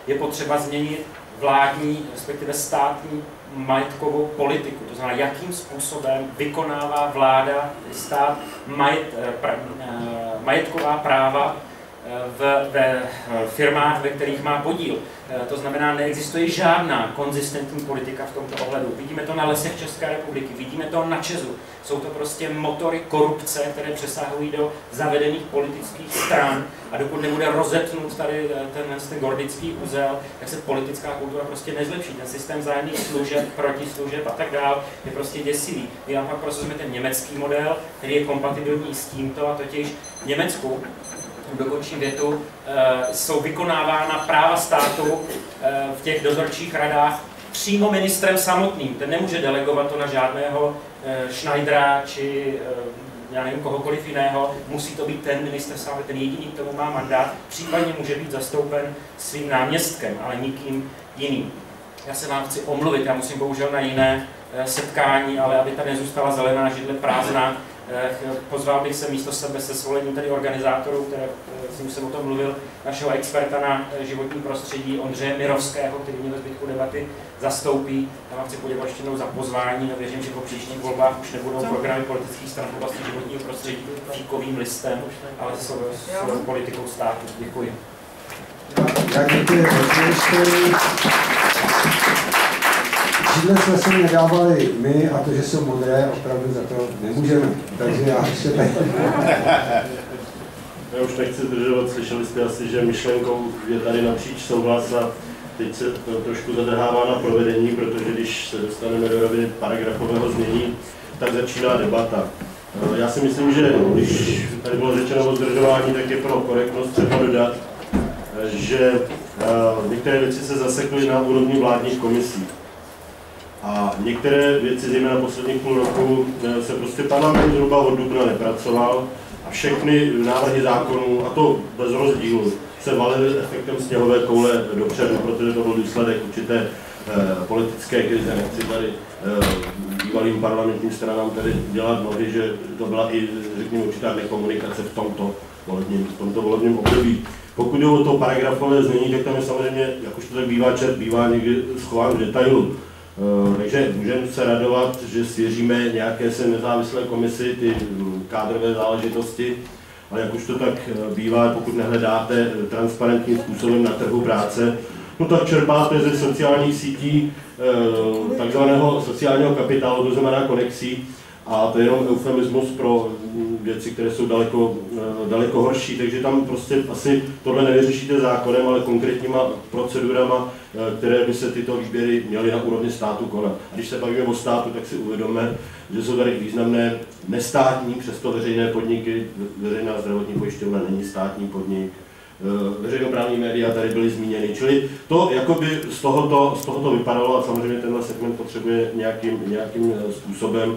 je potřeba změnit vládní, respektive státní majetkovou politiku. To znamená, jakým způsobem vykonává vláda, stát majetková práva ve firmách, ve kterých má podíl. To znamená, neexistuje žádná konzistentní politika v tomto ohledu. Vidíme to na Lesech České republiky, vidíme to na ČEZu. Jsou to prostě motory korupce, které přesahují do zavedených politických stran a dokud nebude rozetnut tady ten gordický uzel, tak se politická kultura prostě nezlepší. Ten systém vzájemných služeb, protislužeb a tak dál je prostě děsivý. My naopak prosazujeme ten německý model, který je kompatibilní s tímto, a totiž v Německu, dokončím větu, jsou vykonávána práva státu v těch dozorčích radách přímo ministrem samotným. Ten nemůže delegovat to na žádného Schneidera či já nevím, kohokoliv jiného. Musí to být ten ministr sám, ten jediný, k tomu má mandát. Případně může být zastoupen svým náměstkem, ale nikým jiným. Já se vám chci omluvit, já musím bohužel na jiné setkání, ale aby tady nezůstala zelená židle prázdná, pozval bych se místo sebe se svolením tady organizátorů, které jsem o tom mluvil, našeho experta na životní prostředí Ondřeje Mirovského, který mě ve zbytku debaty zastoupí. Já vám chci poděkovat ještě jednou za pozvání a věřím, že po příštích volbách už nebudou programy politických stran v oblasti životního prostředí fíkovým listem, ale s politikou státu. Děkuji. Já děkuji. Židle jsme se nedávali my a to, že jsou modré, opravdu za to nemůžeme. Takže já ještě tady. Já už nechci zdržovat, slyšeli jste asi, že myšlenkou je tady napříč souhlas a teď se to trošku zadrhává na provedení, protože když se dostaneme do roviny paragrafového znění, tak začíná debata. Já si myslím, že když tady bylo řečeno o zdržování, tak je pro korektnost třeba dodat, že některé věci se zasekly na úrovni vládních komisí. A některé věci, zejména posledních půl roku, se prostě parlament zhruba od dubna nepracoval a všechny návrhy zákonů, a to bez rozdílu, se valily efektem sněhové koule dopředu, protože to byl důsledek určité politické krize. Nechci tady bývalým parlamentním stranám tady dělat nohy, že to byla i, řekněme, určitá nekomunikace v tomto volebním období. Pokud jde o to paragrafové znění, tak tam je samozřejmě, jak už to tak bývá, čert bývá někdy schován v detailu. Takže můžeme se radovat, že svěříme nějaké se nezávislé komisi ty kádrové záležitosti, ale jak už to tak bývá, pokud nehledáte transparentním způsobem na trhu práce, no tak čerpáte ze sociálních sítí takzvaného sociálního kapitálu, to znamená konexí, a to je jenom eufemismus pro věci, které jsou daleko horší, takže tam prostě asi tohle nevyřešíte zákonem, ale konkrétníma procedurama, které by se tyto výběry měly na úrovni státu konat. A když se bavíme o státu, tak si uvědomme, že jsou tady významné nestátní, přesto veřejné podniky, veřejná zdravotní pojišťovna není státní podnik, veřejnoprávní média tady byly zmíněny, čili to jakoby z tohoto vypadalo a samozřejmě tenhle segment potřebuje nějakým způsobem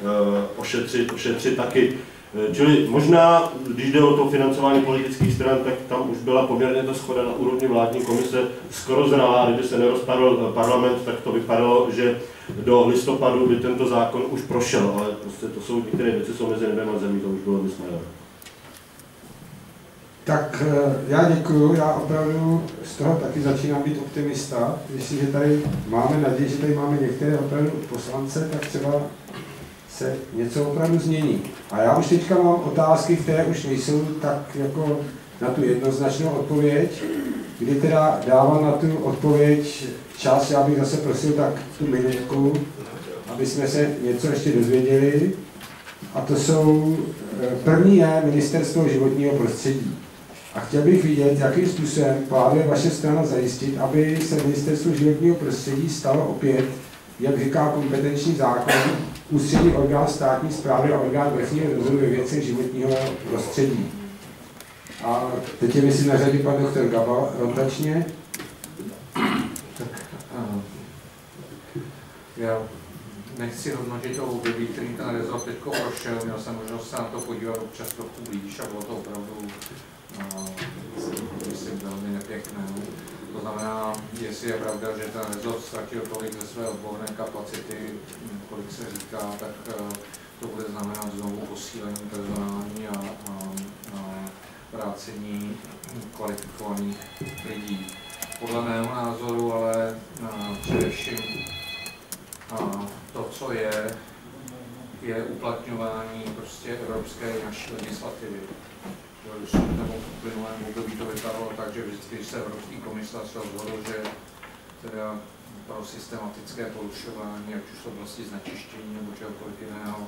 ošetřit taky. Čili možná, když jde o to financování politických stran, tak tam už byla poměrně ta shoda na úrovni vládní komise skoro zralá, kdyby se nerozpadl parlament, tak to vypadalo, že do listopadu by tento zákon už prošel, ale prostě to jsou některé věci, jsou mezi nebem a zemí, to už bylo vysmělé. Tak já děkuju, já opravdu z toho taky začínám být optimista. Jestliže tady máme naději, že tady máme některé opravdu poslance, tak třeba se něco opravdu změní. A já už teďka mám otázky, které už nejsou tak jako na tu jednoznačnou odpověď, kdy teda dávám na tu odpověď čas, já bych zase prosil tak tu minutku, aby jsme se něco ještě dozvěděli. A to jsou, první je Ministerstvo životního prostředí. A chtěl bych vidět, jakým způsobem plánuje vaše strana zajistit, aby se Ministerstvo životního prostředí stalo opět, jak říká kompetenční zákon, ústřední orgán státní správy a orgán vrchního dozoru ve věcech životního prostředí. A teď je myslím na řadě pan doktor Gabal rotačně. Já nechci hodnotit to období, který ten rezort teď prošel, měl jsem možnost se na to podívat občas trochu blíž a bylo to opravdu myslím velmi nepěkné. To znamená, jestli je pravda, že ten rezort ztratil tolik ze své odborné kapacity, kolik se říká, tak to bude znamenat znovu posílení personální a vrácení kvalifikovaných lidí. podle mého názoru, ale především to, co je uplatňování prostě evropské naší legislativy. Nebo v uplynulém období to vypadalo tak, že vždycky, když se Evropský komisař rozhodl, že teda pro systematické porušování, ať už v oblasti znečištění nebo čehokoliv jiného,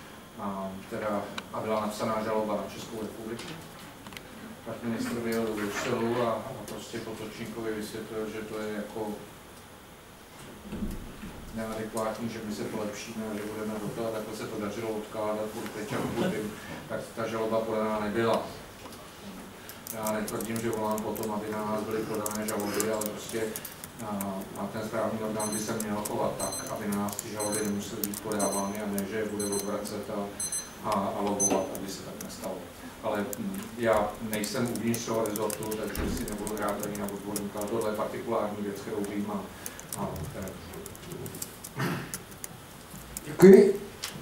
a byla napsaná žaloba na Českou republiku. Tak ministr vyjel do Bruselu a prostě Potočníkovi vysvětlil, že to je jako neadekvátní, že my se polepšíme a že budeme do toho, takhle se to dařilo odkládat tak ta žaloba podaná nebyla. Já netvrdím, že volám potom, aby na nás byly podané žaloby, ale prostě a ten správný orgán by se měl chovat tak, aby na nás ty žaloby nemusely být podávány a ne, že je bude odvracet a lobovat, aby se tak nestalo. Ale já nejsem uvnitř toho rezortu, takže si nebudu hrát ani na odborníka. Tohle je partikulární věc, kterou vím a Děkuji.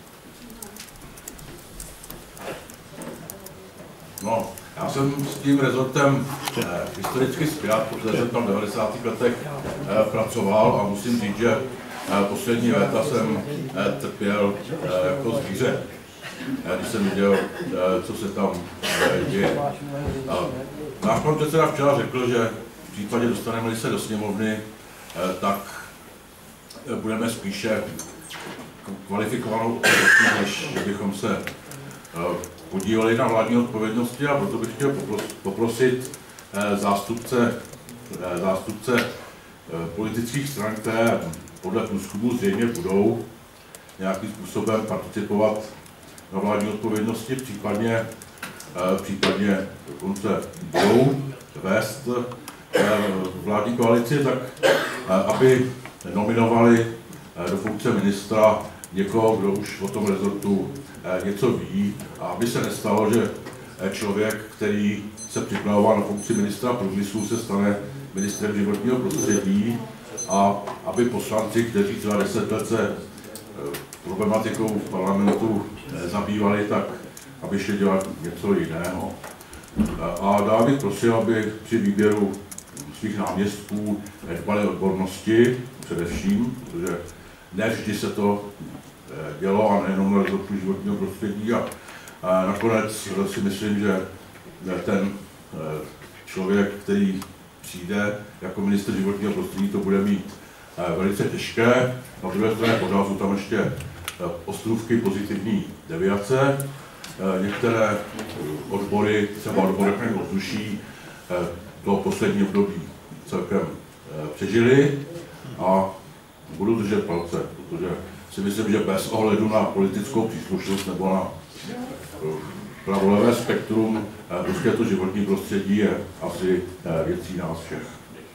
No, já jsem s tím rezortem historicky spjat, protože jsem tam v 90. letech pracoval a musím říct, že poslední léta jsem trpěl jako zvíře, když jsem viděl, co se tam děje. Náš pan předseda včera řekl, že v případě dostaneme se do sněmovny, tak budeme spíše kvalifikovanou odpovědností, než bychom se podíleli na vládní odpovědnosti, a proto bych chtěl poprosit zástupce politických stran, které podle průzkumu zřejmě budou nějakým způsobem participovat na vládní odpovědnosti, případně dokonce budou vést vládní koalici, tak aby nominovali do funkce ministra někoho, kdo už o tom rezortu něco ví, a aby se nestalo, že člověk, který se připravoval na funkci ministra průmyslu, se stane ministrem životního prostředí, a aby poslanci, kteří třeba 10 let se problematikou v parlamentu zabývali, tak aby šli dělat něco jiného. A dál bych prosil, aby při výběru svých náměstků dbali odbornosti především, protože ne vždy se to dělo a nejenom na rezortu životního prostředí, a nakonec si myslím, že ten člověk, který přijde jako ministr životního prostředí, to bude mít velice těžké. Na druhé straně pořád jsou tam ještě ostrůvky pozitivní deviace. Některé odbory, třeba odbor ochrany ovzduší, to poslední období celkem přežili a budu držet palce, protože si myslím, že bez ohledu na politickou příslušnost nebo na pravolevé spektrum, prostě to životní prostředí je asi věcí nás všech.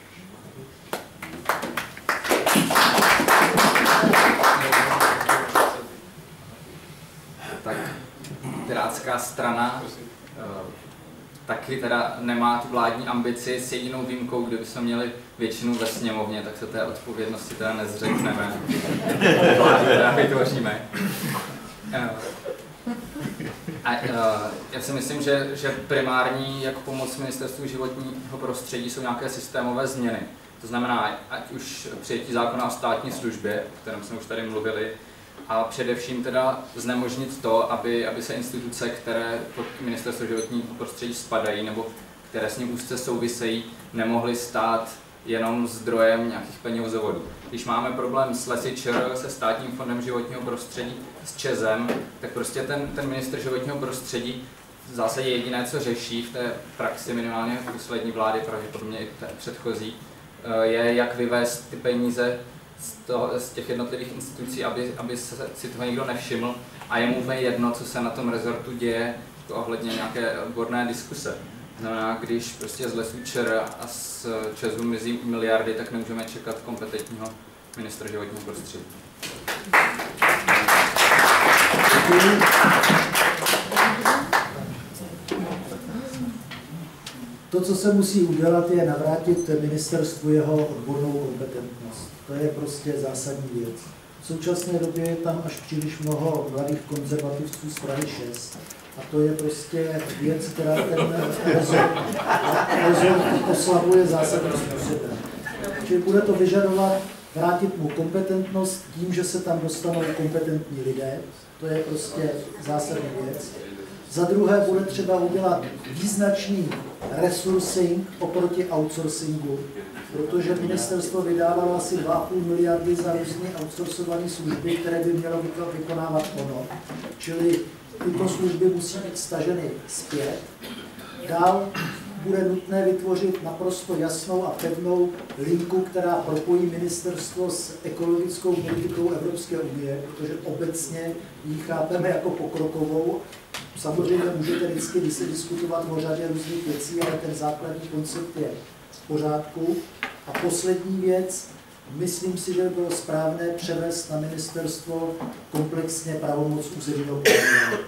Tak Pirátská strana taky teda nemá tu vládní ambici, s jedinou výjimkou, kdyby jsme měli většinu ve sněmovně, tak se té odpovědnosti teda nezřekneme. Vládu teda vytvoříme. A já si myslím, že primární jak pomoc ministerstvu životního prostředí jsou nějaké systémové změny. To znamená, ať už přijetí zákona o státní službě, o kterém jsme už tady mluvili, a především teda znemožnit to, aby se instituce, které pod ministerstvo životního prostředí spadají nebo které s ním úzce souvisejí, nemohly stát jenom zdrojem nějakých penězovodů. Když máme problém s Lesy ČR, se Státním fondem životního prostředí, s ČEZem, tak prostě ten ministr životního prostředí v zásadě jediné, co řeší v té praxi minimálně poslední vlády, pravděpodobně i té předchozí, je, jak vyvést ty peníze z těch jednotlivých institucí, aby si toho nikdo nevšiml, a je mu úplně jedno, co se na tom rezortu děje ohledně nějaké odborné diskuse. Znamená, když prostě z Lesů ČR a z ČEZu mizí miliardy, tak nemůžeme čekat kompetentního ministra životního prostředí. To, co se musí udělat, je navrátit ministerstvu jeho odbornou kompetentnost. To je prostě zásadní věc. V současné době je tam až příliš mnoho mladých konzervativců z Prahy 6. A to je prostě věc, která ten rezort oslabuje zásadním způsobem. Čili bude to vyžadovat vrátit mu kompetentnost tím, že se tam dostanou kompetentní lidé. To je prostě zásadní věc. Za druhé bude třeba udělat význačný resourcing oproti outsourcingu, protože ministerstvo vydávalo asi 2,5 miliardy za různé outsourcované služby, které by mělo vykonávat ono. Čili tyto služby musí být staženy zpět. Dál bude nutné vytvořit naprosto jasnou a pevnou linku, která propojí ministerstvo s ekologickou politikou Evropské unie, protože obecně ji chápeme jako pokrokovou. Samozřejmě můžete vždycky diskutovat o řadě různých věcí, ale ten základní koncept je v pořádku. A poslední věc, myslím si, že by bylo správné převést na ministerstvo komplexně pravomoc územního plánování.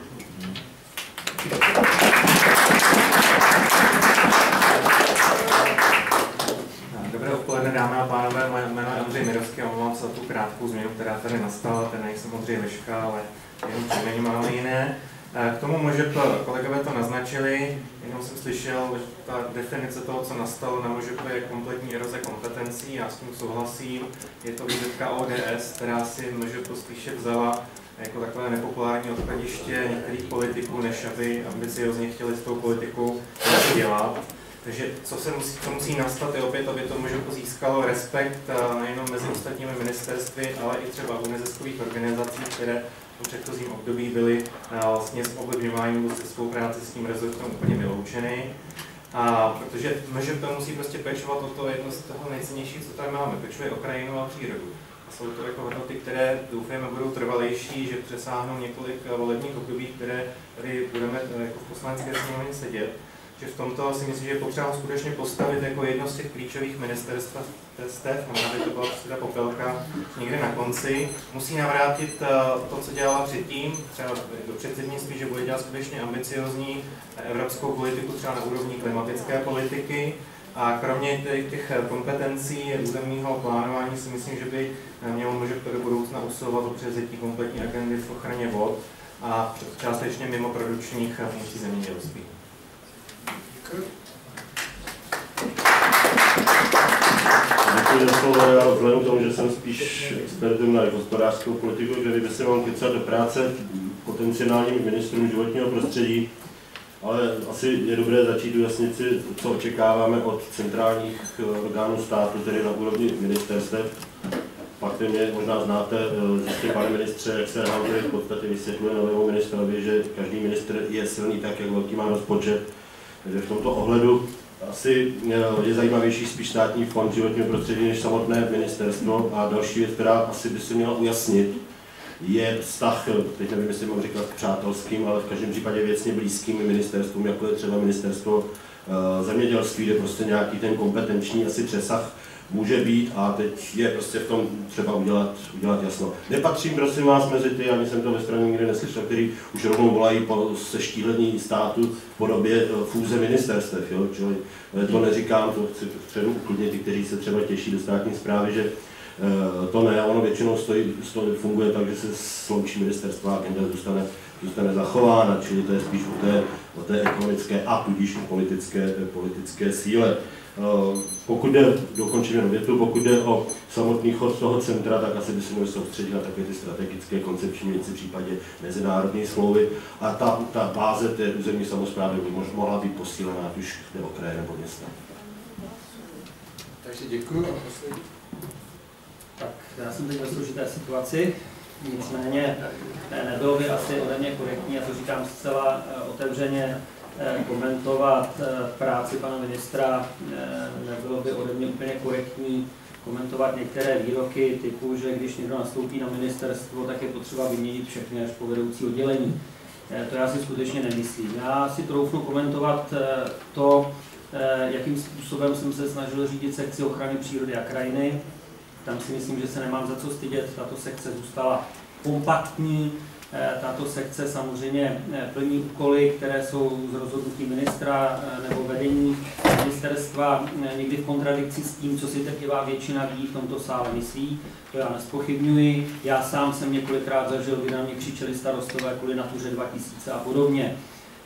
Dobré odpoledne, dámy a pánové, moje jméno je Ondřej Mirovský a omlouvám se za tu krátkou změnu, která tady nastala. Ten nejsem Ondřej Liška, ale jenom příjmení máme jiné. K tomu MŽP, kolegové to naznačili, jenom jsem slyšel, že ta definice toho, co nastalo na MŽP, je kompletní eroze kompetencí, já s tím souhlasím. Je to vizitka ODS, která si MŽP spíše vzala jako takové nepopulární odkladiště některých politiků, než aby ambiciozně chtěli s tou politikou něco dělat. Takže co musí nastat, je opět, aby to MŽP získalo respekt nejenom mezi ostatními ministerstvy, ale i třeba u neziskových organizací, které v předchozím období byly vlastně s ovlivňováním se spolupráce s tím rezortem úplně vyloučeny. A protože MŽP musí prostě pečovat o to jedno z toho nejcennějšího, co tady máme, pečuje o krajinu a přírodu. A jsou to jako hodnoty, které doufujeme budou trvalejší, že přesáhnou několik volebních období, které tady budeme jako v poslanecké sněmovně sedět. Že v tomto si myslím, že je potřeba skutečně postavit jako jedno z těch klíčových ministerstv, možná by to byla předseda Popelka někde na konci, musí navrátit to, co dělala předtím, třeba do předsednictví, že bude dělat skutečně ambiciozní evropskou politiku třeba na úrovni klimatické politiky. A kromě těch kompetencí územního plánování si myslím, že by mělo MŽP do budoucna usilovat o převzetí kompletní agendy v ochraně vod a částečně mimo produkčních funkcí zemědělství. Děkuji za slovo. Já vzhledem k tomu, že jsem spíš expertem na hospodářskou politiku, který by se mal kecat do práce potenciálním ministrům životního prostředí, ale asi je dobré začít ujasnit si, co očekáváme od centrálních orgánů státu, tedy na úrovni ministerstev. Faktem je, možná znáte, zjistě, pane ministře, jak se Hauser v podstatě vysvětluje novému ministrovi, že každý ministr je silný tak, jak velký má rozpočet. Takže v tomto ohledu asi je zajímavější spíš státní fond životního prostředí než samotné ministerstvo. A další věc, která asi by se měla ujasnit, je vztah, teď nevím, jestli mám říkat přátelským, ale v každém případě věcně blízkým ministerstvům, jako je třeba ministerstvo zemědělství, kde prostě nějaký ten kompetenční asi přesah může být a teď je prostě v tom třeba udělat jasno. Nepatřím, prosím vás, mezi ty, ani jsem to ve straně nikdy neslyšel, který už rovnou volají po seštíhlení státu v podobě fúze ministerstev. Jo? Čili to neříkám, to chci předu uklidnit ty, kteří se třeba těší do státní správy, že to ne, ono většinou funguje tak, že se sloučí ministerstva a agenda zůstane zachována, čili to je spíš o té ekonomické a tudíž o politické síle. Pokud jde, dokončím jenom větu, pokud jde o samotný chod toho centra, tak asi by se měl soustředit na takové ty strategické koncepční věci v případě mezinárodní smlouvy a ta báze té územní samosprávy by mohla být posílená, ať už jde o kraje nebo města. Takže děkuji. A poslední. Tak, já jsem teď ve složité situaci, nicméně nebylo by asi ode mě korektní, a to říkám zcela otevřeně, komentovat práci pana ministra, nebylo by ode mě úplně korektní komentovat některé výroky typu, že když někdo nastoupí na ministerstvo, tak je potřeba vyměnit všechny až po vedoucí oddělení. To já si skutečně nemyslím. Já si troufnu komentovat to, jakým způsobem jsem se snažil řídit sekci ochrany přírody a krajiny. Tam si myslím, že se nemám za co stydět, tato sekce zůstala kompaktní. Tato sekce samozřejmě plní úkoly, které jsou z rozhodnutí ministra nebo vedení ministerstva někdy v kontradikci s tím, co si drtivá většina lidí v tomto sále myslí. To já nezpochybňuji. Já sám jsem několikrát zažil, kdy na mě křičeli starostové kvůli Natuře 2000 a podobně.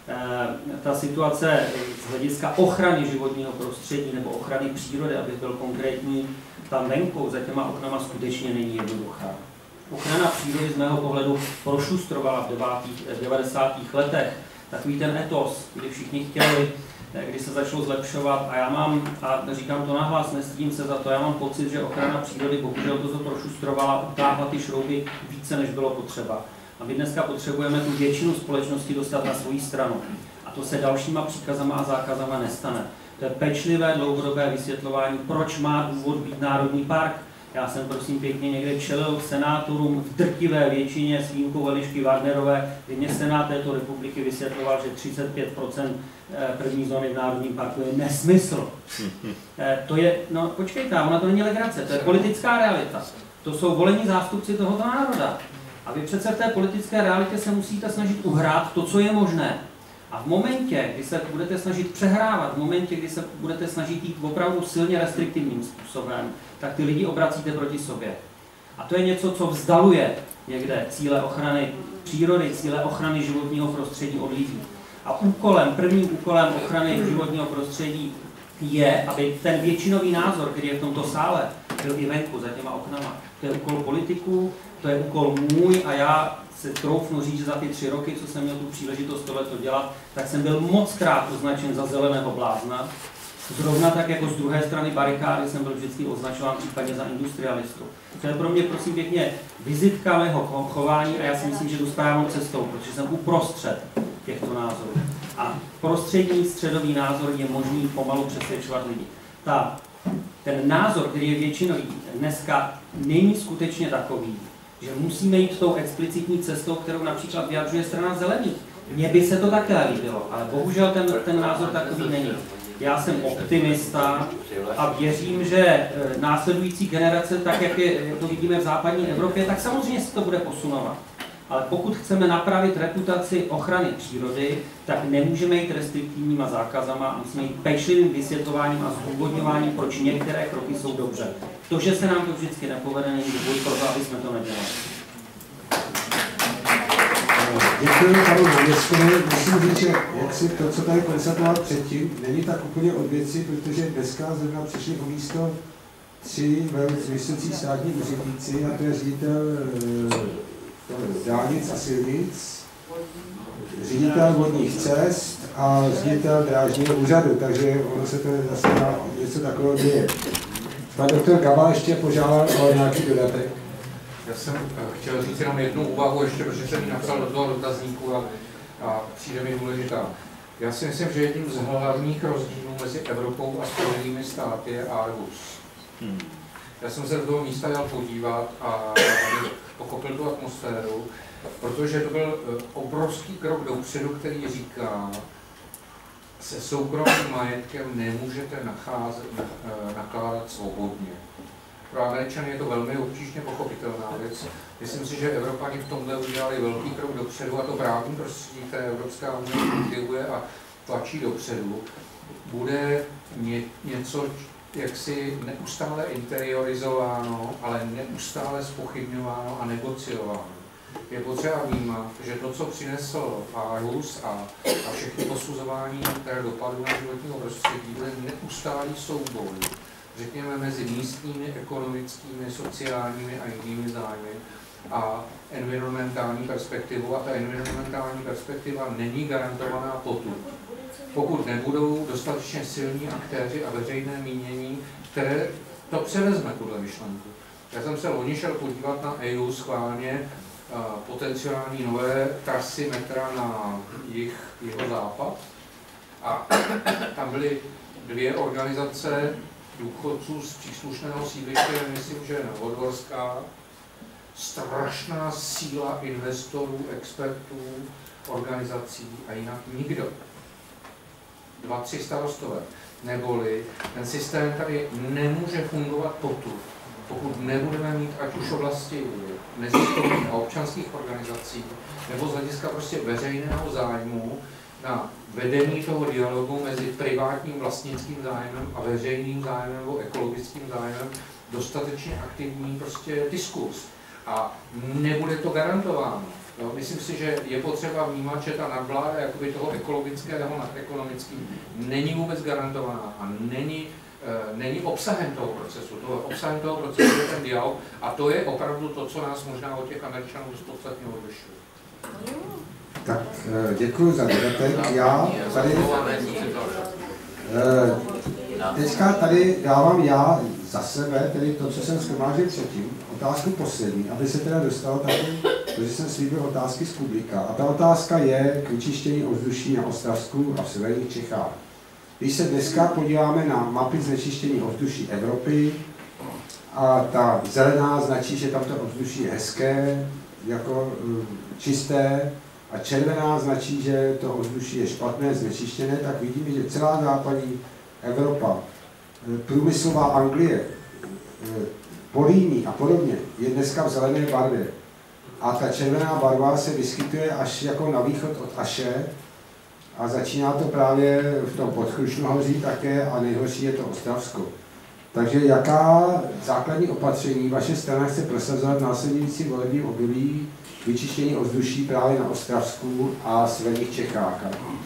ta situace z hlediska ochrany životního prostředí nebo ochrany přírody, abych byl konkrétní, tam venku za těma oknama skutečně není jednoduchá. Ochrana přírody z mého pohledu prošustrovala v 90. letech. Takový ten etos, kdy všichni chtěli, kdy se začalo zlepšovat a já mám, a říkám to nahlas, nestydím se za to, já mám pocit, že ochrana přírody bohužel to prošustrovala, utáhla ty šrouby více, než bylo potřeba. A my dneska potřebujeme tu většinu společnosti dostat na svou stranu. A to se dalšíma příkazama a zákazama nestane. To je pečlivé dlouhodobé vysvětlování, proč má důvod být národní park. Já jsem prosím pěkně někde čelil senátorům v drtivé většině s výjimkou Elišky Wagnerové, kdy mě Senát této republiky vysvětloval, že 35% první zóny v národním parku je nesmysl. To je, no počkejte, ona to není legrace, to je politická realita. To jsou volení zástupci tohoto národa. A vy přece v té politické realitě se musíte snažit uhrát to, co je možné. A v momentě, kdy se budete snažit přehrávat, v momentě, kdy se budete snažit jít opravdu silně restriktivním způsobem, tak ty lidi obracíte proti sobě. A to je něco, co vzdaluje někde cíle ochrany přírody, cíle ochrany životního prostředí od lidí. A prvním úkolem ochrany životního prostředí je, aby ten většinový názor, který je v tomto sále, byl i venku za těma oknama. To je úkol politiků, to je úkol můj a já se troufnu říct, že za ty 3 roky, co jsem měl tu příležitost tohleto dělat, tak jsem byl mockrát označen za zeleného blázna. Zrovna tak jako z druhé strany barikády jsem byl vždycky označován případně za industrialistu. To je pro mě, prosím pěkně, vizitka mého chování a já si myslím, že jdu správnou cestou, protože jsem uprostřed těchto názorů. A prostřední středový názor je možný pomalu přesvědčovat lidi. Ten názor, který je většinový, dneska není skutečně takový, že musíme jít tou explicitní cestou, kterou například vyjadřuje strana zelených. Mně by se to také líbilo, ale bohužel ten názor takový není. Já jsem optimista a věřím, že následující generace, tak jak to vidíme v západní Evropě, tak samozřejmě se to bude posunovat. Ale pokud chceme napravit reputaci ochrany přírody, tak nemůžeme jít restriktivníma zákazama a musíme jít pečlivým vysvětlováním a zdůvodňováním, proč některé kroky jsou dobře. To, že se nám to vždycky nepovede, není důvod pro to, aby jsme to nedělali. Děkuji panu Náměstkovi. Musím říct, že jak si to, co tady konstatoval předtím, není tak úplně od věci, protože dneska zrovna přišli o místo 3 vysocí státní úředníci, a to je ředitel dálnic a silnic, ředitel vodních cest a ředitel drážního úřadu, takže ono se to zase něco takového děje. Pan doktor Gabal ještě požádal o nějaký dodatek. Já jsem chtěl říct jenom jednu úvahu ještě, protože jsem ji napsal do toho dotazníku a přijde mi důležitá. Já si myslím, že jedním z hlavních rozdílů mezi Evropou a Spojenými státy je Aarhus. Já jsem se do toho místa jel podívat a pochopil tu atmosféru, protože to byl obrovský krok dopředu, který říká, se soukromým majetkem nemůžete nakládat svobodně. Pro Američany je to velmi obtížně pochopitelná věc. Myslím si, že Evropani v tomhle udělali velký krok dopředu a to právní prostředí, které Evropská unie kultivuje a tlačí dopředu, bude něco jaksi neustále interiorizováno, ale neustále zpochybňováno a negociováno. Je potřeba vnímat, že to, co přinesl Aarhus a všechny posuzování, které dopadly na životního prostředí, bude neustálý souboj, řekněme, mezi místními, ekonomickými, sociálními a jinými zájmy a environmentální perspektivou. A ta environmentální perspektiva není garantovaná pokud nebudou dostatečně silní aktéři a veřejné mínění, které to převezme, tuhle myšlenku. Já jsem se loni šel podívat na EU schválně potenciální nové trasy metra na jihozápad a tam byly 2 organizace důchodců z příslušného sídliště, myslím, že Novodvorská, strašná síla investorů, expertů, organizací a jinak nikdo. 2-3 starostové. Neboli ten systém tady nemůže fungovat pokud nebudeme mít ať už v oblasti neziskových a občanských organizací, nebo z hlediska prostě veřejného zájmu na vedení toho dialogu mezi privátním vlastnickým zájmem a veřejným zájmem nebo ekologickým zájmem dostatečně aktivní prostě diskurs. a nebude to garantováno. No, myslím si, že je potřeba vnímat, že ta nadvláda jakoby toho ekologického nad ekonomickým není vůbec garantovaná a není obsahem toho procesu. Obsahem toho procesu je ten dialog a to je opravdu to, co nás možná od těch Američanů podstatně odlišuje. Tak děkuji za dodatek. Já tady teďka tady dávám za sebe, tedy to, co jsem shromáždil předtím, otázku poslední, aby se teda dostalo taky, protože jsem slíbil otázky z publika. A ta otázka je k vyčištění ovzduší na Ostravsku a v severních Čechách. Když se dneska podíváme na mapy znečištění ovzduší Evropy, a ta zelená značí, že tam to ovzduší je hezké, jako čisté, a červená značí, že to ovzduší je špatné, znečištěné, tak vidíme, že celá západní Evropa, průmyslová Anglie, Políní a podobně, je dneska v zelené barvě. A ta červená barva se vyskytuje až jako na východ od Aše a začíná to právě v tom Podkrušnohoří také a nejhorší je to Ostravsko. Takže jaká základní opatření vaše strana chce prosazovat v následujícím volebním období vyčištění ovzduší právě na Ostravsku a severních Čechách?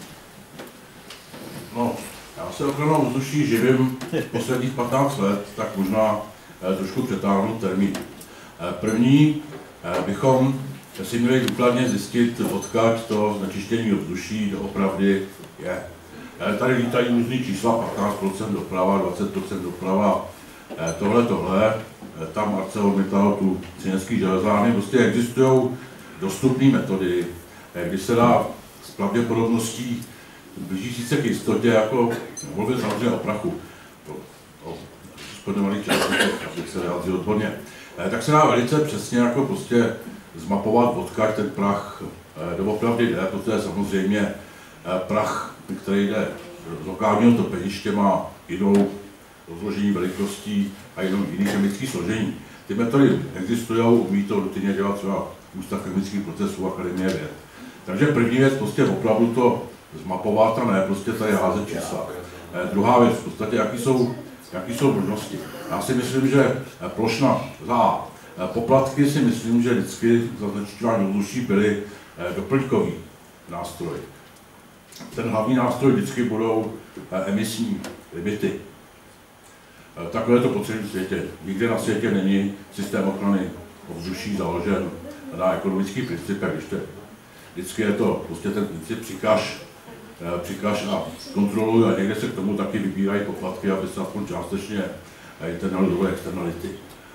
No, já se ochranou ovzduší živím posledních 15 let, tak možná trošku přetáhnu termín. První bychom si měli důkladně zjistit, odkud to znečištění ovzduší doopravdy je. Tady lítají různý čísla, 15% doprava, 20% doprava, tohle, tam ArcelorMittal, tu Třinecký železárny, prostě existují dostupné metody, kdy se dá s pravděpodobností blížící se k jistotě, jako mluvit samozřejmě o prachu, o spodňovaných částicích, abych se vyjádřil odborně, tak se dá velice přesně jako prostě zmapovat, odkud ten prach doopravdy jde, protože samozřejmě prach, který jde z lokálního topeniště, má jinou rozložení velikostí a jiný chemický složení. Ty metody existují, umí to rutině dělat třeba Ústav chemických procesů Akademie věd. Takže první věc, prostě opravdu to zmapovat a ne prostě tady házet čísla. Druhá věc, v podstatě, jaký jsou možnosti. Já si myslím, že plošna za poplatky si myslím, že vždycky za znečišťování ovzduší byly doplňkový nástroj. Ten hlavní nástroj vždycky budou emisní limity. Takhle je to po celém světě. Nikde na světě není systém ochrany ovzduší založen na ekonomických principech. Vždycky je to prostě ten princip přikaž a kontroluj a někde se k tomu taky vybírají poplatky, aby se aspoň částečně internalizovaly externality.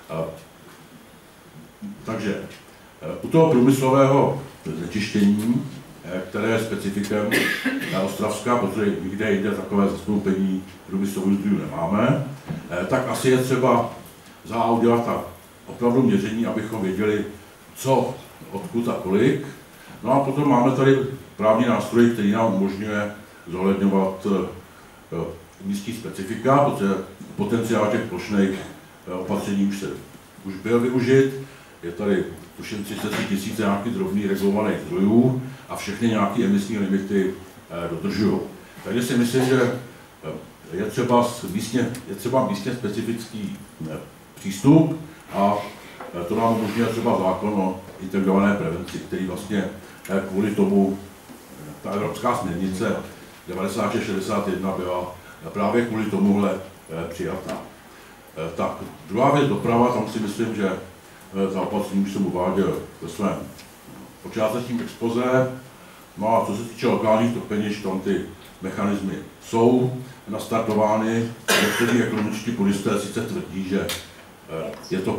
Takže u toho průmyslového znečištění, které je specifikem Ostravska, protože nikde jinde takové zastoupení průmyslových zdrojů nemáme, tak asi je třeba udělat tak opravdu měření, abychom věděli, co, odkud a kolik. No a potom máme tady právní nástroj, který nám umožňuje zohledňovat místní specifika, protože potenciál těch plošných opatření už byl využit. Je tady tuším 30 000 nějakých drobných regulovaných zdrojů a všechny nějaké emisní limity dodržují. Takže si myslím, že je třeba místně specifický přístup a to nám umožňuje třeba zákon o integrované prevenci, který vlastně kvůli tomu, ta evropská směrnice 9661 byla právě kvůli tomuhle přijatá. Tak, druhá věc doprava, tam si myslím, že ta opatření už jsem uváděl ve svém počátečním expoze. No a co se týče lokálních topenišť, tam ty mechanismy jsou nastartovány. Někteří ekonomičtí puristé sice tvrdí, že je to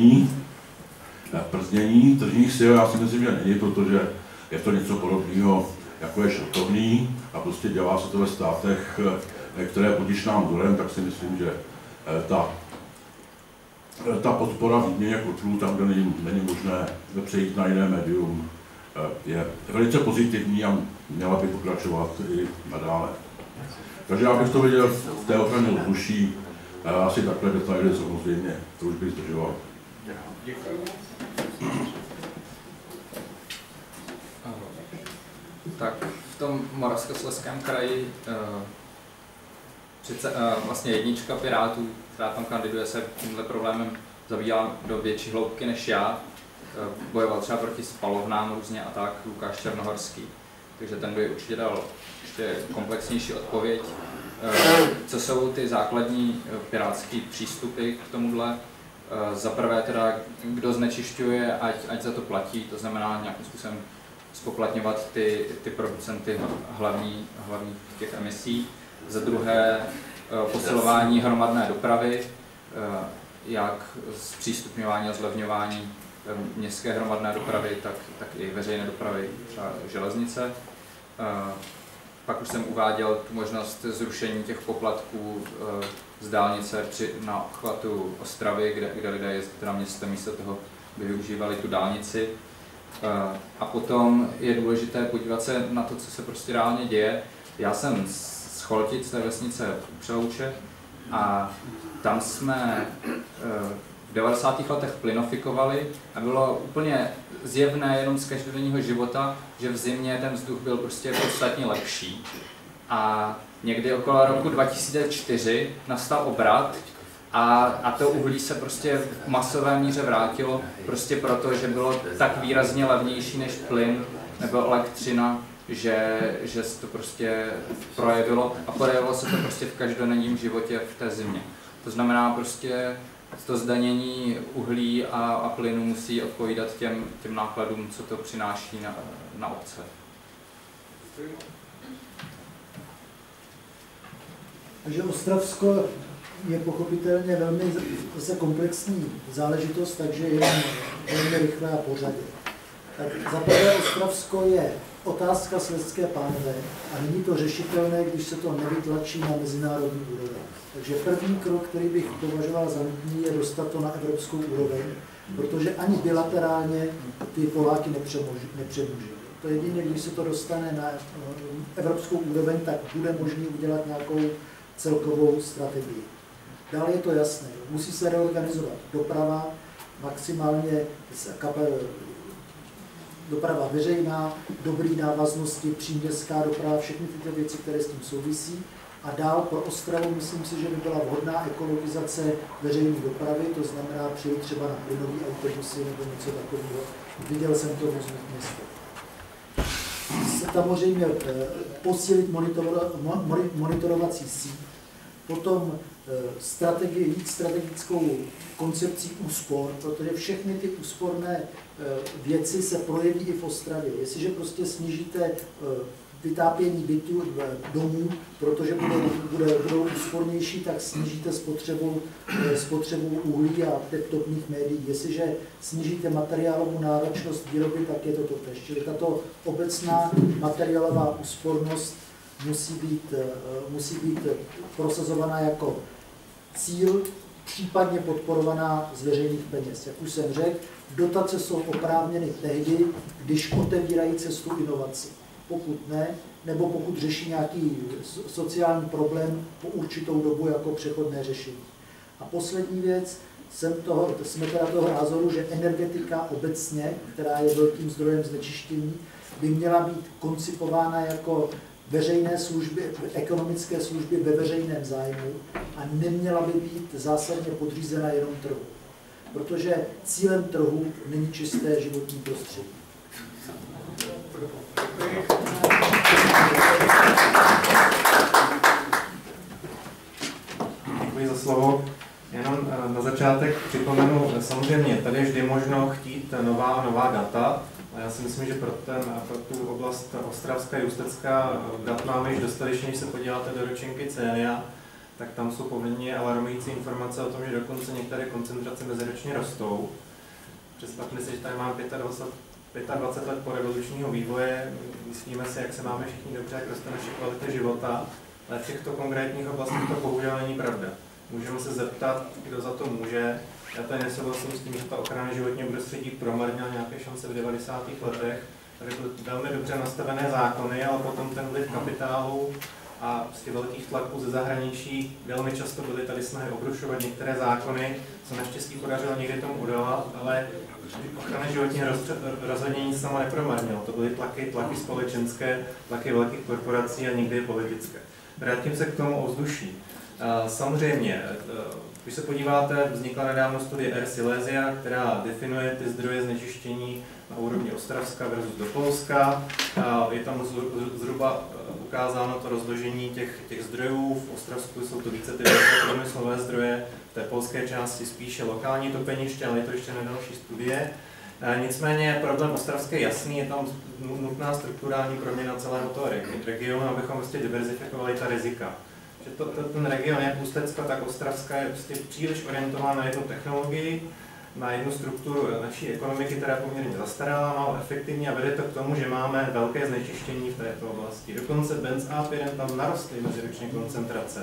prznění tržních sil, já si myslím, že není, protože je to něco podobného, jako je šrotovný a prostě dělá se to ve státech, které pod nám vzorem, tak si myslím, že ta podpora výměně kotlů, tam, kde není možné přejít na jiné médium, je velice pozitivní a měla by pokračovat i nadále. Takže já bych to viděl v té ochraně ovzduší, asi takhle detaily samozřejmě, to už bych zdržoval. Děkuji. Tak v tom Moravskoslezském kraji vlastně jednička Pirátů, která tam kandiduje, se tímhle problémem zabývá do větší hloubky než já. bojoval třeba proti spalovnám různě a tak, Lukáš Černohorský. Takže ten by určitě dal ještě komplexnější odpověď. Co jsou ty základní pirátské přístupy k tomuhle? Za prvé teda, kdo znečišťuje, ať za to platí, to znamená nějakým způsobem spoplatňovat ty producenty hlavních těch emisí. Za druhé, posilování hromadné dopravy, jak zpřístupňování a zlevňování městské hromadné dopravy, tak i veřejné dopravy, třeba železnice. Pak už jsem uváděl tu možnost zrušení těch poplatků z dálnice na obchvatu Ostravy, kde lidé jezdí teda městem, místo toho by využívali tu dálnici. A potom je důležité podívat se na to, co se prostě reálně děje. Já jsem z Choltic, té vesnice u Přelouče, a tam jsme v 90. letech plynofikovali a bylo úplně zjevné jenom z každodenního života, že v zimě ten vzduch byl prostě podstatně lepší. A někdy okolo roku 2004 nastal obrat a to uhlí se prostě v masové míře vrátilo, prostě proto, že bylo tak výrazně levnější než plyn nebo elektřina, že se to prostě projevilo a projevilo se to prostě v každodenním životě v té zimě. To znamená prostě to zdanění uhlí a plynu musí odpovídat těm nákladům, co to přináší na obce. Takže Ostravsko je pochopitelně velmi zase komplexní záležitost, takže jenom velmi rychle a pořadě. Tak za prvé Ostravsko je otázka Slezské pánve a není to řešitelné, když se to nevytlačí na mezinárodní úroveň. Takže první krok, který bych považoval za nutný, je dostat to na evropskou úroveň, protože ani bilaterálně ty Poláky nepřemůží. To jediné, když se to dostane na evropskou úroveň, tak bude možné udělat nějakou celkovou strategii. Dále je to jasné, musí se reorganizovat doprava, maximálně doprava veřejná, dobrý návaznosti, příměstská doprava, všechny tyto věci, které s tím souvisí. A dál pro Ostravu myslím si, že by byla vhodná ekologizace veřejné dopravy, to znamená přejít třeba na plynový autobusy nebo něco takového. Viděl jsem to v různých městech. Samozřejmě posílit monitorovací síť, potom strategickou koncepcí úspor, protože všechny ty úsporné věci se projeví i v Ostravě. Jestliže prostě snížíte vytápění bytů, domů, protože budou úspornější, tak snížíte spotřebu uhlí a teptopných médií. Jestliže snížíte materiálovou náročnost výroby, tak je to totéž. Čili tato obecná materiálová úspornost musí být prosazovaná jako cíl, případně podporovaná z veřejných peněz. Jak už jsem řekl, dotace jsou oprávněny tehdy, když otevírají cestu inovaci. Pokud ne, nebo pokud řeší nějaký sociální problém po určitou dobu jako přechodné řešení. A poslední věc, jsme teda toho názoru, že energetika obecně, která je velkým zdrojem znečištění, by měla být koncipována jako veřejné služby, ekonomické služby ve veřejném zájmu a neměla by být zásadně podřízena jenom trhu. Protože cílem trhu není čisté životní prostředí. Děkuji za slovo. Jenom na začátek připomenu, samozřejmě tady je vždy možno chtít nová data. A já si myslím, že pro tu oblast Ostravská a Ústecká dat máme již dostatečně, když se podíváte do ročenky CENIA, tak tam jsou poměrně alarmující informace o tom, že dokonce některé koncentrace meziročně rostou. Představme si, že tady máme 25 let po revolučního vývoje, myslíme si, jak se máme všichni dobře, jak roste naše kvalita života, ale v těchto konkrétních oblastech to bohužel není pravda. Můžeme se zeptat, kdo za to může. Já tady nesouhlasím s tím, že ta ochrana životního prostředí promarnila nějaké šance v 90. letech. Tady byly velmi dobře nastavené zákony, ale potom ten vliv kapitálu a prostě velkých tlaků ze zahraničí velmi často byly tady snahy obrušovat některé zákony, co naštěstí podařilo někdy tomu udělat, ale ochrana životního rozhodně nic sama nepromarnilo. To byly tlaky společenské, tlaky velkých korporací a někdy politické. Vrátím se k tomu ovzduší. Samozřejmě, když se podíváte, vznikla nedávno studie Air Silesia, která definuje ty zdroje znečištění na úrovni Ostravska versus do Polska. Je tam zhruba ukázáno to rozložení těch zdrojů. V Ostravsku jsou to více ty průmyslové zdroje, v té polské části spíše lokální topeniště, ale je to ještě na další studie. Nicméně problém Ostravské je jasný, je tam nutná strukturální proměna celého toho regionu, abychom prostě diverzifikovali ta rizika. Že ten region, jak Ústecko, tak Ostravská, je prostě příliš orientován na jednu technologii, na jednu strukturu naší ekonomiky, která je poměrně zastaralá, málo efektivní a vede to k tomu, že máme velké znečištění v této oblasti. Dokonce benzapyren tam narostly meziročně koncentrace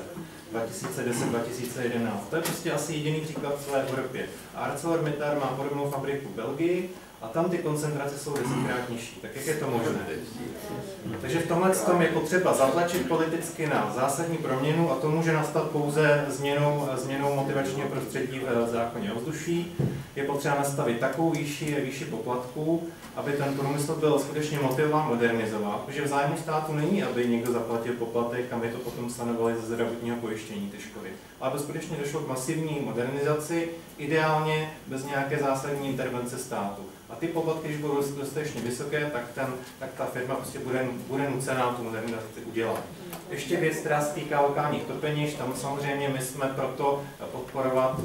2010-2011. To je prostě asi jediný příklad v celé Evropě. ArcelorMittal má podobnou fabriku v Belgii a tam ty koncentrace jsou 10krát nižší. Tak jak je to možné? Takže v tomhle tom je potřeba zatlačit politicky na zásadní proměnu a to může nastat pouze změnou motivačního prostředí v zákoně ovzduší. Je potřeba nastavit takovou výši poplatků, aby ten průmysl byl skutečně motivován modernizovat, protože v zájmu státu není, aby někdo zaplatil poplatek a my to potom stanovali ze zdravotního pojištění ty škody. Ale aby skutečně došlo k masivní modernizaci, ideálně bez nějaké zásadní intervence státu. A ty poplatky, když budou dostatečně vysoké, tak ta firma prostě bude nucená tu modernizaci udělat. Ještě věc, která se týká lokálních topenišť, tam samozřejmě my jsme proto podporovat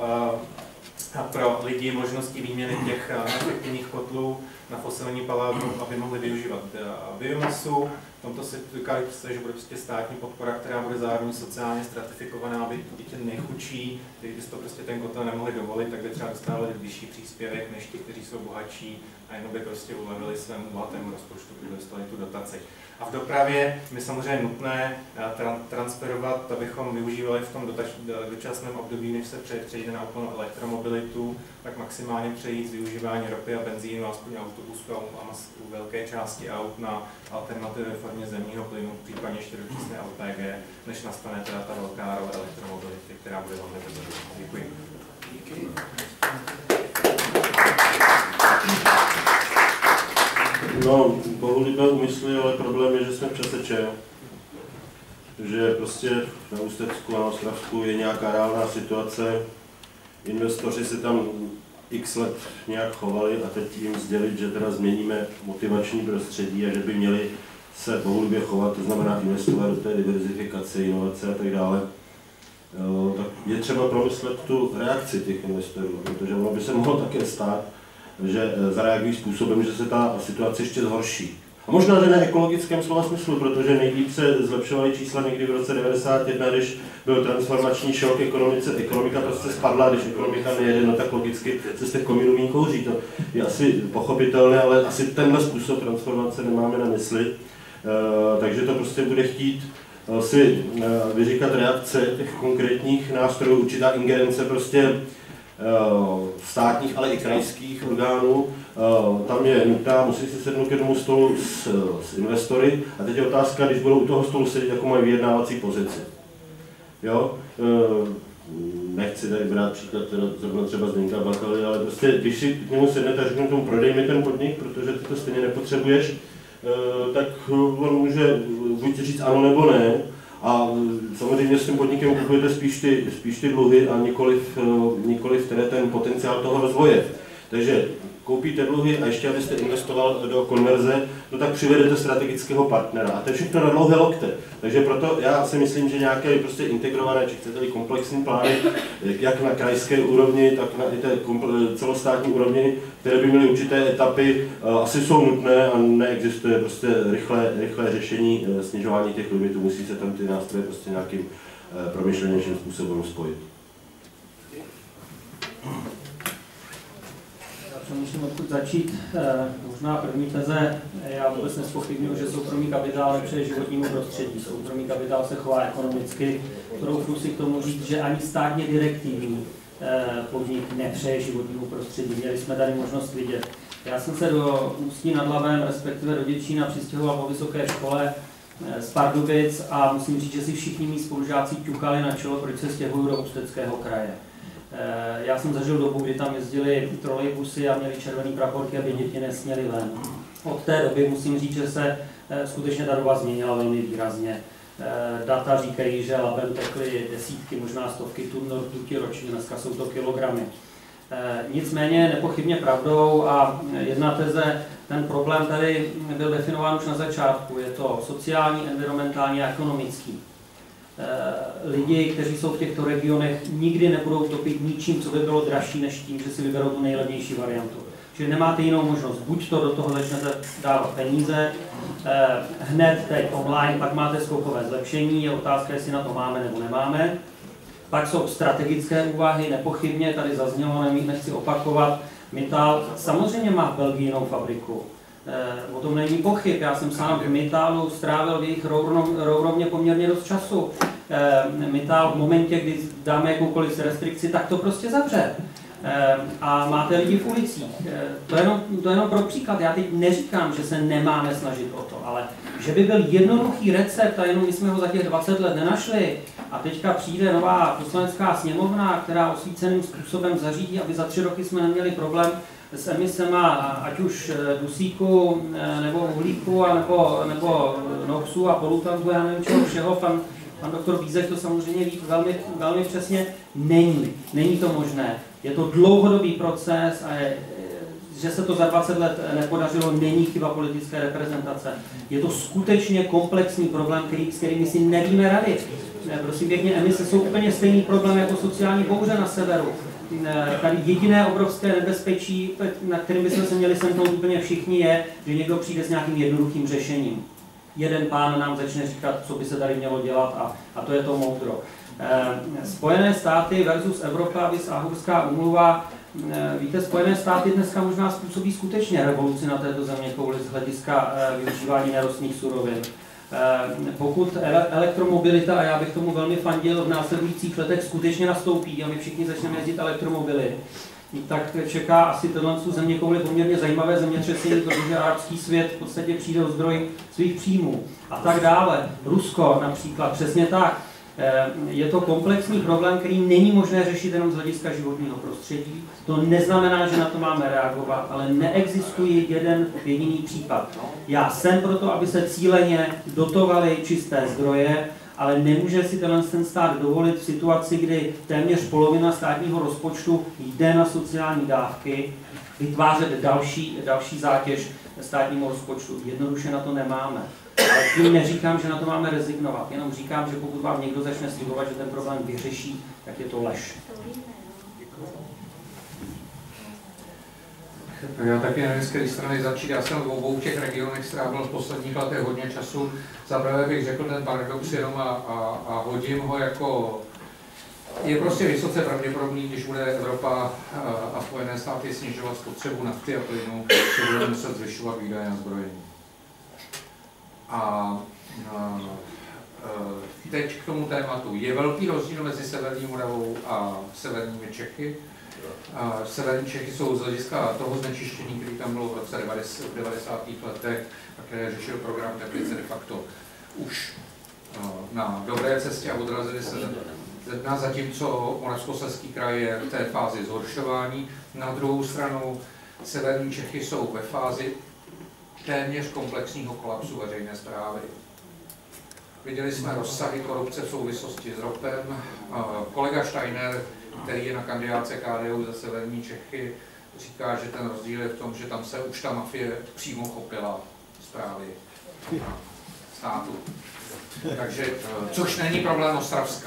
pro lidi možnosti výměny těch efektivních kotlů na fosilní palivo, aby mohli využívat biomasu. V tomto si dokážu představit, že bude prostě státní podpora, která bude zároveň sociálně stratifikovaná, aby i ti nejchudší, kteří by to prostě ten kotel nemohli dovolit, tak by třeba dostávali vyšší příspěvek než ti, kteří jsou bohatší a jenom by prostě ulevili svému bohatému rozpočtu, kdyby dostali tu dotaci. A v dopravě je samozřejmě nutné transferovat, abychom využívali v tom dočasném období, než se přejde na úplnou elektromobilitu, tak maximálně přejít z využívání ropy a benzínu, aspoň autobusů a u velké části aut na alternativy ve formě zemního plynu, případně ještě dočasné LPG, než nastane teda ta velká role elektromobility, která bude velmi brzy. Děkuji. Díky. No, bohulibé úmysly, ale problém je, že jsme přesečen. Že prostě na Ústecku a na Ostravsku je nějaká reálná situace. Investoři se tam x let nějak chovali a teď jim sdělit, že teda změníme motivační prostředí a že by měli se bohulibě chovat, to znamená investovat do té diverzifikace, inovace a tak dále. Tak je třeba promyslet tu reakci těch investorů, protože ono by se mohlo také stát, že zareagují způsobem, že se ta situace ještě zhorší. A možná, že ne ekologickém slova smyslu, protože nejlíp se zlepšovaly čísla někdy v roce 1991, když byl transformační šok ekonomice, ekonomika prostě spadla, když ekonomika nejede, no tak logicky se z těch komínů méně kouří. To je asi pochopitelné, ale asi tenhle způsob transformace nemáme na mysli. Takže to prostě bude chtít si vyříkat reakce těch konkrétních nástrojů, určitá ingerence prostě státních, ale i krajských orgánů. Tam je nutná, musí si sednout k jednomu stolu s investory a teď je otázka, když budou u toho stolu sedět, jako mají vyjednávací pozici. Jo? Nechci tady brát příklad zrovna třeba Zdeňka Bakaly, ale prostě když si k němu sednete a řeknu tomu, prodej mi ten podnik, protože ty to stejně nepotřebuješ, tak on může buď říct ano nebo ne. A samozřejmě s tím podnikem kupujete spíš ty dluhy a nikoliv tedy ten potenciál toho rozvoje. Takže koupíte dluhy a ještě abyste investoval do konverze, no tak přivedete strategického partnera. A to je všechno na dlouhé lokte. Takže proto já si myslím, že nějaké prostě integrované, či chcete-li komplexní plány, jak na krajské úrovni, tak na i té celostátní úrovni, které by měly určité etapy, asi jsou nutné a neexistuje prostě rychlé řešení snižování těch limitů. Musí se tam ty nástroje prostě nějakým promyšlenějším způsobem spojit. Musím odkud začít. Možná první teze, já vůbec nezpochybnuju, že soukromý kapitál nepřeje životnímu prostředí. Soukromý kapitál se chová ekonomicky. Troufnu si k tomu říct, že ani státně direktivní podnik nepřeje životnímu prostředí. Měli jsme tady možnost vidět. Já jsem se do Ústí nad Labem, respektive do Děčína, přistěhoval po vysoké škole z Pardubic a musím říct, že si všichni mý spolužáci ťukali na čelo, proč se stěhují do Ústeckého kraje. Já jsem zažil dobu, kdy tam jezdili trolejbusy a měli červený praporky, aby děti nesměly ven. Od té doby musím říct, že se skutečně ta doba změnila velmi výrazně. Data říkají, že Labem tekly desítky, možná stovky tun rtuti ročně, dneska jsou to kilogramy. Nicméně nepochybně pravdou a jedna teze, ten problém tady byl definován už na začátku, je to sociální, environmentální a ekonomický. Lidi, kteří jsou v těchto regionech, nikdy nebudou topit ničím, co by bylo dražší, než tím, že si vyberou tu nejlevnější variantu. Čili nemáte jinou možnost, buď to do toho začnete dávat peníze, hned teď online, pak máte skokové zlepšení, je otázka, jestli na to máme nebo nemáme. Pak jsou strategické úvahy, nepochybně, tady zaznělo, nechci opakovat, Mittal samozřejmě má v Belgii jinou fabriku. O tom není pochyb, já jsem sám v Mittalu strávil v jejich rourovně poměrně dost času. Mittal v momentě, kdy dáme jakoukoliv restrikci, tak to prostě zavře. A máte lidi v ulicích. To jenom pro příklad. Já teď neříkám, že se nemáme snažit o to, ale že by byl jednoduchý recept a jenom my jsme ho za těch 20 let nenašli a teďka přijde nová poslanecká sněmovna, která osvíceným způsobem zařídí, aby za 3 roky jsme neměli problém s emisema, ať už dusíku, nebo uhlíku, nebo NOxu a polutantů, já nevím čeho všeho, pan doktor Vízek to samozřejmě ví velmi, velmi přesně, není to možné. Je to dlouhodobý proces a že se to za 20 let nepodařilo, není chyba politické reprezentace. Je to skutečně komplexní problém, s kterými si nevíme rady. Prosím pěkně, emise jsou úplně stejný problém jako sociální bouře na severu. Tady jediné obrovské nebezpečí, na kterým bychom se měli semknout úplně všichni, je, že někdo přijde s nějakým jednoduchým řešením. Jeden pán nám začne říkat, co by se tady mělo dělat a to je to moudro. Spojené státy versus Evropa, vis Aarhuská úmluva. Víte, Spojené státy dneska možná způsobí skutečně revoluci na této zeměkouli z hlediska využívání nerostných surovin. Pokud elektromobilita, a já bych tomu velmi fandil, v následujících letech skutečně nastoupí a my všichni začneme jezdit elektromobily, tak čeká asi tenhle zeměkouli poměrně zajímavé zemětřesení, protože arabský svět v podstatě přijde o zdroj svých příjmů a tak dále. Rusko například, přesně tak. Je to komplexní problém, který není možné řešit jenom z hlediska životního prostředí. To neznamená, že na to máme reagovat, ale neexistuje jeden jediný případ. Já jsem proto, aby se cíleně dotovaly čisté zdroje, ale nemůže si ten stát dovolit v situaci, kdy téměř polovina státního rozpočtu jde na sociální dávky, vytvářet další zátěž státnímu rozpočtu. Jednoduše na to nemáme. Ale tím neříkám, že na to máme rezignovat, jenom říkám, že pokud vám někdo začne slibovat, že ten problém vyřeší, tak je to lež. Já taky nevím, z které strany začít. Já jsem v obou těch regionech strávil v posledních letech hodně času. Zaprvé bych řekl ten paradox jenom a hodím ho jako... Je prostě vysoce pravděpodobný, když bude Evropa a Spojené státy snižovat spotřebu nafty a plynu, že budeme muset zvyšovat výdaje na zbrojení. A teď k tomu tématu. Je velký rozdíl mezi Severní Moravou a severními Čechy. Severní Čechy jsou z hlediska toho znečištění, který tam bylo v roce 90. letech, také řešil program Teplice de facto už na dobré cestě a odrazili se ze dna, zatímco Moravskoslezský kraj je v té fázi zhoršování. Na druhou stranu severní Čechy jsou ve fázi téměř komplexního kolapsu veřejné správy. Viděli jsme rozsahy korupce v souvislosti s ropem. Kolega Steiner, který je na kandidátce KDU za severní Čechy, říká, že ten rozdíl je v tom, že tam se už ta mafie přímo chopila zprávy státu. Takže, což není problém Ostravska.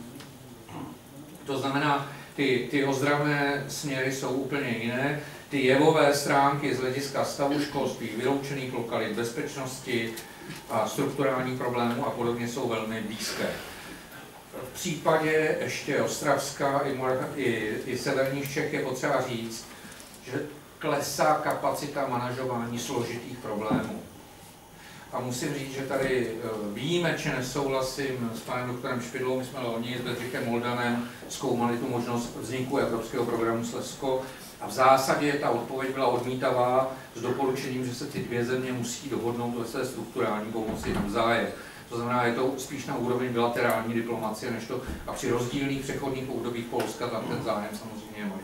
To znamená, ty ozdravné směry jsou úplně jiné. Ty jevové stránky z hlediska stavu školství, vyloučených lokalit, bezpečnosti a strukturálních problémů a podobně jsou velmi blízké. V případě ještě Ostravska i severních Čech je potřeba říct, že klesá kapacita manažování složitých problémů. A musím říct, že tady výjimečně nesouhlasím s panem doktorem Špidlou. My jsme loni s Bedřichem Moldanem zkoumali tu možnost vzniku evropského programu Slezsko a v zásadě ta odpověď byla odmítavá s doporučením, že se ty dvě země musí dohodnout ve své strukturální pomoci navzájem. To znamená, je to spíš na úrovni bilaterální diplomacie, než to, a při rozdílných přechodných obdobích Polska tam ten zájem samozřejmě je malý.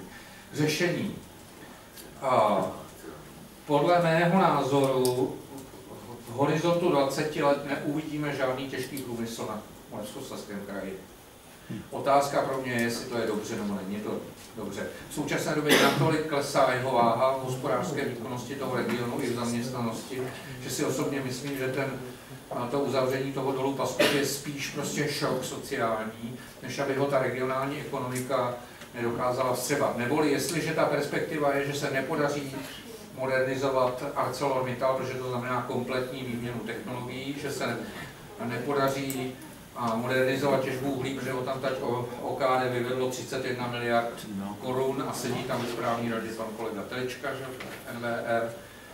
Řešení. Podle mého názoru v horizontu 20 let neuvidíme žádný těžký průmysl na Moravskoslezském kraji. Otázka pro mě je, jestli to je dobře nebo není to dobře. V současné době natolik klesá jeho váha v hospodářské výkonnosti toho regionu i v zaměstnanosti, že si osobně myslím, že to uzavření toho dolu Paskov je spíš prostě šok sociální, než aby ho ta regionální ekonomika nedokázala vstřebat. Neboli jestliže ta perspektiva je, že se nepodaří modernizovat ArcelorMittal, protože to znamená kompletní výměnu technologií, že se nepodaří modernizovat těžbu uhlí, protože ho tam teď OKD vyvedlo 31 miliard korun a sedí tam ve správní radě pan kolega Telička, že NVR,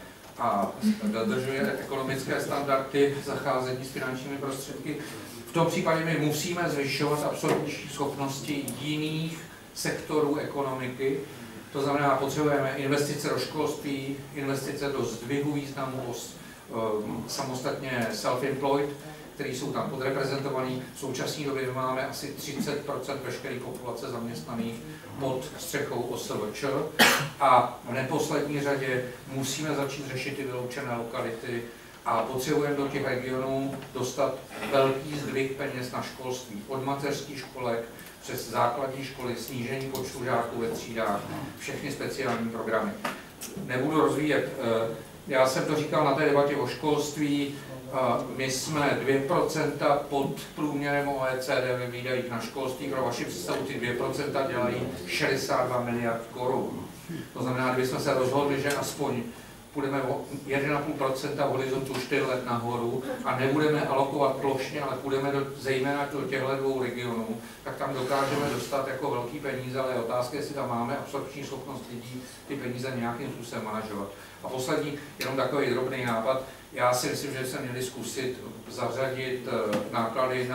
a dodržuje ekonomické standardy zacházení s finančními prostředky. V tom případě my musíme zvyšovat absorpční schopnosti jiných sektorů ekonomiky. To znamená, potřebujeme investice do školství, investice do zdvihu významu samostatně self-employed, který jsou tam podreprezentovaní. V současné době máme asi 30% veškeré populace zaměstnaných pod střechou OSVČ a v neposlední řadě musíme začít řešit ty vyloučené lokality a potřebujeme do těch regionů dostat velký zdvih peněz na školství, od mateřských školek přes základní školy, snížení počtu žáků ve třídách, všechny speciální programy. Nebudu rozvíjet, já jsem to říkal na té debatě o školství, my jsme 2% pod průměrem OECD ve výdajích na školství. Pro vaši představu ty 2% dělají 62 miliard korun. To znamená, kdybychom se rozhodli, že aspoň půjdeme o 1,5% v horizontu 4 let nahoru a nebudeme alokovat plošně, ale půjdeme zejména do těchto dvou regionů, tak tam dokážeme dostat jako velký peníze, ale je otázka, jestli tam máme absorpční schopnost lidí ty peníze nějakým způsobem manažovat. A poslední, jenom takový drobný nápad, já si myslím, že se měli zkusit zařadit náklady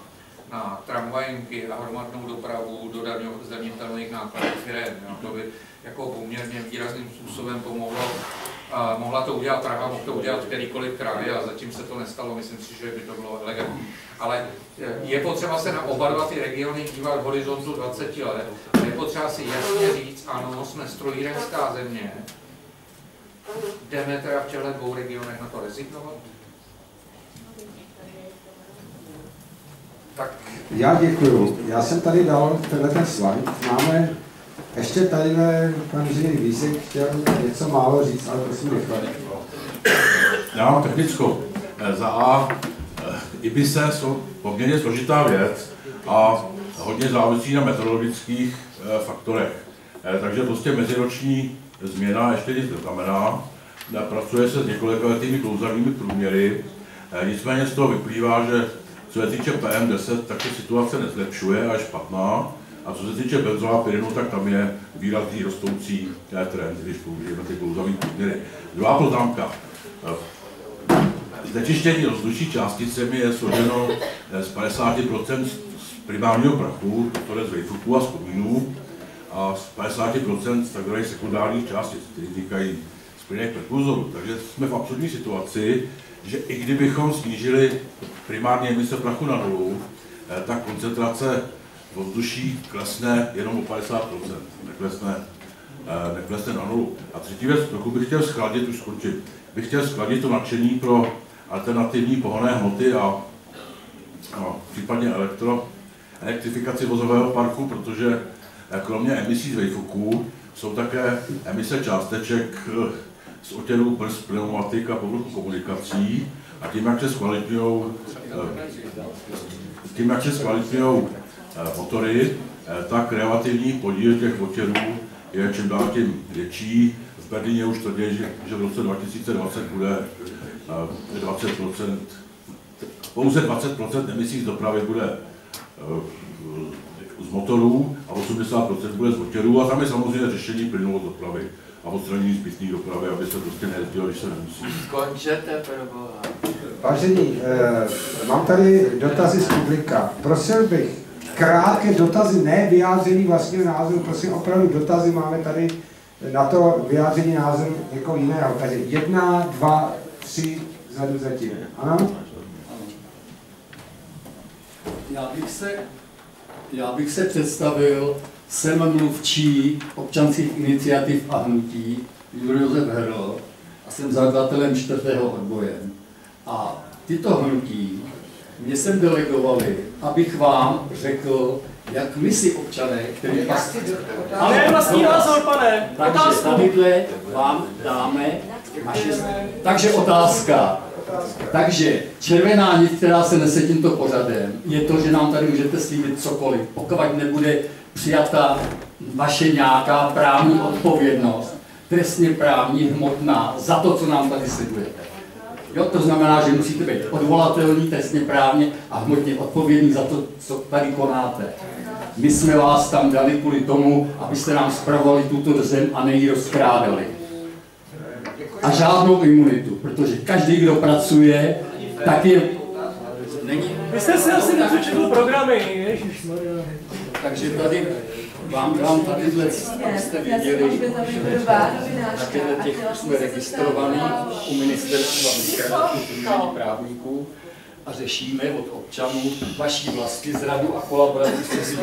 na tramvajenky a hromadnou dopravu do zdanitelných nákladů firem. To by jako poměrně výrazným způsobem pomohlo. Mohla to udělat Praha, mohl to udělat kterýkoliv kraj a zatím se to nestalo, myslím si, že by to bylo elegantní. Ale je potřeba se na oba dva ty regiony dívat v horizontu 20 let. Je potřeba si jasně říct, ano, jsme strojírenská země, jdeme teda v těchto dvou regionech na to rezignovat? Tak. Já děkuju. Já jsem tady dal tenhle slide. Máme ještě tady pan inženýr Vízek chtěl něco málo říct, ale prosím rychle. Já mám technickou. Za A, IBISe jsou poměrně složitá věc a hodně závisí na meteorologických faktorech. Takže prostě meziroční změna ještě nic neznamená. Pracuje se s několikaletými klouzavými průměry. Nicméně z toho vyplývá, že co se týče PM10, tak se situace nezlepšuje a je špatná. A co se týče benzoa a pyrenu, tak tam je výrazný rostoucí trend, když použijeme ty klouzavý průměry. Druhá poznámka. Znečištění ovzduší částicemi je složeno z 50% z primárního prachu, to je z vejfuků a z komínů, a z 50% z takzvaných sekundárních částic, které vznikají z plynek prekurzoru. Takže jsme v absurdní situaci, že i kdybychom snížili primární emise prachu na nulu, tak koncentrace v ovzduší klesne jenom o 50%, neklesne na nulu. A třetí věc, trochu bych chtěl schladit, už skončím, bych chtěl schladit to nadšení pro alternativní pohonné hmoty a případně elektrifikaci vozového parku, protože kromě emisí z vejfuků jsou také emise částeček z otěrů brzd, pneumatik a povrchu komunikací a tím, jak se zkvalitňují motory, tak relativní podíl těch otěrů je čím dál tím větší. V Berlíně už tvrdí, že v roce 2020 bude 20%, pouze 20% emisí z dopravy bude z motorů a 80% bude z otěrů a tam je samozřejmě řešení plynu od dopravy a odstranění zbytných dopravy, aby se prostě nejezdilo, když se nemusí. Končete, proboha. Vážení, mám tady dotazy z publika. Prosil bych, krátké dotazy, ne vyjádření vlastního názoru, prosím opravdu dotazy, máme tady na to vyjádření názoru jako jiného. Takže 1, 2, 3, vzadu zatím. Ano? Já bych se představil, jsem mluvčí občanských iniciativ a hnutí, Josef Herl, a jsem zakladatelem 4. odboje. A tyto hnutí mě sem delegovali, abych vám řekl, jak my si občané, kteří vás... Ale je vlastní názor, pane. Takže tadyhle vám dáme naše... Takže otázka. Takže červená nit, která se nese tímto pořadem, je to, že nám tady můžete slíbit cokoliv, pokud nebude přijata vaše nějaká právní odpovědnost, trestně právní, hmotná, za to, co nám tady slibujete. Jo, to znamená, že musíte být odvolatelní, trestně právně a hmotně odpovědní za to, co tady konáte. My jsme vás tam dali kvůli tomu, abyste nám spravovali tuto zem a neji rozkrádali. A žádnou imunitu, protože každý, kdo pracuje, tak je... Vy jste si asi nepřečetl programy, ježišmarja. Takže tady vám dám tadyhle, abyste viděli, tadyhle těch jsme registrovaní u ministerstva právníků a řešíme od občanů vaší vlasti zradu a kolaboraci s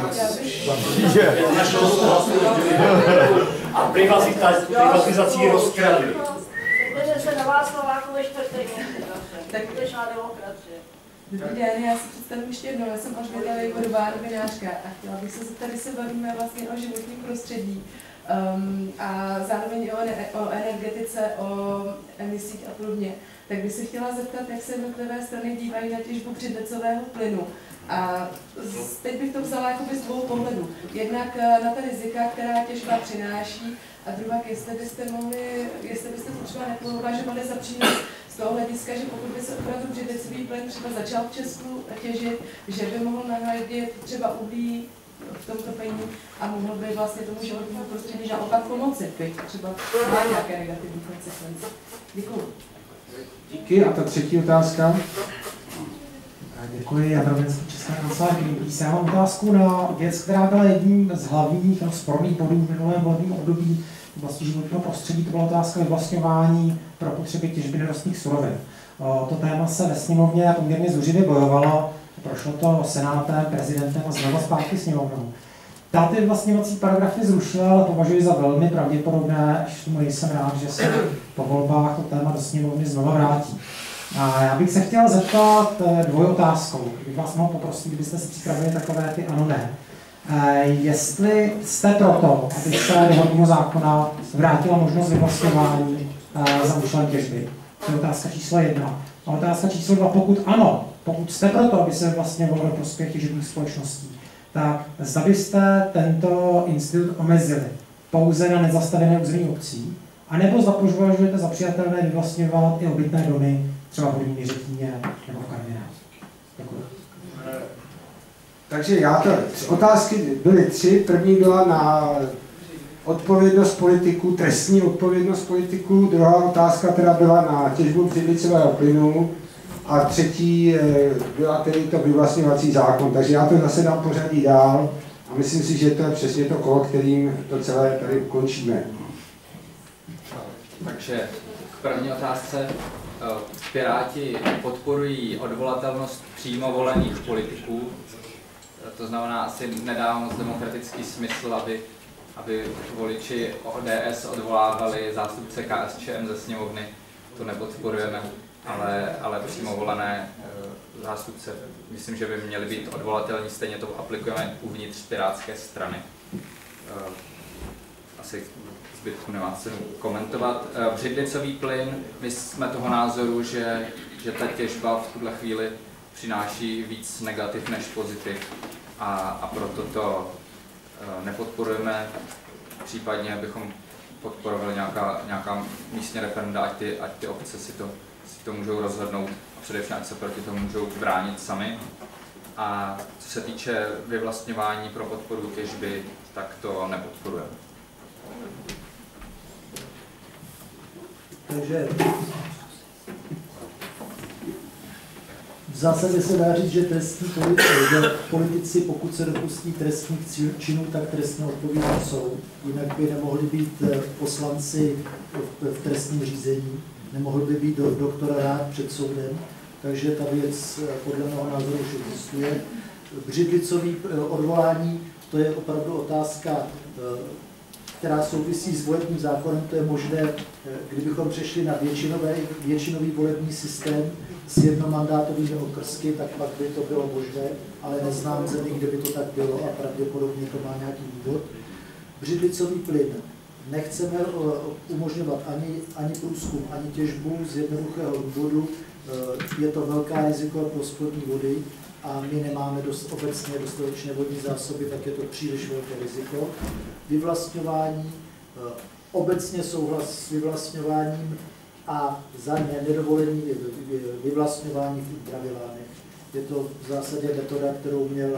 a privatizací rozkradli. Se na vás Slováku ve čtvrtek, tak skutečná demokracie. Dobrý den, já si představím ještě jednou, já jsem Alžběta Vejvodová, novinářka a chtěla bych se zeptat, když se bavíme vlastně o životním prostředí a zároveň o energetice, o emisích a podobně, tak bych se chtěla zeptat, jak se jednotlivé strany dívají na těžbu břidlicového plynu. A teď bych to vzala jakoby z dvou pohledů. Jednak na ta rizika, která těžba přináší, a druhá, jestli byste to třeba nepovažovali za přínos z toho hlediska, že pokud by se opravdu břidlicový plyn třeba začal v Česku těžit, že by mohl nahradit třeba uhlí v tomto plynu a mohl by vlastně tomu životnímu prostředí naopak pomoci, byť třeba má nějaké negativní konsekvence. Děkuji. Díky. A ta třetí otázka? Děkuji, Jan Rovinský, Česká kancelář Greenpeace. Já mám otázku na věc, která byla jedním z hlavních sporných bodů v minulém volebním období v oblasti životního prostředí. To byla otázka vyvlastňování pro potřeby těžby nerostných surovin. To téma se ve sněmovně poměrně zuřivě bojovalo, prošlo to senátem, prezidentem a znovu zpátky sněmovnou. Ta ty vyvlastňovací paragrafy zrušila, ale považuji za velmi pravděpodobné, až tomu nejsem rád, že se po volbách to téma do sněmovny znovu vrátí. A já bych se chtěl zeptat dvojotázkou, kdybych vás mohl poprosit, kdybyste si připravili takové ty ano, ne. Jestli jste proto, aby se do horního zákona vrátila možnost vyvlastňování za účelem těžby. To je otázka číslo 1. A otázka číslo 2, pokud ano, pokud jste proto, aby se vyvlastňovalo do prospěch těžebních společností, tak zda byste tento institut omezili pouze na nezastavěné území obcí, anebo zda považujete za přijatelné vyvlastňovat i obytné domy, třeba v Horní Řetíně nebo v Karviné. Děkuji. Takže otázky byly 3. První byla na odpovědnost politiků, trestní odpovědnost politiků. Druhá otázka teda byla na těžbu břidlicového plynu. A třetí byla tedy to vyvlastňovací zákon. Takže já to zase dám pořadí dál a myslím si, že to je přesně to kolo, kterým to celé tady ukončíme. Takže k první otázce. Piráti podporují odvolatelnost přímo volených politiků. To znamená, asi nedá moc demokratický smysl, aby voliči ODS odvolávali zástupce KSČM ze sněmovny. To nepodporujeme, ale přímo volené zástupce, myslím, že by měly být odvolatelní. Stejně to aplikujeme uvnitř pirátské strany. Asi zbytku nemá cenu komentovat. Břidlicový plyn, my jsme toho názoru, že ta těžba v tuhle chvíli přináší víc negativ než pozitiv a proto to nepodporujeme. Případně bychom podporovali nějaká místní referenda, ať ty obce si to můžou rozhodnout a především ať se proti tomu můžou bránit sami. A co se týče vyvlastňování pro podporu těžby, tak to nepodporujeme. Takže v zásadě se dá říct, že trestní politici, pokud se dopustí trestních činů, tak trestně odpovědní jsou. Jinak by nemohli být poslanci v trestním řízení, nemohl by být doktorát před soudem, takže ta věc podle mého názoru už existuje. Břidlicový odvolání, to je opravdu otázka která souvisí s volebním zákonem, to je možné, kdybychom přešli na většinový volební systém s jednomandátovými okrsky, tak pak by to bylo možné, ale neznám zemi, kde by to tak bylo a pravděpodobně to má nějaký důvod. Břidlicový plyn. Nechceme umožňovat ani průzkum, ani těžbu z jednoduchého důvodu. Je to velká riziko pro spodní vody a my nemáme obecně dostatečné vodní zásoby, tak je to příliš velké riziko. Vyvlastňování, obecně souhlas s vyvlastňováním a za nedovolení vyvlastňování v ultravilánech. Je to v zásadě metoda, kterou měl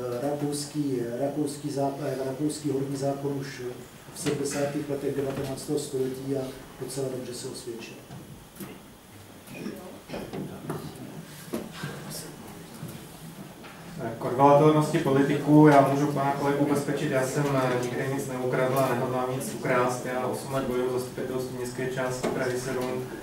rakouský horní zákon už v 70. letech 19. století a docela dobře se osvědčil. K odvolatelnosti politiků já můžu pana kolegu ubezpečit, já jsem nikdy nic neukradl a nehodlám nic ukrást. Já 8 let bojuju v zastupitelstvu městské části Prahy 7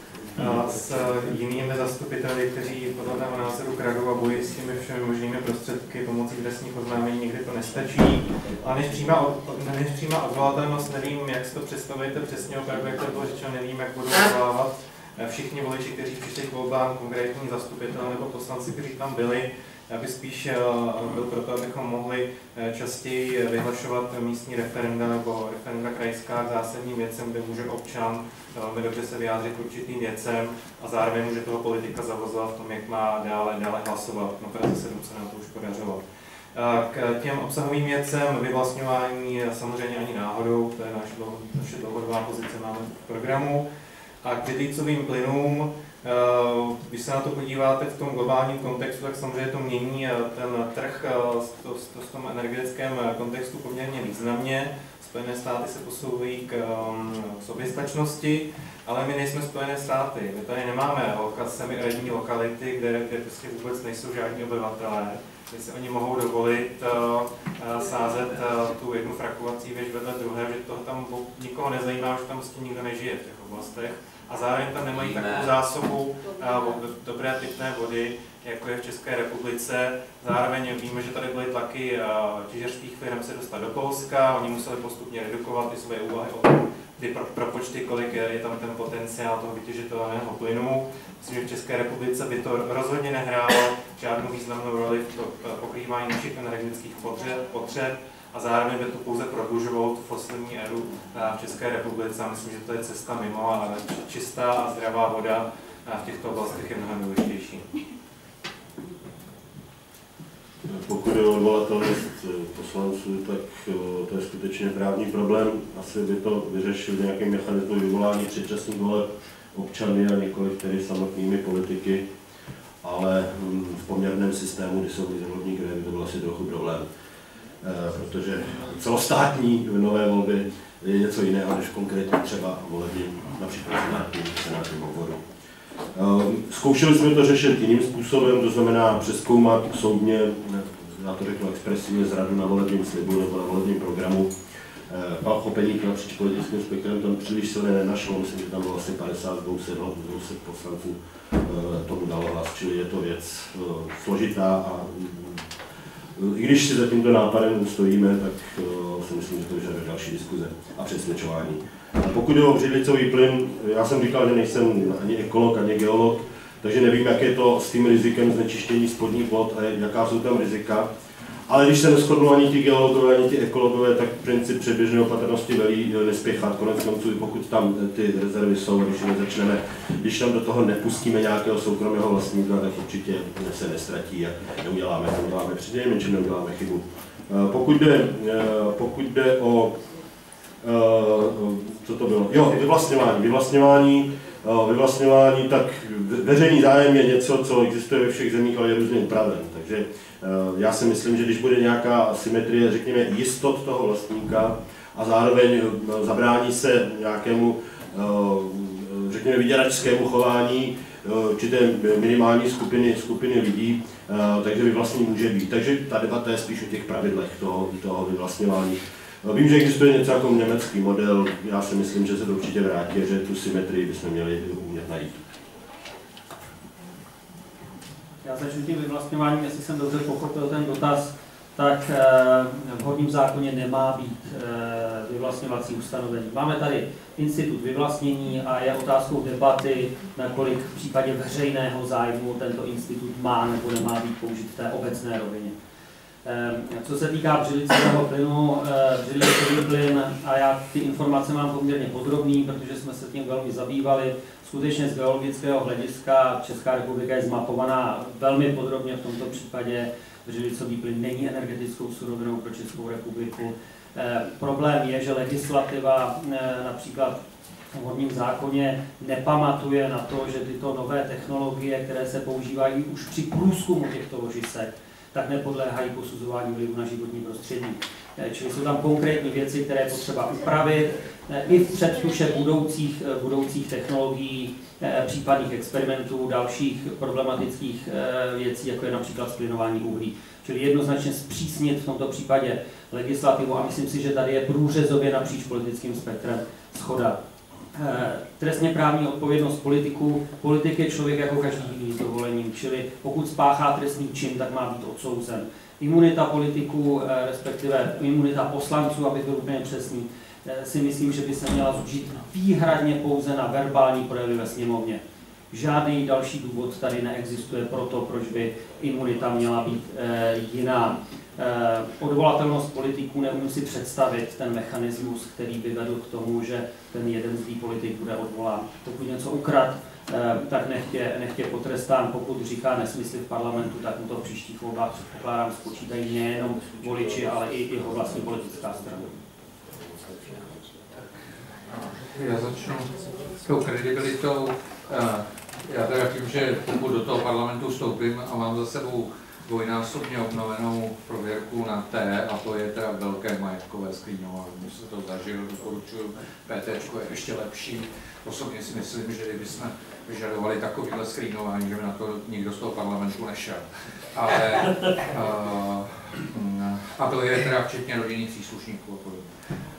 s jinými zastupiteli, kteří podle mého názoru kradou a bojí s těmi všemi možnými prostředky pomocí trestních oznámení, někdy to nestačí. Ale než přímá odvolatelnost, nevím, jak si to představujete přesně, opravdu, jak to bylo řečeno, nevím, jak budou odvolávat všichni voliči, kteří přišli k volbám, konkrétní zastupitel nebo poslanci, kteří tam byli. Já bych spíš byl proto, abychom mohli častěji vyhlašovat místní referenda nebo referenda krajská k zásadním věcem, kde může občan velmi dobře se vyjádřit k určitým věcem a zároveň může toho politika zavazovat v tom, jak má dále hlasovat. No Praze 7 se nám to už podařilo. K těm obsahovým věcem vyvlastňování samozřejmě ani náhodou, to je naše dlouhodobá pozice, máme v programu. A k břidlicovým plynům, když se na to podíváte v tom globálním kontextu, tak samozřejmě to mění ten trh v tom energetickém kontextu poměrně významně. Spojené státy se posouvají k soběstačnosti, ale my nejsme Spojené státy. My tady nemáme semi-aridní lokality, kde prostě vůbec nejsou žádní obyvatelé. Kde si oni mohou dovolit sázet tu jednu frakovací věž vedle druhé, že toho tam nikoho nezajímá, že tam prostě nikdo nežije v těch oblastech. A zároveň tam nemají takovou zásobu dobré pitné vody, jako je v České republice. Zároveň víme, že tady byly tlaky těžařských firm se dostat do Polska, oni museli postupně redukovat ty své úvahy o tom, ty propočty, kolik je tam ten potenciál toho vytěžitelného plynu. Myslím, že v České republice by to rozhodně nehrálo žádnou významnou roli v pokrývání našich energetických potřeb. A zároveň by to pouze prodlužovalo tu fosilní éru v České republice a myslím, že to je cesta mimo, ale čistá a zdravá voda v těchto oblastech je mnohem důležitější. Pokud je o odvolatelnost poslanců, tak to je skutečně právní problém. Asi by to vyřešil nějaký mechanismus vyvolání předčasných voleb občany a nikoliv tedy samotnými politiky, ale v poměrném systému, kdy jsou volební kraje, by to byl asi trochu problém. Protože celostátní nové volby je něco jiného, než konkrétně třeba volební, například senátním obvodu. Zkoušeli jsme to řešit jiným způsobem, to znamená přezkoumat soudně, já to řeknu expresivně, zradu na volebním slibu nebo na volebním programu. Pochopení napříč politickým spektrem tam příliš silně nenašlo, myslím, že tam bylo asi 50 200 poslanců tomu dalo hlas, čili je to věc složitá a i když si za tímto nápadem stojíme, tak si myslím, že to vyžaduje další diskuze a přesvědčování. A pokud je o břidlicový plyn, já jsem říkal, že nejsem ani ekolog, ani geolog, takže nevím, jak je to s tím rizikem znečištění spodních vod a jaká jsou tam rizika. Ale když se neshodnou ani ti geologové, ani ti ekologové, tak princip předběžné opatrnosti velí nespěchat. Konec konců, pokud tam ty rezervy jsou, když tam do toho nepustíme nějakého soukromého vlastníka, tak určitě se nestratí a neuděláme přinejmenším neuděláme chybu. Pokud jde o co to bylo? Jo, vyvlastňování, tak veřejný zájem je něco, co existuje ve všech zemích, ale je různě upraven. Takže já si myslím, že když bude nějaká symetrie, řekněme, jistot toho vlastníka a zároveň zabrání se nějakému, řekněme, vyděračskému chování určité minimální skupiny lidí, takže vyvlastnění může být. Takže ta debata je spíš o těch pravidlech toho vyvlastňování. Vím, že existuje něco jako německý model, já si myslím, že se to určitě vrátí, že tu symetrii bychom měli umět najít. Já začnu tím vyvlastňováním, jestli jsem dobře pochopil ten dotaz. tak v horním zákoně nemá být vyvlastňovací ustanovení. Máme tady institut vyvlastnění a je otázkou debaty, nakolik v případě veřejného zájmu tento institut má nebo nemá být použit v té obecné rovině. Co se týká břidlicového plynu, břidlicový plyn, a já ty informace mám poměrně podrobný, protože jsme se tím velmi zabývali. Skutečně z geologického hlediska Česká republika je zmapovaná velmi podrobně v tomto případě. Břidlicový plyn není energetickou surovinou pro Českou republiku. Problém je, že legislativa například v horním zákoně nepamatuje na to, že tyto nové technologie, které se používají už při průzkumu těchto ložisek, tak nepodléhají posuzování vlivu na životní prostředí. Čili jsou tam konkrétní věci, které je potřeba upravit i v předtuše budoucích technologií, případných experimentů, dalších problematických věcí, jako je například zplynování uhlí. Čili jednoznačně zpřísnit v tomto případě legislativu a myslím si, že tady je průřezově napříč politickým spektrem shoda. Trestně právní odpovědnost politiků. Politik je člověk jako každý jiný s dovolením, čili pokud spáchá trestný čin, tak má být odsouzen. Imunita politiků, respektive imunita poslanců, abych byl úplně přesný, si myslím, že by se měla zúžit výhradně pouze na verbální projevy ve sněmovně. Žádný další důvod tady neexistuje pro to, proč by imunita měla být jiná. Odvolatelnost politiků neumím si představit ten mechanismus, který by vedl k tomu, že ten jeden zlý politik bude odvolán. Pokud něco ukrad, tak nechtě potrestán. Pokud říká nesmysly v parlamentu, tak mu to v příštích volbách předpokládám spočítají nejenom voliči, ale i jeho vlastní politická strana. Já začnu s tou kredibilitou. Já teda tím, že pokud do toho parlamentu vstoupím a mám za sebou dvojnásobně obnovenou prověrku na T, a to je teda velké majetkové screenování. Když se to zažil, doporučuju, PTčko je ještě lepší. Osobně si myslím, že kdybychom vyžadovali takovýhle screenování, že by na to nikdo z toho parlamentu nešel. Ale, a to je teda včetně rodinných příslušníků a podobně.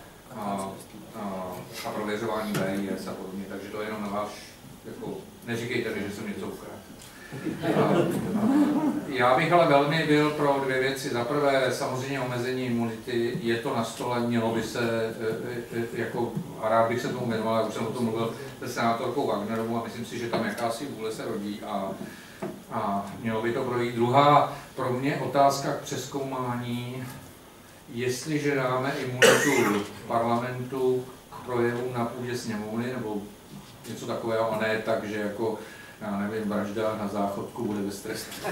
A prověřování BIS a podobně, takže to je jenom na vás, jako, neříkejte mi, že jsem něco ukradl. Já bych ale velmi byl pro dvě věci. Za prvé, samozřejmě omezení imunity, je to na stole, mělo by se, jako, a rád bych se tomu věnoval, já už jsem o tom mluvil se senátorkou Wagnerovou a myslím si, že tam jakási vůle se rodí a mělo by to projít. Druhá pro mě otázka k přezkoumání, jestliže dáme imunitu parlamentu k projevu na půdě sněmovny nebo něco takového, a ne tak, že jako já nevím, vražda na záchodku bude beztrestná.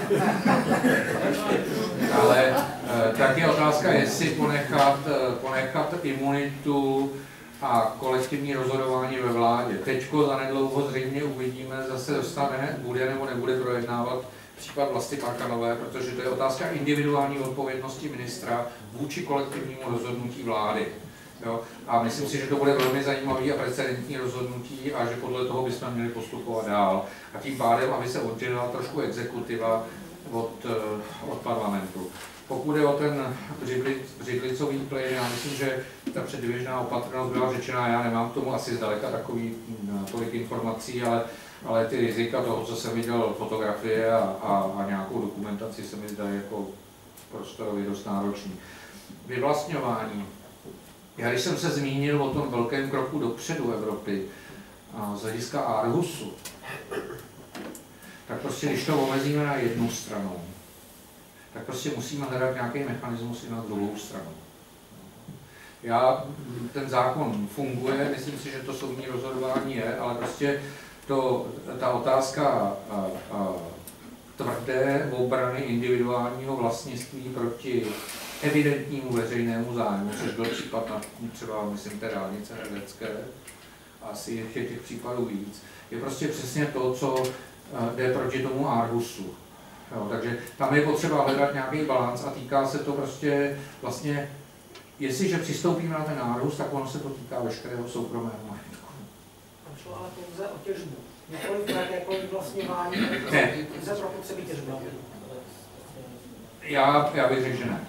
Ale tak je otázka, jestli ponechat imunitu a kolektivní rozhodování ve vládě. Teďko zanedlouho zřejmě uvidíme, zase bude nebo nebude projednávat případ Vlasty Parkanové, protože to je otázka individuální odpovědnosti ministra vůči kolektivnímu rozhodnutí vlády. Jo? A myslím si, že to bude velmi zajímavý a precedentní rozhodnutí a že podle toho bychom měli postupovat dál. A tím pádem, aby se oddělila trošku exekutiva od parlamentu. Pokud je o ten břidlicový plyn, já myslím, že ta předběžná opatrnost byla řečená, já nemám k tomu asi zdaleka tolik informací, ale ty rizika toho, co jsem viděl, fotografie a nějakou dokumentaci se mi zdají jako prostorově dost náročný. Vyvlastňování. Já když jsem se zmínil o tom velkém kroku dopředu Evropy z hlediska Aarhusu, tak prostě když to omezíme na jednu stranu, tak prostě musíme hledat nějaký mechanismus i na druhou stranu. Ten zákon funguje, myslím si, že to soudní rozhodování je, ale prostě ta otázka tvrdé obrany individuálního vlastnictví proti evidentnímu veřejnému zájmu, což byl případ na třeba, myslím, té dálnice Hradecké, asi je těch případů víc, je prostě přesně to, co jde proti tomu Aarhusu. Jo, takže tam je potřeba hledat nějaký balans a týká se to prostě vlastně, jestliže přistoupíme na ten Aarhus, tak ono se to týká veškerého soukromého majetku. Tam šlo ale pouze o těžbu, nikoliv na jakékoliv vlastňování, pouze pro potřeby těžby. Já bych řekl, že ne.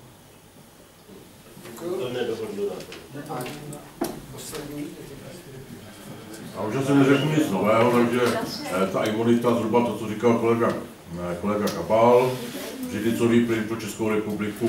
A už asi neřeknu nic nového, takže ta imunita, zhruba to, co říkal kolega Kabal, břidlicový plyn pro Českou republiku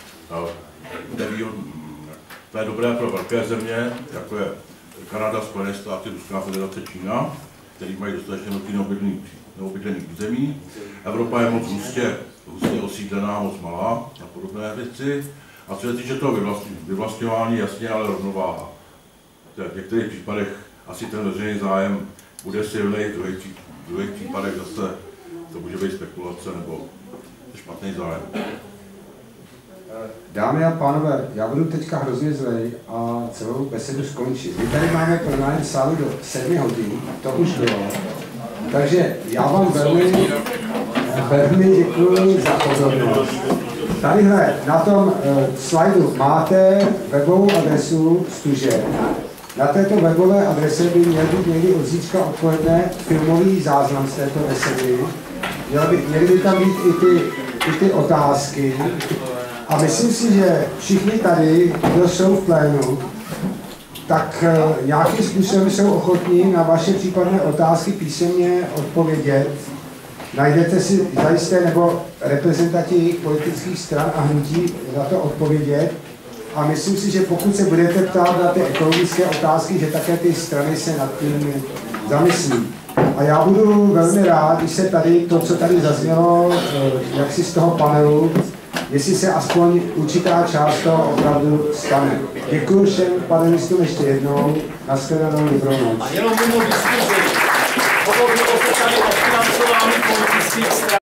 to je dobré pro velké země, jako je Kanada, Spojené státy, Ruská federace, Čína, který mají dostatečně velký neobydlený území. Evropa je moc hustě osídlená, moc malá a podobné věci. A co se týče toho vyvlastňování, jasně, ale rovnováha. V některých případech asi ten veřejný zájem bude silný, v druhých případech zase to může být spekulace nebo špatný zájem. Dámy a pánové, já budu teďka hrozně zlej a celou besedu skončit. My tady máme pronájem sálu do 7 hodin, to už bylo. Takže já vám velmi děkuji za pozornost. Tadyhle na tom slajdu máte webovou adresu Stuže. Na této webové adrese by měl být někdy od zítřka odpoledne filmový záznam z této besedy. Měly by tam být i ty otázky. A myslím si, že všichni tady, kdo jsou v plénu, tak nějakým způsobem jsou ochotní na vaše případné otázky písemně odpovědět. Najdete si zajisté nebo reprezentanti politických stran a hnutí za to odpovědět. A myslím si, že pokud se budete ptát na ty ekologické otázky, že také ty strany se nad tím zamyslí. A já budu velmi rád, když se tady to, co tady zaznělo, jaksi z toho panelu, jestli se aspoň určitá část toho opravdu stane. Děkuji všem panelistům ještě jednou. Nashledanou, dobrou noc. A jenom mimo diskuzi, hovořilo se tady o financování politických stran.